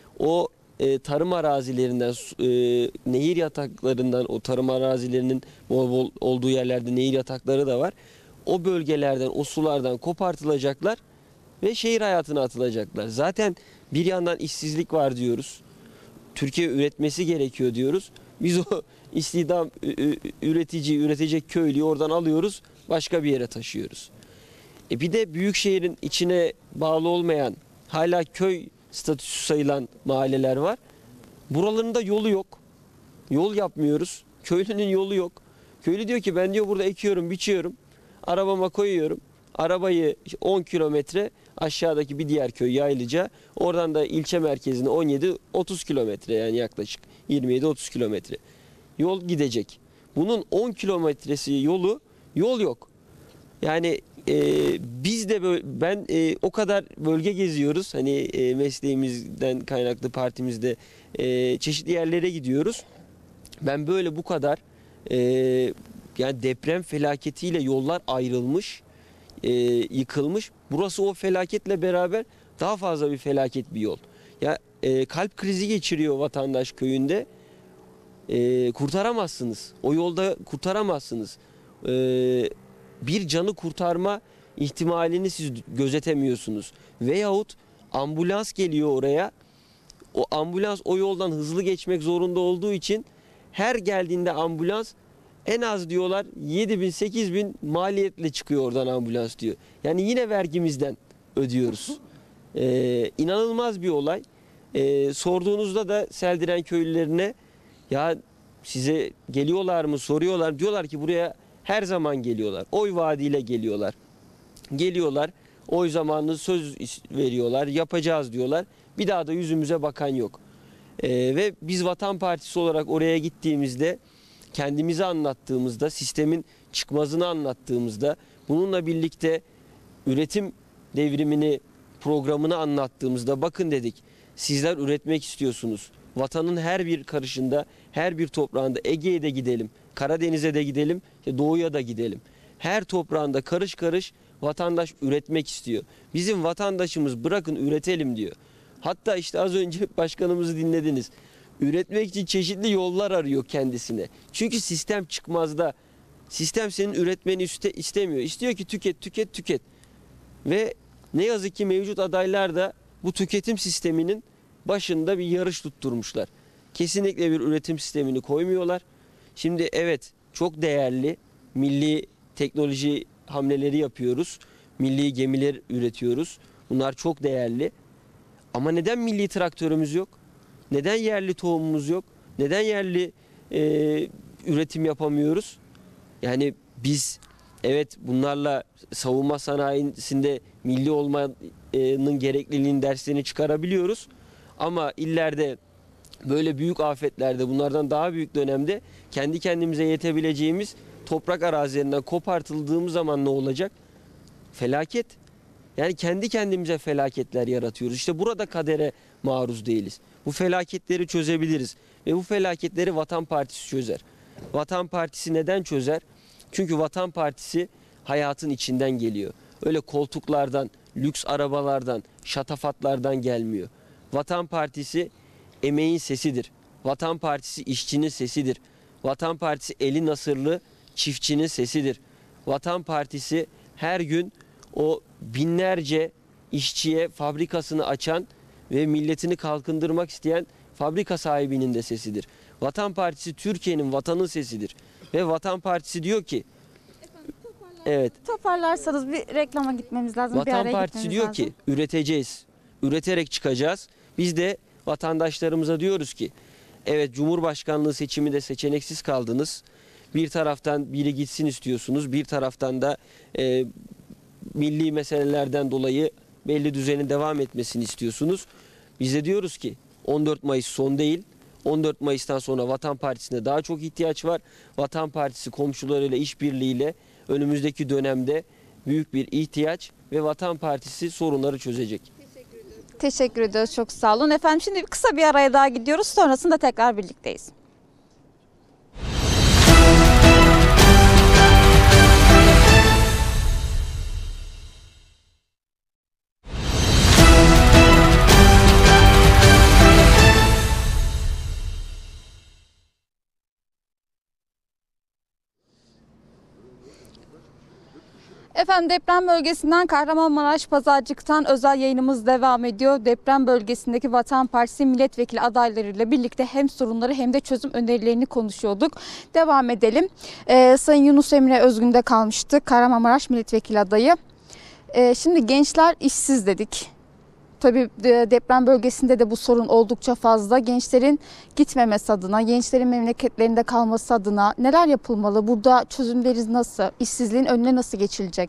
O e, tarım arazilerinden, e, nehir yataklarından, o tarım arazilerinin bol bol olduğu yerlerde nehir yatakları da var. O bölgelerden, o sulardan kopartılacaklar ve şehir hayatına atılacaklar. Zaten bir yandan işsizlik var diyoruz. Türkiye üretmesi gerekiyor diyoruz. Biz o istihdam üretici, üretecek köylüyü oradan alıyoruz, başka bir yere taşıyoruz. E bir de büyük şehrin içine bağlı olmayan, hala köy statüsü sayılan mahalleler var. Buraların da yolu yok. Yol yapmıyoruz. Köylünün yolu yok. Köylü diyor ki ben diyor burada ekiyorum, biçiyorum. Arabama koyuyorum. Arabayı on kilometre aşağıdaki bir diğer köy Yaylıca. Oradan da ilçe merkezine on yedi otuz kilometre, yani yaklaşık yirmi yedi otuz kilometre yol gidecek. Bunun on kilometresi yolu, yol yok. Yani e, biz de böyle, ben e, o kadar bölge geziyoruz. Hani e, mesleğimizden kaynaklı partimizde e, çeşitli yerlere gidiyoruz. Ben böyle bu kadar e, yani deprem felaketiyle yollar ayrılmış, e, yıkılmış. Burası o felaketle beraber daha fazla bir felaket bir yol. Ya e, kalp krizi geçiriyor vatandaş köyünde. E, kurtaramazsınız. O yolda kurtaramazsınız. E, bir canı kurtarma ihtimalini siz gözetemiyorsunuz. Veyahut ambulans geliyor oraya. O ambulans o yoldan hızlı geçmek zorunda olduğu için her geldiğinde ambulans en az diyorlar yedi bin sekiz bin maliyetle çıkıyor oradan ambulans diyor. Yani yine vergimizden ödüyoruz. Ee, inanılmaz bir olay. Ee, sorduğunuzda da Seldiren köylülerine ya size geliyorlar mı soruyorlar. Diyorlar ki buraya her zaman geliyorlar. Oy vaadiyle geliyorlar. Geliyorlar. Oy zamanını söz veriyorlar. Yapacağız diyorlar. Bir daha da yüzümüze bakan yok. Ee, ve biz Vatan Partisi olarak oraya gittiğimizde, kendimizi anlattığımızda, sistemin çıkmazını anlattığımızda, bununla birlikte üretim devrimini, programını anlattığımızda bakın dedik, sizler üretmek istiyorsunuz. Vatanın her bir karışında, her bir toprağında, Ege'ye de gidelim, Karadeniz'e de gidelim, Doğu'ya da gidelim. Her toprağında karış karış vatandaş üretmek istiyor. Bizim vatandaşımız bırakın üretelim diyor. Hatta işte az önce başkanımızı dinlediniz. Üretmek için çeşitli yollar arıyor kendisine. Çünkü sistem çıkmazda. Sistem senin üretmeni istemiyor. İstiyor ki tüket, tüket, tüket. Ve ne yazık ki mevcut adaylar da bu tüketim sisteminin başında bir yarış tutturmuşlar. Kesinlikle bir üretim sistemini koymuyorlar. Şimdi evet, çok değerli milli teknoloji hamleleri yapıyoruz. Milli gemiler üretiyoruz. Bunlar çok değerli. Ama neden milli traktörümüz yok? Neden yerli tohumumuz yok? Neden yerli e, üretim yapamıyoruz? Yani biz evet bunlarla savunma sanayisinde milli olmanın gerekliliğinin derslerini çıkarabiliyoruz. Ama illerde böyle büyük afetlerde, bunlardan daha büyük dönemde kendi kendimize yetebileceğimiz toprak arazilerinden kopartıldığımız zaman ne olacak? Felaket. Yani kendi kendimize felaketler yaratıyoruz. İşte burada kadere maruz değiliz. Bu felaketleri çözebiliriz. Ve bu felaketleri Vatan Partisi çözer. Vatan Partisi neden çözer? Çünkü Vatan Partisi hayatın içinden geliyor. Öyle koltuklardan, lüks arabalardan, şatafatlardan gelmiyor. Vatan Partisi emeğin sesidir. Vatan Partisi işçinin sesidir. Vatan Partisi eli nasırlı çiftçinin sesidir. Vatan Partisi her gün o binlerce işçiye fabrikasını açan ve milletini kalkındırmak isteyen fabrika sahibinin de sesidir. Vatan Partisi Türkiye'nin, vatanın sesidir. Ve Vatan Partisi diyor ki, evet, Toparlarsanız bir reklama gitmemiz lazım. bir Vatan araya Partisi gitmemiz diyor lazım. ki üreteceğiz, üreterek çıkacağız. Biz de vatandaşlarımıza diyoruz ki, evet Cumhurbaşkanlığı seçiminde seçeneksiz kaldınız. Bir taraftan biri gitsin istiyorsunuz, bir taraftan da e, milli meselelerden dolayı belli düzenin devam etmesini istiyorsunuz. Biz de diyoruz ki on dört Mayıs son değil. on dört Mayıs'tan sonra Vatan Partisi'ne daha çok ihtiyaç var. Vatan Partisi komşularıyla işbirliğiyle önümüzdeki dönemde büyük bir ihtiyaç ve Vatan Partisi sorunları çözecek. Teşekkür ediyoruz. Çok sağ olun. Efendim şimdi kısa bir araya daha gidiyoruz. Sonrasında tekrar birlikteyiz. Efendim deprem bölgesinden Kahramanmaraş Pazarcık'tan özel yayınımız devam ediyor. Deprem bölgesindeki Vatan Partisi milletvekili adaylarıyla birlikte hem sorunları hem de çözüm önerilerini konuşuyorduk. Devam edelim. Ee, Sayın Yunus Emre Özgün'de kalmıştık. Kahramanmaraş milletvekili adayı. Ee, şimdi gençler işsiz dedik. Tabii deprem bölgesinde de bu sorun oldukça fazla. Gençlerin gitmemesi adına, gençlerin memleketlerinde kalması adına neler yapılmalı? Burada çözümleriniz nasıl? İşsizliğin önüne nasıl geçilecek?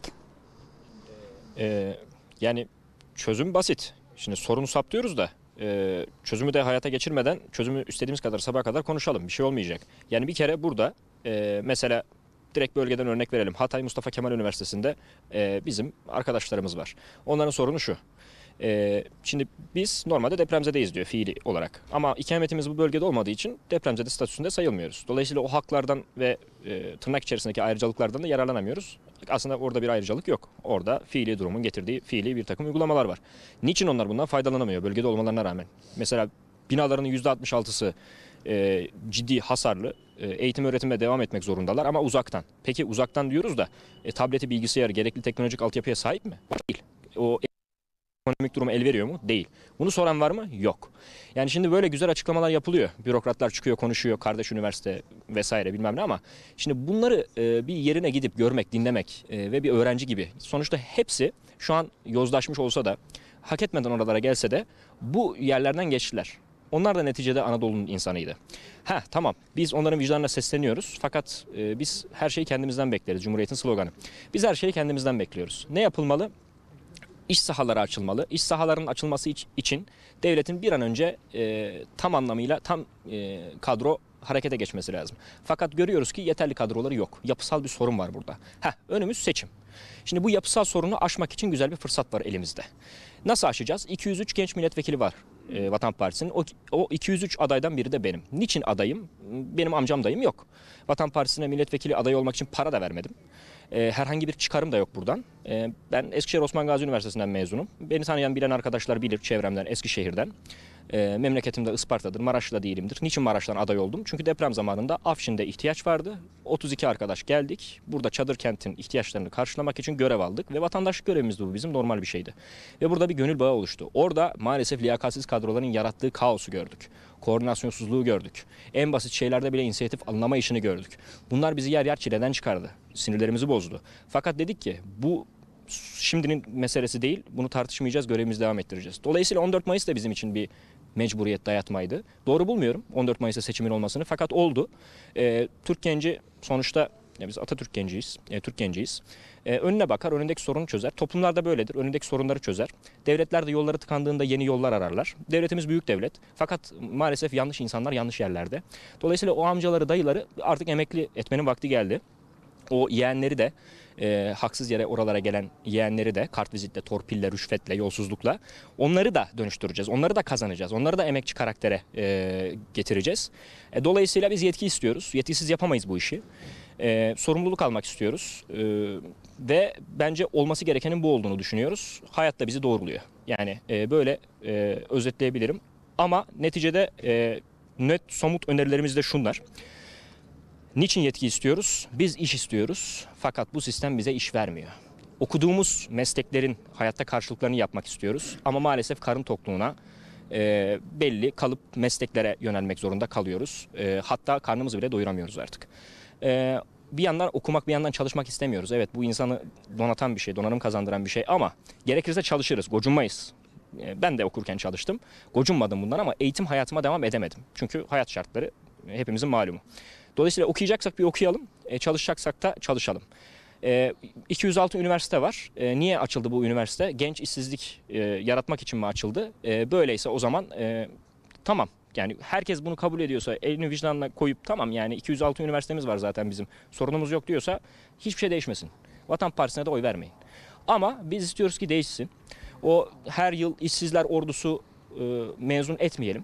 Ee, yani çözüm basit. Şimdi sorunu saptıyoruz da e, çözümü de hayata geçirmeden çözümü istediğimiz kadar sabaha kadar konuşalım. Bir şey olmayacak. Yani bir kere burada e, mesela direkt bölgeden örnek verelim. Hatay Mustafa Kemal Üniversitesi'nde e, bizim arkadaşlarımız var. Onların sorunu şu. Ee, şimdi biz normalde depremzedeyiz diyor fiili olarak. Ama ikametimiz bu bölgede olmadığı için depremzede statüsünde sayılmıyoruz. Dolayısıyla o haklardan ve e, tırnak içerisindeki ayrıcalıklardan da yararlanamıyoruz. Aslında orada bir ayrıcalık yok. Orada fiili durumun getirdiği fiili bir takım uygulamalar var. Niçin onlar bundan faydalanamıyor bölgede olmalarına rağmen? Mesela binalarının yüzde altmış altısı e, ciddi hasarlı. E, eğitim öğretime devam etmek zorundalar ama uzaktan. Peki uzaktan diyoruz da e, tableti, bilgisayarı, gerekli teknolojik altyapıya sahip mi? Değil. O ekonomik durumu el veriyor mu? Değil. Bunu soran var mı? Yok. Yani şimdi böyle güzel açıklamalar yapılıyor. Bürokratlar çıkıyor, konuşuyor, kardeş üniversite vesaire bilmem ne ama şimdi bunları e, bir yerine gidip görmek, dinlemek e, ve bir öğrenci gibi sonuçta hepsi şu an yozlaşmış olsa da hak etmeden oralara gelse de bu yerlerden geçtiler. Onlar da neticede Anadolu'nun insanıydı. Ha tamam, biz onların vicdanına sesleniyoruz fakat e, biz her şeyi kendimizden bekleriz. Cumhuriyetin sloganı. Biz her şeyi kendimizden bekliyoruz. Ne yapılmalı? İş sahaları açılmalı. İş sahalarının açılması için devletin bir an önce e, tam anlamıyla tam e, kadro harekete geçmesi lazım. Fakat görüyoruz ki yeterli kadroları yok. Yapısal bir sorun var burada. Heh, önümüz seçim. Şimdi bu yapısal sorunu aşmak için güzel bir fırsat var elimizde. Nasıl aşacağız? iki yüz üç genç milletvekili var e, Vatan Partisi'nin. O, o iki yüz üç adaydan biri de benim. Niçin adayım? Benim amcam dayım yok. Vatan Partisi'ne milletvekili adayı olmak için para da vermedim. E, herhangi bir çıkarım da yok buradan. E, ben Eskişehir Osman Gazi Üniversitesi'nden mezunum. Beni tanıyan bilen arkadaşlar bilir çevremden, Eskişehir'den. E, memleketim de Isparta'dır, Maraş'ta değilimdir. Niçin Maraş'tan aday oldum? Çünkü deprem zamanında Afşin'de ihtiyaç vardı. otuz iki arkadaş geldik. Burada çadır kentin ihtiyaçlarını karşılamak için görev aldık. Ve vatandaşlık görevimizdi bu, bizim normal bir şeydi. Ve burada bir gönül bağı oluştu. Orada maalesef liyakatsiz kadroların yarattığı kaosu gördük. Koordinasyonsuzluğu gördük. En basit şeylerde bile inisiyatif alınama işini gördük. Bunlar bizi yer yer çileden çıkardı. Sinirlerimizi bozdu. Fakat dedik ki bu şimdinin meselesi değil. Bunu tartışmayacağız, görevimizi devam ettireceğiz. Dolayısıyla on dört Mayıs da bizim için bir mecburiyet dayatmaydı. Doğru bulmuyorum on dört Mayıs'ta seçimin olmasını, fakat oldu. Ee, Türk genci sonuçta, ya biz Atatürk genciyiz, e, Türk genciyiz. E, önüne bakar, önündeki sorunu çözer. Toplumlarda böyledir, önündeki sorunları çözer. Devletler de yolları tıkandığında yeni yollar ararlar. Devletimiz büyük devlet, fakat maalesef yanlış insanlar yanlış yerlerde. Dolayısıyla o amcaları, dayıları artık emekli etmenin vakti geldi. O yeğenleri de e, haksız yere oralara gelen yeğenleri de kartvizitle, torpille, rüşvetle, yolsuzlukla onları da dönüştüreceğiz. Onları da kazanacağız. Onları da emekçi karaktere e, getireceğiz. E, dolayısıyla biz yetki istiyoruz. Yetkisiz yapamayız bu işi. E, sorumluluk almak istiyoruz. E, ve bence olması gerekenin bu olduğunu düşünüyoruz. Hayat da bizi doğruluyor. Yani e, böyle e, özetleyebilirim. Ama neticede e, net somut önerilerimiz de şunlar. Niçin yetki istiyoruz? Biz iş istiyoruz. Fakat bu sistem bize iş vermiyor. Okuduğumuz mesleklerin hayatta karşılıklarını yapmak istiyoruz. Ama maalesef karın tokluğuna e, belli kalıp mesleklere yönelmek zorunda kalıyoruz. E, hatta karnımızı bile doyuramıyoruz artık. E, bir yandan okumak, bir yandan çalışmak istemiyoruz. Evet, bu insanı donatan bir şey, donanım kazandıran bir şey, ama gerekirse çalışırız, gocunmayız. E, ben de okurken çalıştım. Gocunmadım bundan, ama eğitim hayatıma devam edemedim. Çünkü hayat şartları hepimizin malumu. Dolayısıyla okuyacaksak bir okuyalım, e, çalışacaksak da çalışalım. E, iki yüz altı üniversite var. E, niye açıldı bu üniversite? Genç işsizlik e, yaratmak için mi açıldı? E, böyleyse o zaman e, tamam. Yani herkes bunu kabul ediyorsa, elini vicdanına koyup tamam, yani iki yüz altı üniversitemiz var zaten bizim, sorunumuz yok diyorsa hiçbir şey değişmesin. Vatan Partisi'ne de oy vermeyin. Ama biz istiyoruz ki değişsin. O her yıl işsizler ordusu e, mezun etmeyelim.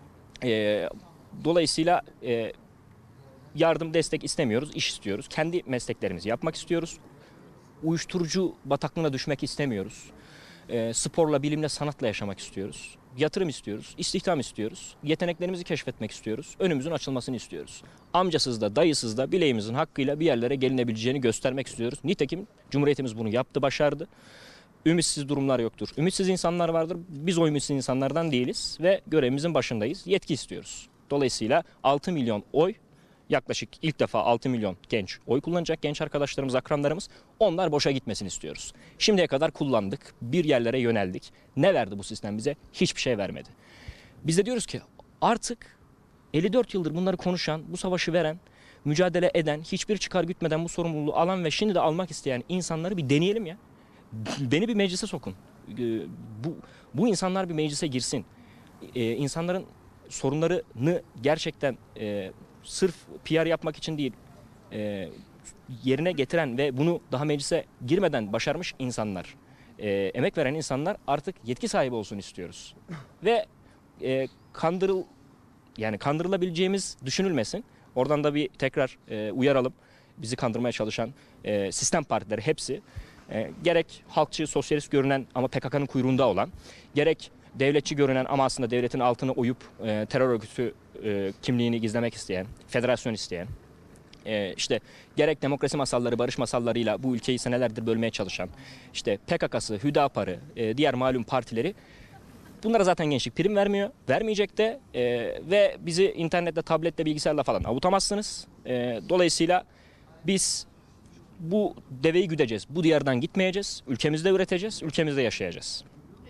E, dolayısıyla e, yardım, destek istemiyoruz, iş istiyoruz. Kendi mesleklerimizi yapmak istiyoruz. Uyuşturucu bataklığına düşmek istemiyoruz. E, sporla, bilimle, sanatla yaşamak istiyoruz. Yatırım istiyoruz, istihdam istiyoruz. Yeteneklerimizi keşfetmek istiyoruz. Önümüzün açılmasını istiyoruz. Amcasız da, dayısız da bileğimizin hakkıyla bir yerlere gelinebileceğini göstermek istiyoruz. Nitekim Cumhuriyetimiz bunu yaptı, başardı. Ümitsiz durumlar yoktur. Ümitsiz insanlar vardır. Biz o ümitsiz insanlardan değiliz ve görevimizin başındayız. Yetki istiyoruz. Dolayısıyla altı milyon oy, yaklaşık ilk defa altı milyon genç oy kullanacak, genç arkadaşlarımız, akranlarımız. Onlar boşa gitmesini istiyoruz. Şimdiye kadar kullandık, bir yerlere yöneldik. Ne verdi bu sistem bize? Hiçbir şey vermedi. Biz de diyoruz ki artık elli dört yıldır bunları konuşan, bu savaşı veren, mücadele eden, hiçbir çıkar gütmeden bu sorumluluğu alan ve şimdi de almak isteyen insanları bir deneyelim ya. Beni bir meclise sokun. Bu, bu insanlar bir meclise girsin. Ee, insanların sorunlarını gerçekten e, sırf P R yapmak için değil, e, yerine getiren ve bunu daha meclise girmeden başarmış insanlar, e, emek veren insanlar artık yetki sahibi olsun istiyoruz. Ve e, kandırıl yani kandırılabileceğimiz düşünülmesin. Oradan da bir tekrar e, uyaralım. Bizi kandırmaya çalışan e, sistem partileri hepsi, e, gerek halkçı, sosyalist görünen ama P K K'nın kuyruğunda olan, gerek devletçi görünen ama aslında devletin altına uyup e, terör örgütü e, kimliğini gizlemek isteyen, federasyon isteyen, e, işte gerek demokrasi masalları, barış masallarıyla bu ülkeyi senelerdir bölmeye çalışan, işte P K K'sı, Hüdapar'ı, e, diğer malum partileri, bunlara zaten gençlik prim vermiyor, vermeyecek de e, ve bizi internette, tablette, bilgisayarla falan avutamazsınız. E, dolayısıyla biz bu deveyi güdeceğiz, bu diyardan gitmeyeceğiz, ülkemizde üreteceğiz, ülkemizde yaşayacağız.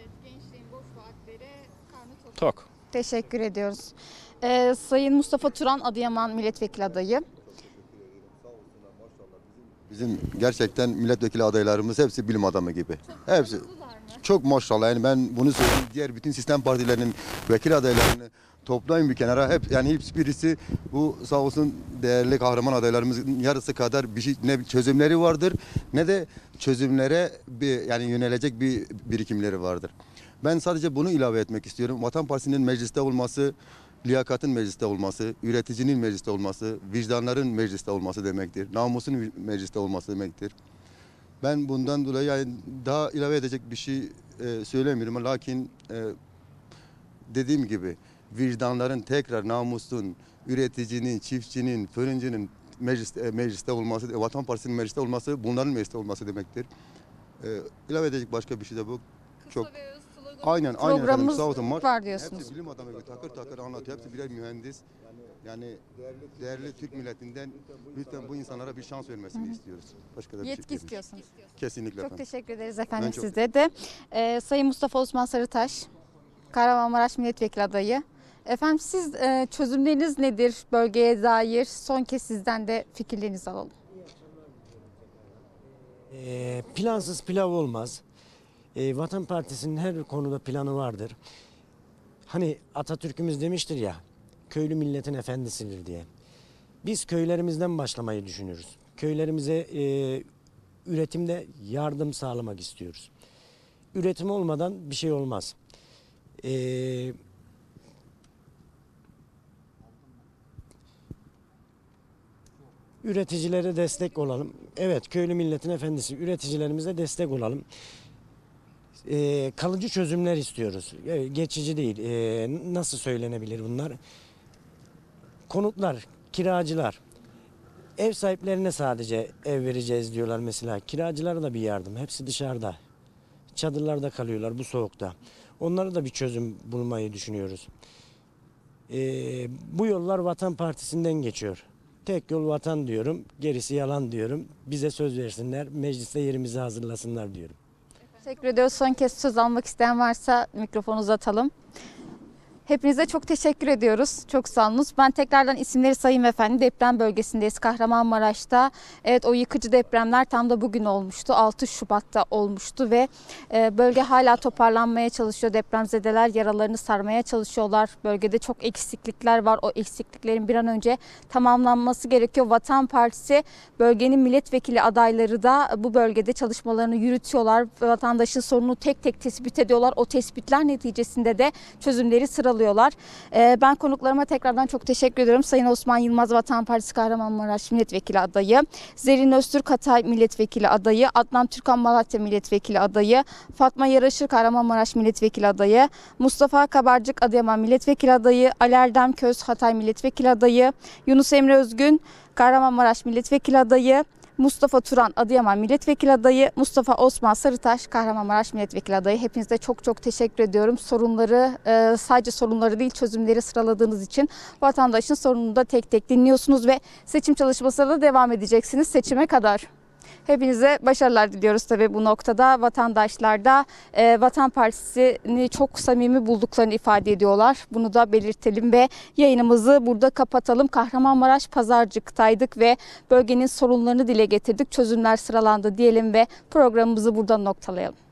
Tok. Teşekkür ediyoruz. Ee, Sayın Mustafa Turan, Adıyaman milletvekili adayı. Bizim gerçekten milletvekili adaylarımız hepsi bilim adamı gibi. Hepsi çok maşallah. Yani ben bunu söyleyeyim. Diğer bütün sistem partilerinin vekil adaylarını toplayın bir kenara. Hep yani hiçbirisi bu sağ olsun değerli kahraman adaylarımızın yarısı kadar bir şey, ne çözümleri vardır ne de çözümlere bir yani yönelecek bir birikimleri vardır. Ben sadece bunu ilave etmek istiyorum. Vatan Partisi'nin mecliste olması, liyakatın mecliste olması, üreticinin mecliste olması, vicdanların mecliste olması demektir. Namusun mecliste olması demektir. Ben bundan dolayı yani daha ilave edecek bir şey e, söylemiyorum. Lakin e, dediğim gibi vicdanların tekrar namusun, üreticinin, çiftçinin, fırıncının mecliste, mecliste olması, Vatan Partisi'nin mecliste olması, bunların mecliste olması demektir. E, ilave edecek başka bir şey de bu. Çok aynen aynen efendim, Programımız sağ olsun. var diyorsunuz. Hepsi bilim adamı gibi takır takır anlatıyor. Hepsi birer mühendis. Yani değerli Türk milletinden lütfen bu insanlara bir şans vermesini istiyoruz. Başka da bir Yetki şey değil. istiyorsunuz. Kesinlikle Çok efendim. teşekkür ederiz efendim Ben çok- size de. Ee, Sayın Mustafa Osman Sarıtaş, Kahramanmaraş Milletvekili adayı. Efendim siz e, çözümleriniz nedir bölgeye dair? Son kez sizden de fikirlerinizi alalım. Ee, plansız pilav olmaz. Ee, Vatan Partisi'nin her konuda planı vardır. Hani Atatürk'ümüz demiştir ya, köylü milletin efendisidir diye. Biz köylerimizden başlamayı düşünüyoruz. Köylerimize e, üretimde yardım sağlamak istiyoruz. Üretim olmadan bir şey olmaz. Ee, üreticilere destek olalım. Evet, köylü milletin efendisi, üreticilerimize destek olalım. Ee, kalıcı çözümler istiyoruz. Ee, geçici değil. Ee, nasıl söylenebilir bunlar? Konutlar, kiracılar. Ev sahiplerine sadece ev vereceğiz diyorlar mesela. Kiracılara da bir yardım. Hepsi dışarıda. Çadırlarda kalıyorlar bu soğukta. Onlara da bir çözüm bulmayı düşünüyoruz. Ee, bu yollar Vatan Partisi'nden geçiyor. Tek yol vatan diyorum, gerisi yalan diyorum. Bize söz versinler, mecliste yerimizi hazırlasınlar diyorum. Teşekkür ediyoruz. Son kez söz almak isteyen varsa mikrofonu uzatalım. Hepinize çok teşekkür ediyoruz. Çok sağ olunuz. Ben tekrardan isimleri sayayım efendim. Deprem bölgesindeyiz Kahramanmaraş'ta. Evet, o yıkıcı depremler tam da bugün olmuştu. altı Şubat'ta olmuştu ve bölge hala toparlanmaya çalışıyor. Depremzedeler yaralarını sarmaya çalışıyorlar. Bölgede çok eksiklikler var. O eksikliklerin bir an önce tamamlanması gerekiyor. Vatan Partisi bölgenin milletvekili adayları da bu bölgede çalışmalarını yürütüyorlar. Vatandaşın sorununu tek tek tespit ediyorlar. O tespitler neticesinde de çözümleri sıralıyorlar. Ben konuklarıma tekrardan çok teşekkür ediyorum. Sayın Osman Yılmaz Vatan Partisi Kahramanmaraş Milletvekili adayı, Zerrin Öztürk Hatay Milletvekili adayı, Adnan Türkan Malatya Milletvekili adayı, Fatma Yaraşır Kahramanmaraş Milletvekili adayı, Mustafa Kabarcık Adıyaman Milletvekili adayı, Ali Erdem Köz Hatay Milletvekili adayı, Yunus Emre Özgün Kahramanmaraş Milletvekili adayı, Mustafa Turan Adıyaman Milletvekili adayı, Mustafa Osman Sarıtaş Kahramanmaraş Milletvekili adayı. Hepinize çok çok teşekkür ediyorum. Sorunları sadece sorunları değil çözümleri sıraladığınız için vatandaşın sorununu da tek tek dinliyorsunuz ve seçim çalışmasına da devam edeceksiniz seçime kadar. Hepinize başarılar diliyoruz tabii bu noktada. Vatandaşlar da e, Vatan Partisi'ni çok samimi bulduklarını ifade ediyorlar. Bunu da belirtelim ve yayınımızı burada kapatalım. Kahramanmaraş Pazarcık'taydık ve bölgenin sorunlarını dile getirdik. Çözümler sıralandı diyelim ve programımızı burada noktalayalım.